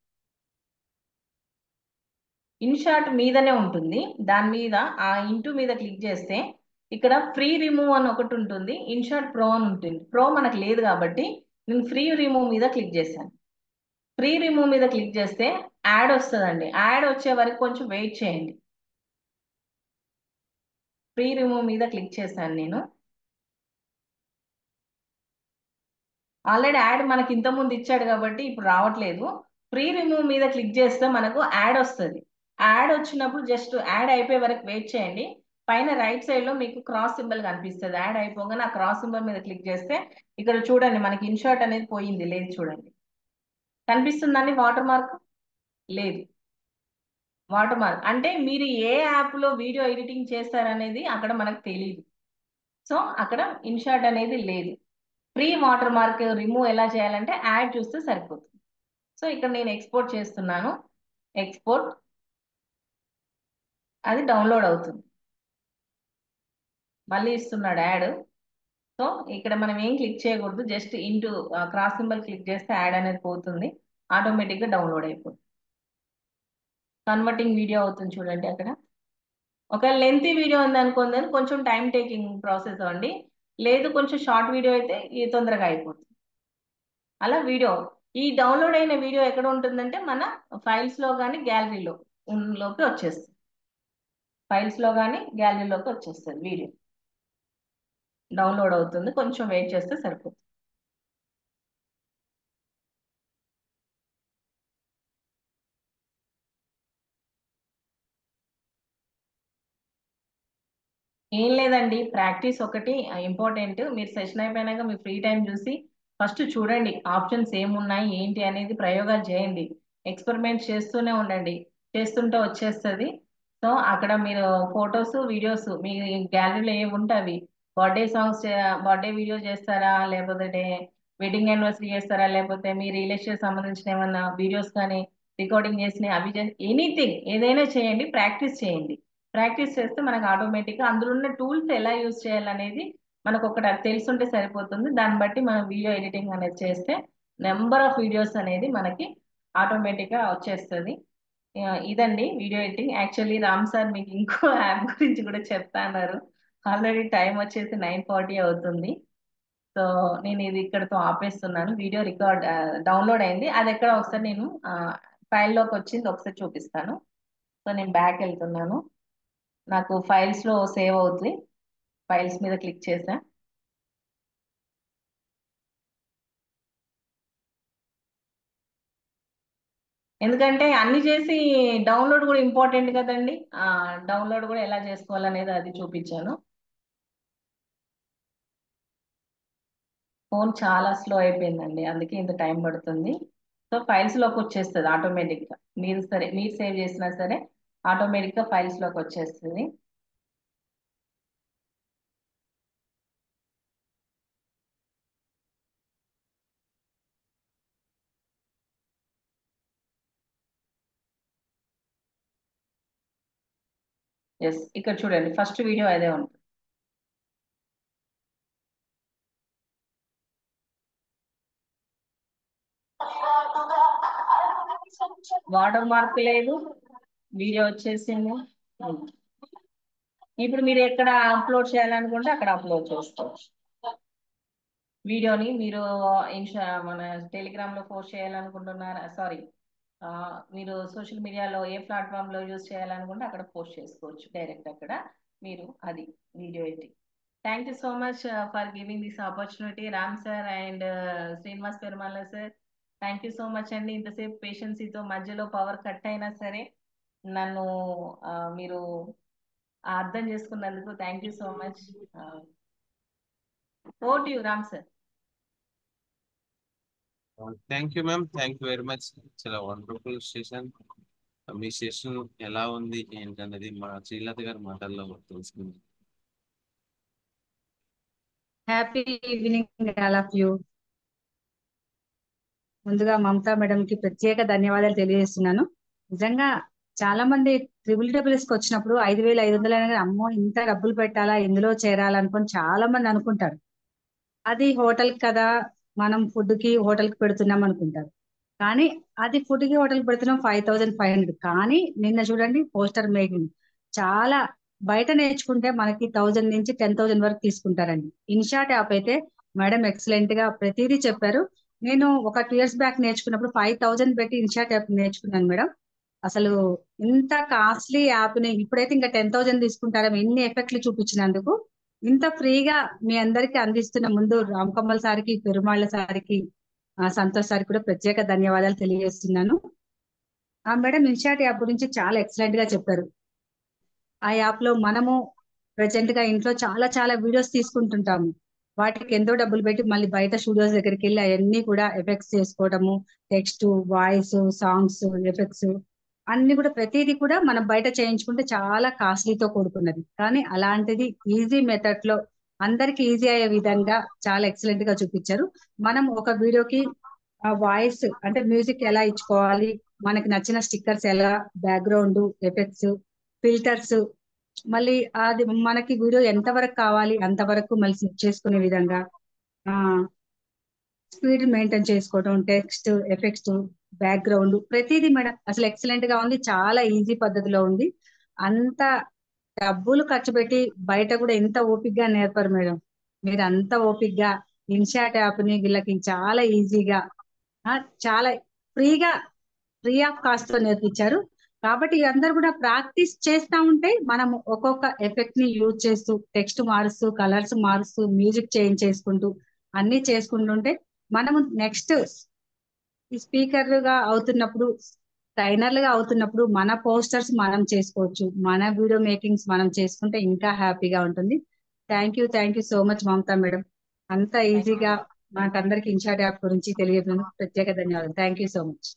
ఇన్షార్ట్ మీదనే ఉంటుంది. దాని మీద ఆ ఇంటూ మీద క్లిక్ చేస్తే ఇక్కడ ఫ్రీ రిమూవ్ అని ఒకటి ఉంటుంది, ఇన్షార్ట్ ప్రో అని ఉంటుంది. ప్రో మనకు లేదు కాబట్టి నేను ఫ్రీ రిమూవ్ మీద క్లిక్ చేశాను. ఫ్రీ రిమూవ్ మీద క్లిక్ చేస్తే యాడ్ వస్తుందండి. యాడ్ వచ్చే వరకు కొంచెం వెయిట్ చేయండి. ఫ్రీ రిమూవ్ మీద క్లిక్ చేశాను నేను. ఆల్రెడీ యాడ్ మనకి ఇంతకుముందు ఇచ్చాడు కాబట్టి ఇప్పుడు రావట్లేదు. ఫ్రీ రిమూవ్ మీద క్లిక్ చేస్తే మనకు యాడ్ వస్తుంది. యాడ్ వచ్చినప్పుడు జస్ట్ యాడ్ అయిపోయే వరకు వెయిట్ చేయండి. పైన రైట్ సైడ్ లో మీకు క్రాస్ సింబల్ కనిపిస్తుంది. యాడ్ అయిపోగానే ఆ క్రాస్ సింబల్ మీద క్లిక్ చేస్తే ఇక్కడ చూడండి మనకి ఇన్షార్ట్ అనేది పోయింది. లేదు చూడండి, కనిపిస్తుందండి వాటర్ మార్క్? లేదు. వాటర్ మార్క్ అంటే మీరు ఏ యాప్ లో వీడియో ఎడిటింగ్ చేస్తారనేది అక్కడ మనకు తెలియదు. సో అక్కడ ఇన్షార్ట్ అనేది లేదు. ఫ్రీ వాటర్ మార్క్ రిమూవ్ ఎలా చేయాలంటే యాడ్ చూస్తే సరిపోతుంది. సో ఇక్కడ నేను ఎక్స్పోర్ట్ చేస్తున్నాను. ఎక్స్పోర్ట్, అది డౌన్లోడ్ అవుతుంది. మళ్ళీ ఇస్తున్నాడు యాడ్. సో ఇక్కడ మనం ఏం క్లిక్ చేయకూడదు, just into cross symbol click చేస్తే యాడ్ అనేది పోతుంది, ఆటోమేటిక్గా డౌన్లోడ్ అయిపోతుంది. కన్వర్టింగ్ వీడియో అవుతుంది చూడండి అక్కడ. ఒక లెంతీ వీడియో ఉంది అనుకోండి, కొంచెం టైం టేకింగ్ ప్రాసెస్ అండి. లేదు కొంచెం షార్ట్ వీడియో అయితే ఈ తొందరగా అయిపోతుంది. అలా వీడియో ఈ డౌన్లోడ్ అయిన వీడియో ఎక్కడ ఉంటుందంటే మన ఫైల్స్ లో కానీ గ్యాలరీలో లోకి వచ్చేస్తుంది. ఫైల్స్ లో కానీ గ్యాలరీలోకి వచ్చేస్తుంది. వీడియో డౌన్లోడ్ అవుతుంది, కొంచెం వెయిట్ చేస్తే సరిపోతుంది. ఏం లేదండి, ప్రాక్టీస్ ఒకటి ఇంపార్టెంట్. మీరు సెషన్ అయిపోయినాక మీ ఫ్రీ టైం చూసి ఫస్ట్ చూడండి ఆప్షన్స్ ఏమున్నాయి ఏంటి అనేది, ప్రయోగాలు చేయండి, ఎక్స్పెరిమెంట్ చేస్తూనే ఉండండి. చేస్తుంటే వచ్చేస్తుంది. సో అక్కడ మీరు ఫొటోస్ వీడియోస్ మీ గ్యాలరీలో ఏమి ఉంటాయి, బర్త్డే సాంగ్స్, బర్త్డే వీడియో చేస్తారా, లేకపోతే వెడ్డింగ్ యానివర్సరీ చేస్తారా, లేకపోతే మీ రిలేషన్ సంబంధించిన ఏమన్నా వీడియోస్ కానీ రికార్డింగ్ చేసినవి అవి ఎనీథింగ్ ఏదైనా చేయండి, ప్రాక్టీస్ చేయండి. ప్రాక్టీస్ చేస్తే మనకు ఆటోమేటిక్గా అందులో ఉన్న టూల్స్ ఎలా యూజ్ చేయాలనేది మనకు ఒకటి తెలుసుంటే సరిపోతుంది. దాన్ని బట్టి మనం వీడియో ఎడిటింగ్ అనేది చేస్తే నెంబర్ ఆఫ్ వీడియోస్ అనేది మనకి ఆటోమేటిక్గా వచ్చేస్తుంది. ఇదండి video editing. Actually Ram sir మీకు ఇంకో యాప్ గురించి కూడా చెప్తా అన్నారు. ఆల్రెడీ టైం వచ్చేసి 9:40 అవుతుంది. సో నేను ఇది ఇక్కడతో ఆపేస్తున్నాను. వీడియో డౌన్లోడ్ అయింది, అది ఎక్కడ ఒకసారి నేను ఫైల్లోకి వచ్చింది ఒకసారి చూపిస్తాను. సో నేను బ్యాక్ వెళ్తున్నాను, నాకు ఫైల్స్ లో సేవ్ అవుతుంది. ఫైల్స్ మీద క్లిక్ చేసా. ఎందుకంటే అన్ని చేసి డౌన్లోడ్ కూడా ఇంపార్టెంట్ కదండి. డౌన్లోడ్ కూడా ఎలా చేసుకోవాలనేది అది చూపించాను. ఫోన్ చాలా స్లో అయిపోయిందండి, అందుకే ఇంత టైం పడుతుంది. సో ఫైల్స్ లోకి వచ్చేస్తుంది ఆటోమేటిక్ గా. మీరు సేవ్ చేసినా సరే ఆటోమేటిక్ గా ఫైల్స్ లోకి వచ్చేస్తుంది. ఎస్, ఇక్కడ చూడండి ఫస్ట్ వీడియో అదే ఉంటుంది. వాటర్ మార్క్ లేదు, వీడియో వచ్చేసింది. ఇప్పుడు మీరు ఎక్కడ అప్లోడ్ చేయాలనుకుంటే అక్కడ అప్లోడ్ చేసుకోవచ్చు. వీడియోని మీరు మన టెలిగ్రామ్ లో పోస్ట్ చేయాలనుకుంటున్నారా, సారీ, మీరు సోషల్ మీడియాలో ఏ ప్లాట్ఫామ్ లో యూజ్ చేయాలనుకుంటే అక్కడ పోస్ట్ చేసుకోవచ్చు డైరెక్ట్ అక్కడ మీరు. అది video editing. Thank you so much for giving this opportunity Ram sir and Srinivas Perumala sir. Thank you so much అండి. ఇంతసేపు పేషెన్సీతో మధ్యలో పవర్ కట్ అయినా సరే నన్ను మీరు అర్థం చేసుకున్నందుకు thank you so much. Over to you Ram sir. Thank you ma'am, thank you very much. చాలా వండర్ఫుల్ సెషన్. మీ సెషన్ ఎలా ఉంది ఏంటన్నది మా శ్రీలత గారి మాటల్లో తెలుసుకుందాం. Happy evening all of you. ముందుగా మమతా మేడం కి ప్రత్యేక ధన్యవాదాలు తెలియజేస్తున్నాను. నిజంగా చాలా మంది TSS కి వచ్చినప్పుడు 5,500 అయినా కానీ అమ్మో ఇంత డబ్బులు పెట్టాలా, ఇందులో చేరాలనుకొని చాలా మంది అనుకుంటారు. అది హోటల్ కదా, మనం ఫుడ్ కి హోటల్ కి పెడుతున్నాం అనుకుంటారు. కానీ అది ఫుడ్ కి హోటల్ కి పెడుతున్నాం 5,500. కానీ నిన్న చూడండి పోస్టర్ మేకింగ్ చాలా బయట నేర్చుకుంటే మనకి 1,000 నుంచి 10,000 వరకు తీసుకుంటారండి. ఇన్షాట్ యాప్ అయితే మేడం ఎక్సలెంట్ గా ప్రతిదీ చెప్పారు. నేను ఒక 2 years బ్యాక్ నేర్చుకున్నప్పుడు 5,000 పెట్టి ఇన్షాట్ యాప్ నేర్చుకున్నాను మేడం. అసలు ఇంత కాస్ట్లీ యాప్ ని ఇప్పుడైతే ఇంకా 10,000 తీసుకుంటారేమో ఇన్ని ఎఫెక్ట్లు చూపించినందుకు. ఇంత ఫ్రీగా మీ అందరికి అందిస్తున్న ముందు రామ్ కమల్ సార్కి, పెరుమాళ్ళ సార్కి, సంతోష్ సార్కి కూడా ప్రత్యేక ధన్యవాదాలు తెలియజేస్తున్నాను. మేడం ఇన్షాట్ యాప్ గురించి చాలా ఎక్సలెంట్ గా చెప్పారు. ఆ యాప్ లో మనము ప్రెసెంట్ గా ఇంట్లో చాలా చాలా వీడియోస్ తీసుకుంటుంటాము. వాటికి ఎంతో డబ్బులు పెట్టి మళ్ళీ బయట స్టూడియోస్ దగ్గరికి వెళ్ళి అవన్నీ కూడా ఎఫెక్ట్స్ చేసుకోవడము, టెక్స్ట్, వాయిస్, సాంగ్స్, ఎఫెక్ట్స్ అన్ని కూడా ప్రతిదీ కూడా మనం బయట చేయించుకుంటే చాలా కాస్ట్లీతో కూడుకున్నది. కానీ అలాంటిది ఈజీ మెథడ్ లో అందరికి ఈజీ అయ్యే విధంగా చాలా ఎక్సలెంట్ గా చూపించారు. మనం ఒక వీడియోకి ఆ వాయిస్ అంటే మ్యూజిక్ ఎలా ఇచ్చుకోవాలి, మనకి నచ్చిన స్టిక్కర్స్ ఎలా, బ్యాక్గ్రౌండ్ ఎఫెక్ట్స్, ఫిల్టర్స్, మళ్ళీ అది మనకి వీడియో ఎంత వరకు కావాలి అంతవరకు మళ్ళీ సెట్ చేసుకునే విధంగా స్పీడ్ మెయింటైన్ చేసుకోవడం, టెక్స్ట్, ఎఫెక్ట్స్, బ్యాక్గ్రౌండ్ ప్రతిదీ మేడం అసలు ఎక్సలెంట్ గా ఉంది. చాలా ఈజీ పద్ధతిలో ఉంది. అంత డబ్బులు ఖర్చు పెట్టి బయట కూడా ఎంత ఓపిక్ గా నేర్పరు మేడం. మీరు అంత ఓపిక్ గా ఇన్షాట్ యాప్ ని వీళ్ళకి చాలా ఈజీగా చాలా ఫ్రీగా, ఫ్రీ ఆఫ్ కాస్ట్ తో నేర్పించారు. కాబట్టి అందరు కూడా ప్రాక్టీస్ చేస్తా ఉంటే మనం ఒక్కొక్క ఎఫెక్ట్ ని యూజ్ చేస్తూ టెక్స్ట్ మారుస్తూ, కలర్స్ మారుస్తూ, మ్యూజిక్ చేంజ్ చేసుకుంటూ అన్ని చేసుకుంటుంటే మనము నెక్స్ట్ ఈ స్పీకర్లుగా అవుతున్నప్పుడు, ట్రైనర్లుగా అవుతున్నప్పుడు మన పోస్టర్స్ మనం చేసుకోవచ్చు, మన వీడియో మేకింగ్స్ మనం చేసుకుంటే ఇంకా హ్యాపీగా ఉంటుంది. Thank you so much Mamata madam. అంత ఈజీగా మాకందరికి ఇన్షాట్ యాప్ గురించి తెలియజేసినందుకు ప్రత్యేక ధన్యవాదాలు. Thank you so much.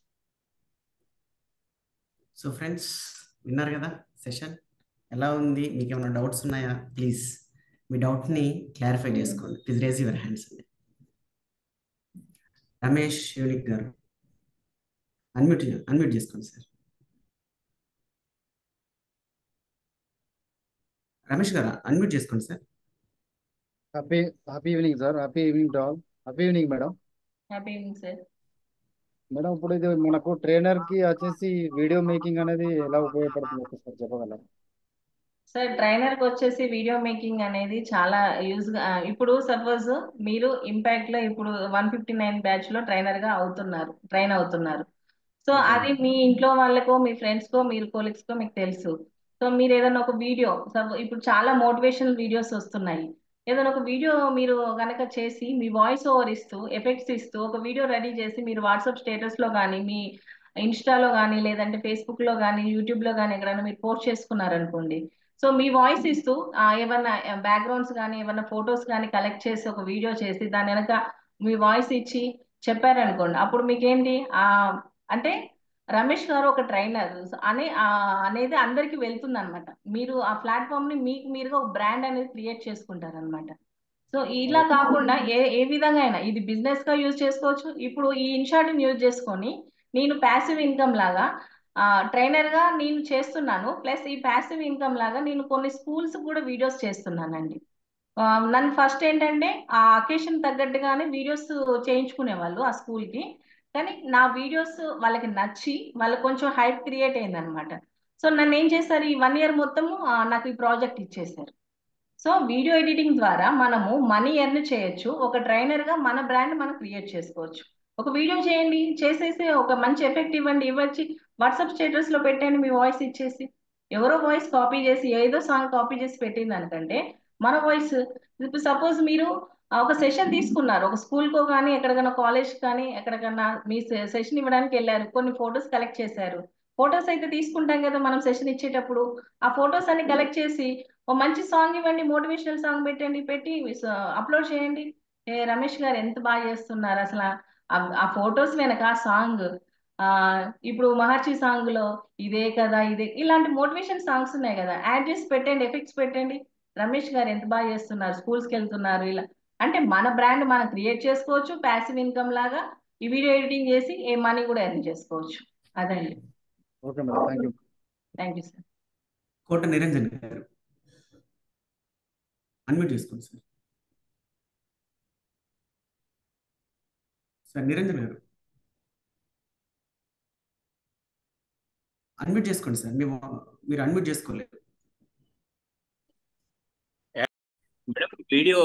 So friends విన్నారు కదా సెషన్ ఎలా ఉంది? మీకు ఏమైనా డౌట్స్ ఉన్నాయా? ప్లీజ్ మీ డౌట్ని క్లారిఫై చేసుకోండి. ప్లీజ్ రేజ్ యువర్ హ్యాండ్స్ అండి. రమేష్ యూనిక్ గారు అన్మ్యూట్ చేసుకోండి సార్. రమేష్ గారు అన్మ్యూట్ చేసుకోండి sir. Happy evening sir. Happy evening to all. Happy evening madam. Happy evening sir. Madam ఇప్పుడు ఇది మనకు ట్రైనర్ కి వచ్చేసి వీడియో మేకింగ్ అనేది ఎలా ఉపయోగపడుతుంది ఒకసారి చెప్పగలరా? సార్ ట్రైనర్ కి వచ్చేసి వీడియో మేకింగ్ అనేది చాలా యూజ్ గా, ఇప్పుడు సపోజ్ మీరు ఇంపాక్ట్ లో ఇప్పుడు 159 బ్యాచ్ లో ట్రైన్ అవుతున్నారు. సో అది మీ ఇంట్లో వాళ్ళకో, మీ ఫ్రెండ్స్ కో, మీరు కొలీగ్స్ కో మీకు తెలుసు. సో మీరు ఏదైనా ఒక వీడియో, ఇప్పుడు చాలా మోటివేషనల్ వీడియోస్ వస్తున్నాయి. ఏదైనా ఒక వీడియో మీరు కనుక చేసి మీ వాయిస్ ఓవర్ ఇస్తూ, ఎఫెక్ట్స్ ఇస్తూ ఒక వీడియో రెడీ చేసి మీరు వాట్సాప్ స్టేటస్ లో కానీ, మీ ఇన్స్టాలో కానీ లేదంటే ఫేస్బుక్ లో కానీ యూట్యూబ్ లో కానీ ఎక్కడైనా మీరు పోస్ట్ చేసుకున్నారనుకోండి, సో మీ వాయిస్ ఇస్తూ ఏమన్నా బ్యాక్గ్రౌండ్స్ కానీ ఏమన్నా ఫొటోస్ కానీ కలెక్ట్ చేసి ఒక వీడియో చేసి దాని వెనక మీ వాయిస్ ఇచ్చి చెప్పారనుకోండి, అప్పుడు మీకేంటి అంటే రమేష్ గారు ఒక ట్రైనర్ అనేది అందరికి వెళ్తుంది అనమాట. మీరు ఆ ప్లాట్ఫామ్ ని మీకు మీరుగా ఒక బ్రాండ్ అనేది క్రియేట్ చేసుకుంటారనమాట. సో ఇలా కాకుండా ఏ విధంగా అయినా ఇది బిజినెస్ గా యూజ్ చేసుకోవచ్చు. ఇప్పుడు ఈ ఇన్షార్ట్ ని యూజ్ చేసుకొని నేను ప్యాసివ్ ఇన్కమ్ లాగా ట్రైనర్ గా నేను చేస్తున్నాను, ప్లస్ ఈ ప్యాసివ్ ఇన్కమ్ లాగా నేను కొన్ని స్కూల్స్ కూడా వీడియోస్ చేస్తున్నానండి. నన్ను ఫస్ట్ ఏంటంటే ఆ అకేషన్ తగ్గట్టుగానే వీడియోస్ చేయించుకునేవాళ్ళు ఆ స్కూల్ కి, కానీ నా వీడియోస్ వాళ్ళకి నచ్చి వాళ్ళకి కొంచెం హైప్ క్రియేట్ అయిందనమాట. సో నన్ను ఏం చేశారు, ఈ 1 year మొత్తము నాకు ఈ ప్రాజెక్ట్ ఇచ్చేసారు. సో వీడియో ఎడిటింగ్ ద్వారా మనము మనీ ఎర్న్ చేయొచ్చు. ఒక ట్రైనర్ గా మన బ్రాండ్ మనం క్రియేట్ చేసుకోవచ్చు. ఒక వీడియో చేయండి, చేసేసి ఒక మంచి ఎఫెక్ట్ ఇవ్వచ్చు, వాట్సాప్ స్టేటస్ లో పెట్టండి మీ వాయిస్ ఇచ్చేసి. ఎవరో వాయిస్ కాపీ చేసి ఏదో సాంగ్ కాపీ చేసి పెట్టింది అనుకంటే మన వాయిస్, ఇప్పుడు సపోజ్ మీరు ఒక సెషన్ తీసుకున్నారు, ఒక స్కూల్ కో కానీ ఎక్కడికైనా కాలేజ్ కానీ ఎక్కడికన్నా మీ సెషన్ ఇవ్వడానికి వెళ్ళారు, కొన్ని ఫొటోస్ కలెక్ట్ చేశారు. ఫొటోస్ అయితే తీసుకుంటాం కదా మనం సెషన్ ఇచ్చేటప్పుడు, ఆ ఫొటోస్ అన్ని కలెక్ట్ చేసి ఓ మంచి సాంగ్ ఇవ్వండి, మోటివేషనల్ సాంగ్ పెట్టండి, పెట్టి అప్లోడ్ చేయండి. రమేష్ గారు ఎంత బాగా చేస్తున్నారు అసలు, ఆ ఫొటోస్ వెనక ఆ సాంగ్, ఇప్పుడు మహర్షి సాంగ్ లో ఇదే కదా ఇదే, ఇలాంటి మోటివేషన్ సాంగ్స్ ఉన్నాయి కదా, యాడ్ చేసి పెట్టండి, ఎఫెక్ట్స్ పెట్టండి. రమేష్ గారు ఎంత బాగా చేస్తున్నారు, స్కూల్స్ కి వెళ్తున్నారు, ఇలా అంటే మన బ్రాండ్ మనం క్రియేట్ చేసుకోవచ్చు. ప్యాసివ్ ఇన్కమ్ లాగా ఈ వీడియో ఎడిటింగ్ చేసి ఏ మనీ కూడా ఎర్న్ చేసుకోవచ్చు. అదండి. Okay madam, thank you. Thank you sir. Kota Niranjan గారు అన్మ్యూట్ చేసుకోండి సార్. సార్ నిరంజన్ గారు అన్మ్యూట్ చేసుకోండి సార్. మీరు అన్మ్యూట్ చేసుకోలేదు. మేడం వీడియో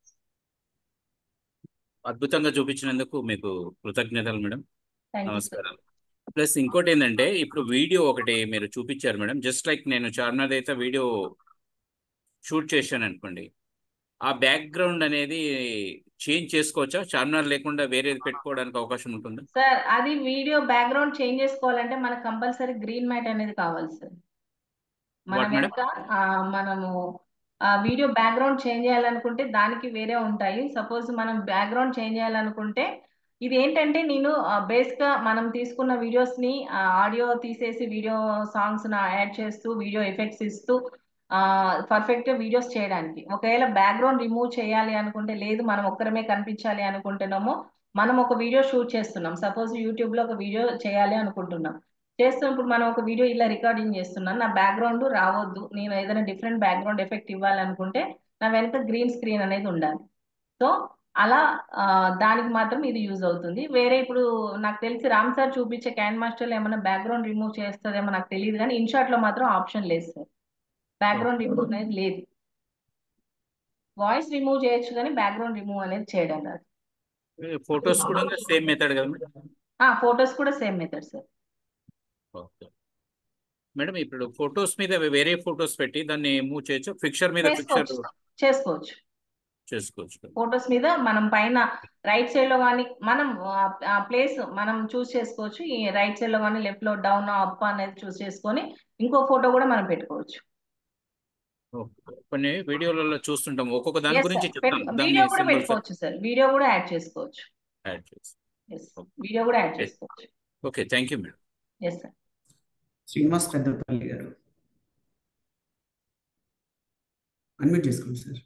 అద్భుతంగా చూపించినందుకు మీకు కృతజ్ఞతలు మేడం. నమస్కారం. ప్లస్ ఇంకోటి ఏంటంటే ఇప్పుడు వీడియో ఒకటి మీరు చూపించారు మేడం, జస్ట్ లైక్ నేను చార్మినార్ అయితే వీడియో షూట్ చేశాను అనుకోండి, ఆ బ్యాక్గ్రౌండ్ అనేది చేంజ్ చేసుకోవచ్చా? చార్మినార్ లేకుండా వేరేది పెట్టుకోవడానికి అవకాశం ఉంటుందా? సార్ అది వీడియో బ్యాక్గ్రౌండ్ చేంజ్ చేసుకోవాలంటే మనకు కంపల్సరీ గ్రీన్ మ్యాట్ అనేది కావాలి సార్. మన వెనక మనము వీడియో బ్యాక్గ్రౌండ్ చేంజ్ చేయాలనుకుంటే దానికి వేరే ఉంటాయి. సపోజ్ మనం బ్యాక్గ్రౌండ్ చేంజ్ చేయాలనుకుంటే ఇది ఏంటంటే నేను బేస్ గా మనం తీసుకున్న వీడియోస్ ని ఆడియో తీసేసి వీడియో సాంగ్స్ యాడ్ చేస్తూ వీడియో ఎఫెక్ట్స్ ఇస్తూ పర్ఫెక్ట్ వీడియోస్ చేయడానికి. ఒకవేళ బ్యాక్గ్రౌండ్ రిమూవ్ చేయాలి అనుకుంటే, లేదు మనం ఒక్కరమే కనిపించాలి అనుకుంటున్నామో, మనం ఒక వీడియో షూట్ చేస్తున్నాం, సపోజ్ యూట్యూబ్ లో ఒక వీడియో చేయాలి అనుకుంటున్నాం, చేస్తున్నప్పుడు మనం ఒక వీడియో ఇలా రికార్డింగ్ చేస్తున్నాను, నా బ్యాక్గ్రౌండ్ రావద్దు, నేను ఏదైనా డిఫరెంట్ బ్యాక్గ్రౌండ్ ఎఫెక్ట్ ఇవ్వాలనుకుంటే నా వెనక గ్రీన్ స్క్రీన్ అనేది ఉండాలి. సో అలా దానికి మాత్రం ఇది యూజ్ అవుతుంది. వేరే ఇప్పుడు నాకు తెలిసి రామ్ సార్ చూపించే క్యాన్ మాస్టర్ లో ఏమైనా బ్యాక్గ్రౌండ్ రిమూవ్ చేస్తుందేమో నాకు తెలియదు, కానీ ఇన్షాట్ లో మాత్రం ఆప్షన్ లేదు సార్, బ్యాక్గ్రౌండ్ రిమూవ్ అనేది లేదు. వాయిస్ రిమూవ్ చేయొచ్చు కానీ బ్యాక్గ్రౌండ్ రిమూవ్ అనేది చేయడం రాదు. ఫొటోస్ కూడా సేమ్ మెథడ్ కదా? ఫొటోస్ కూడా same method sir. Okay madam, ఇప్పుడు ఫొటోస్ మీద వేరే ఫొటోస్ పెట్టి దాన్ని మూవ్ చేయొచ్చు, పిక్చర్ మీద పిక్చర్ చేసుకోవచ్చు. ఫొటోస్ మీద మనం పైన రైట్ సైడ్ లో కానీ మనం ప్లేస్ మనం చూస్ చేసుకోవచ్చు. ఈ రైట్ సైడ్ లో కానీ లెఫ్ట్ లో డౌన్ అప్ అనేది చూస్ చేసుకొని ఇంకో ఫోటో కూడా మనం పెట్టుకోవచ్చు. కొన్ని వీడియోలలో చూస్తుంటాం, ఒక్కొక్క దాని గురించి వీడియో కూడా పెట్టుకోవచ్చు సార్, వీడియో కూడా యాడ్ చేసుకోవచ్చు. వీడియో కూడా యాడ్ చేసుకోవచ్చు. Okay, thank you madam. Yes sir. Srinivas Peddapalli గారు అన్మ్యూట్ చేసుకోండి సార్.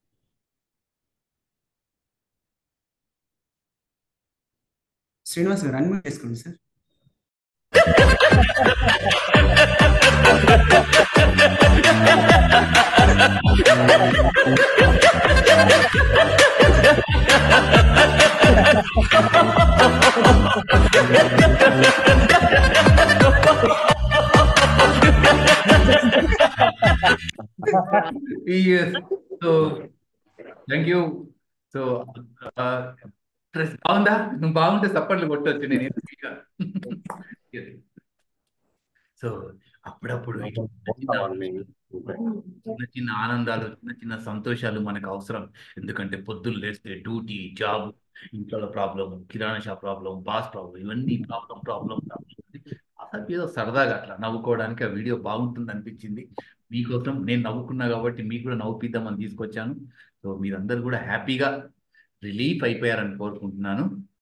శ్రీనివాస్ గారు అన్మ్యూట్ చేసుకోండి sir. Yes. So, thank you. So, బాగుంటే సప్పట్లు కొట్టవచ్చు నేను. సో అప్పుడప్పుడు చిన్న చిన్న ఆనందాలు, చిన్న చిన్న సంతోషాలు మనకు అవసరం. ఎందుకంటే పొద్దున్న లేస్తే డ్యూటీ, జాబ్, ఇంట్లో ప్రాబ్లం, కిరాణా షాప్ ప్రాబ్లం, బాస్ ప్రాబ్లం, ఇవన్నీ ప్రాబ్లం ఏదో సరదాగా అట్లా నవ్వుకోవడానికి ఆ వీడియో బాగుంటుంది అనిపించింది. మీకోసం నేను నవ్వుకున్నా కాబట్టి మీకు కూడా నవ్వుపిద్దామని తీసుకొచ్చాను. సో మీరందరూ కూడా హ్యాపీగా రిలీఫ్ అయిపోయారని కోరుకుంటున్నాను.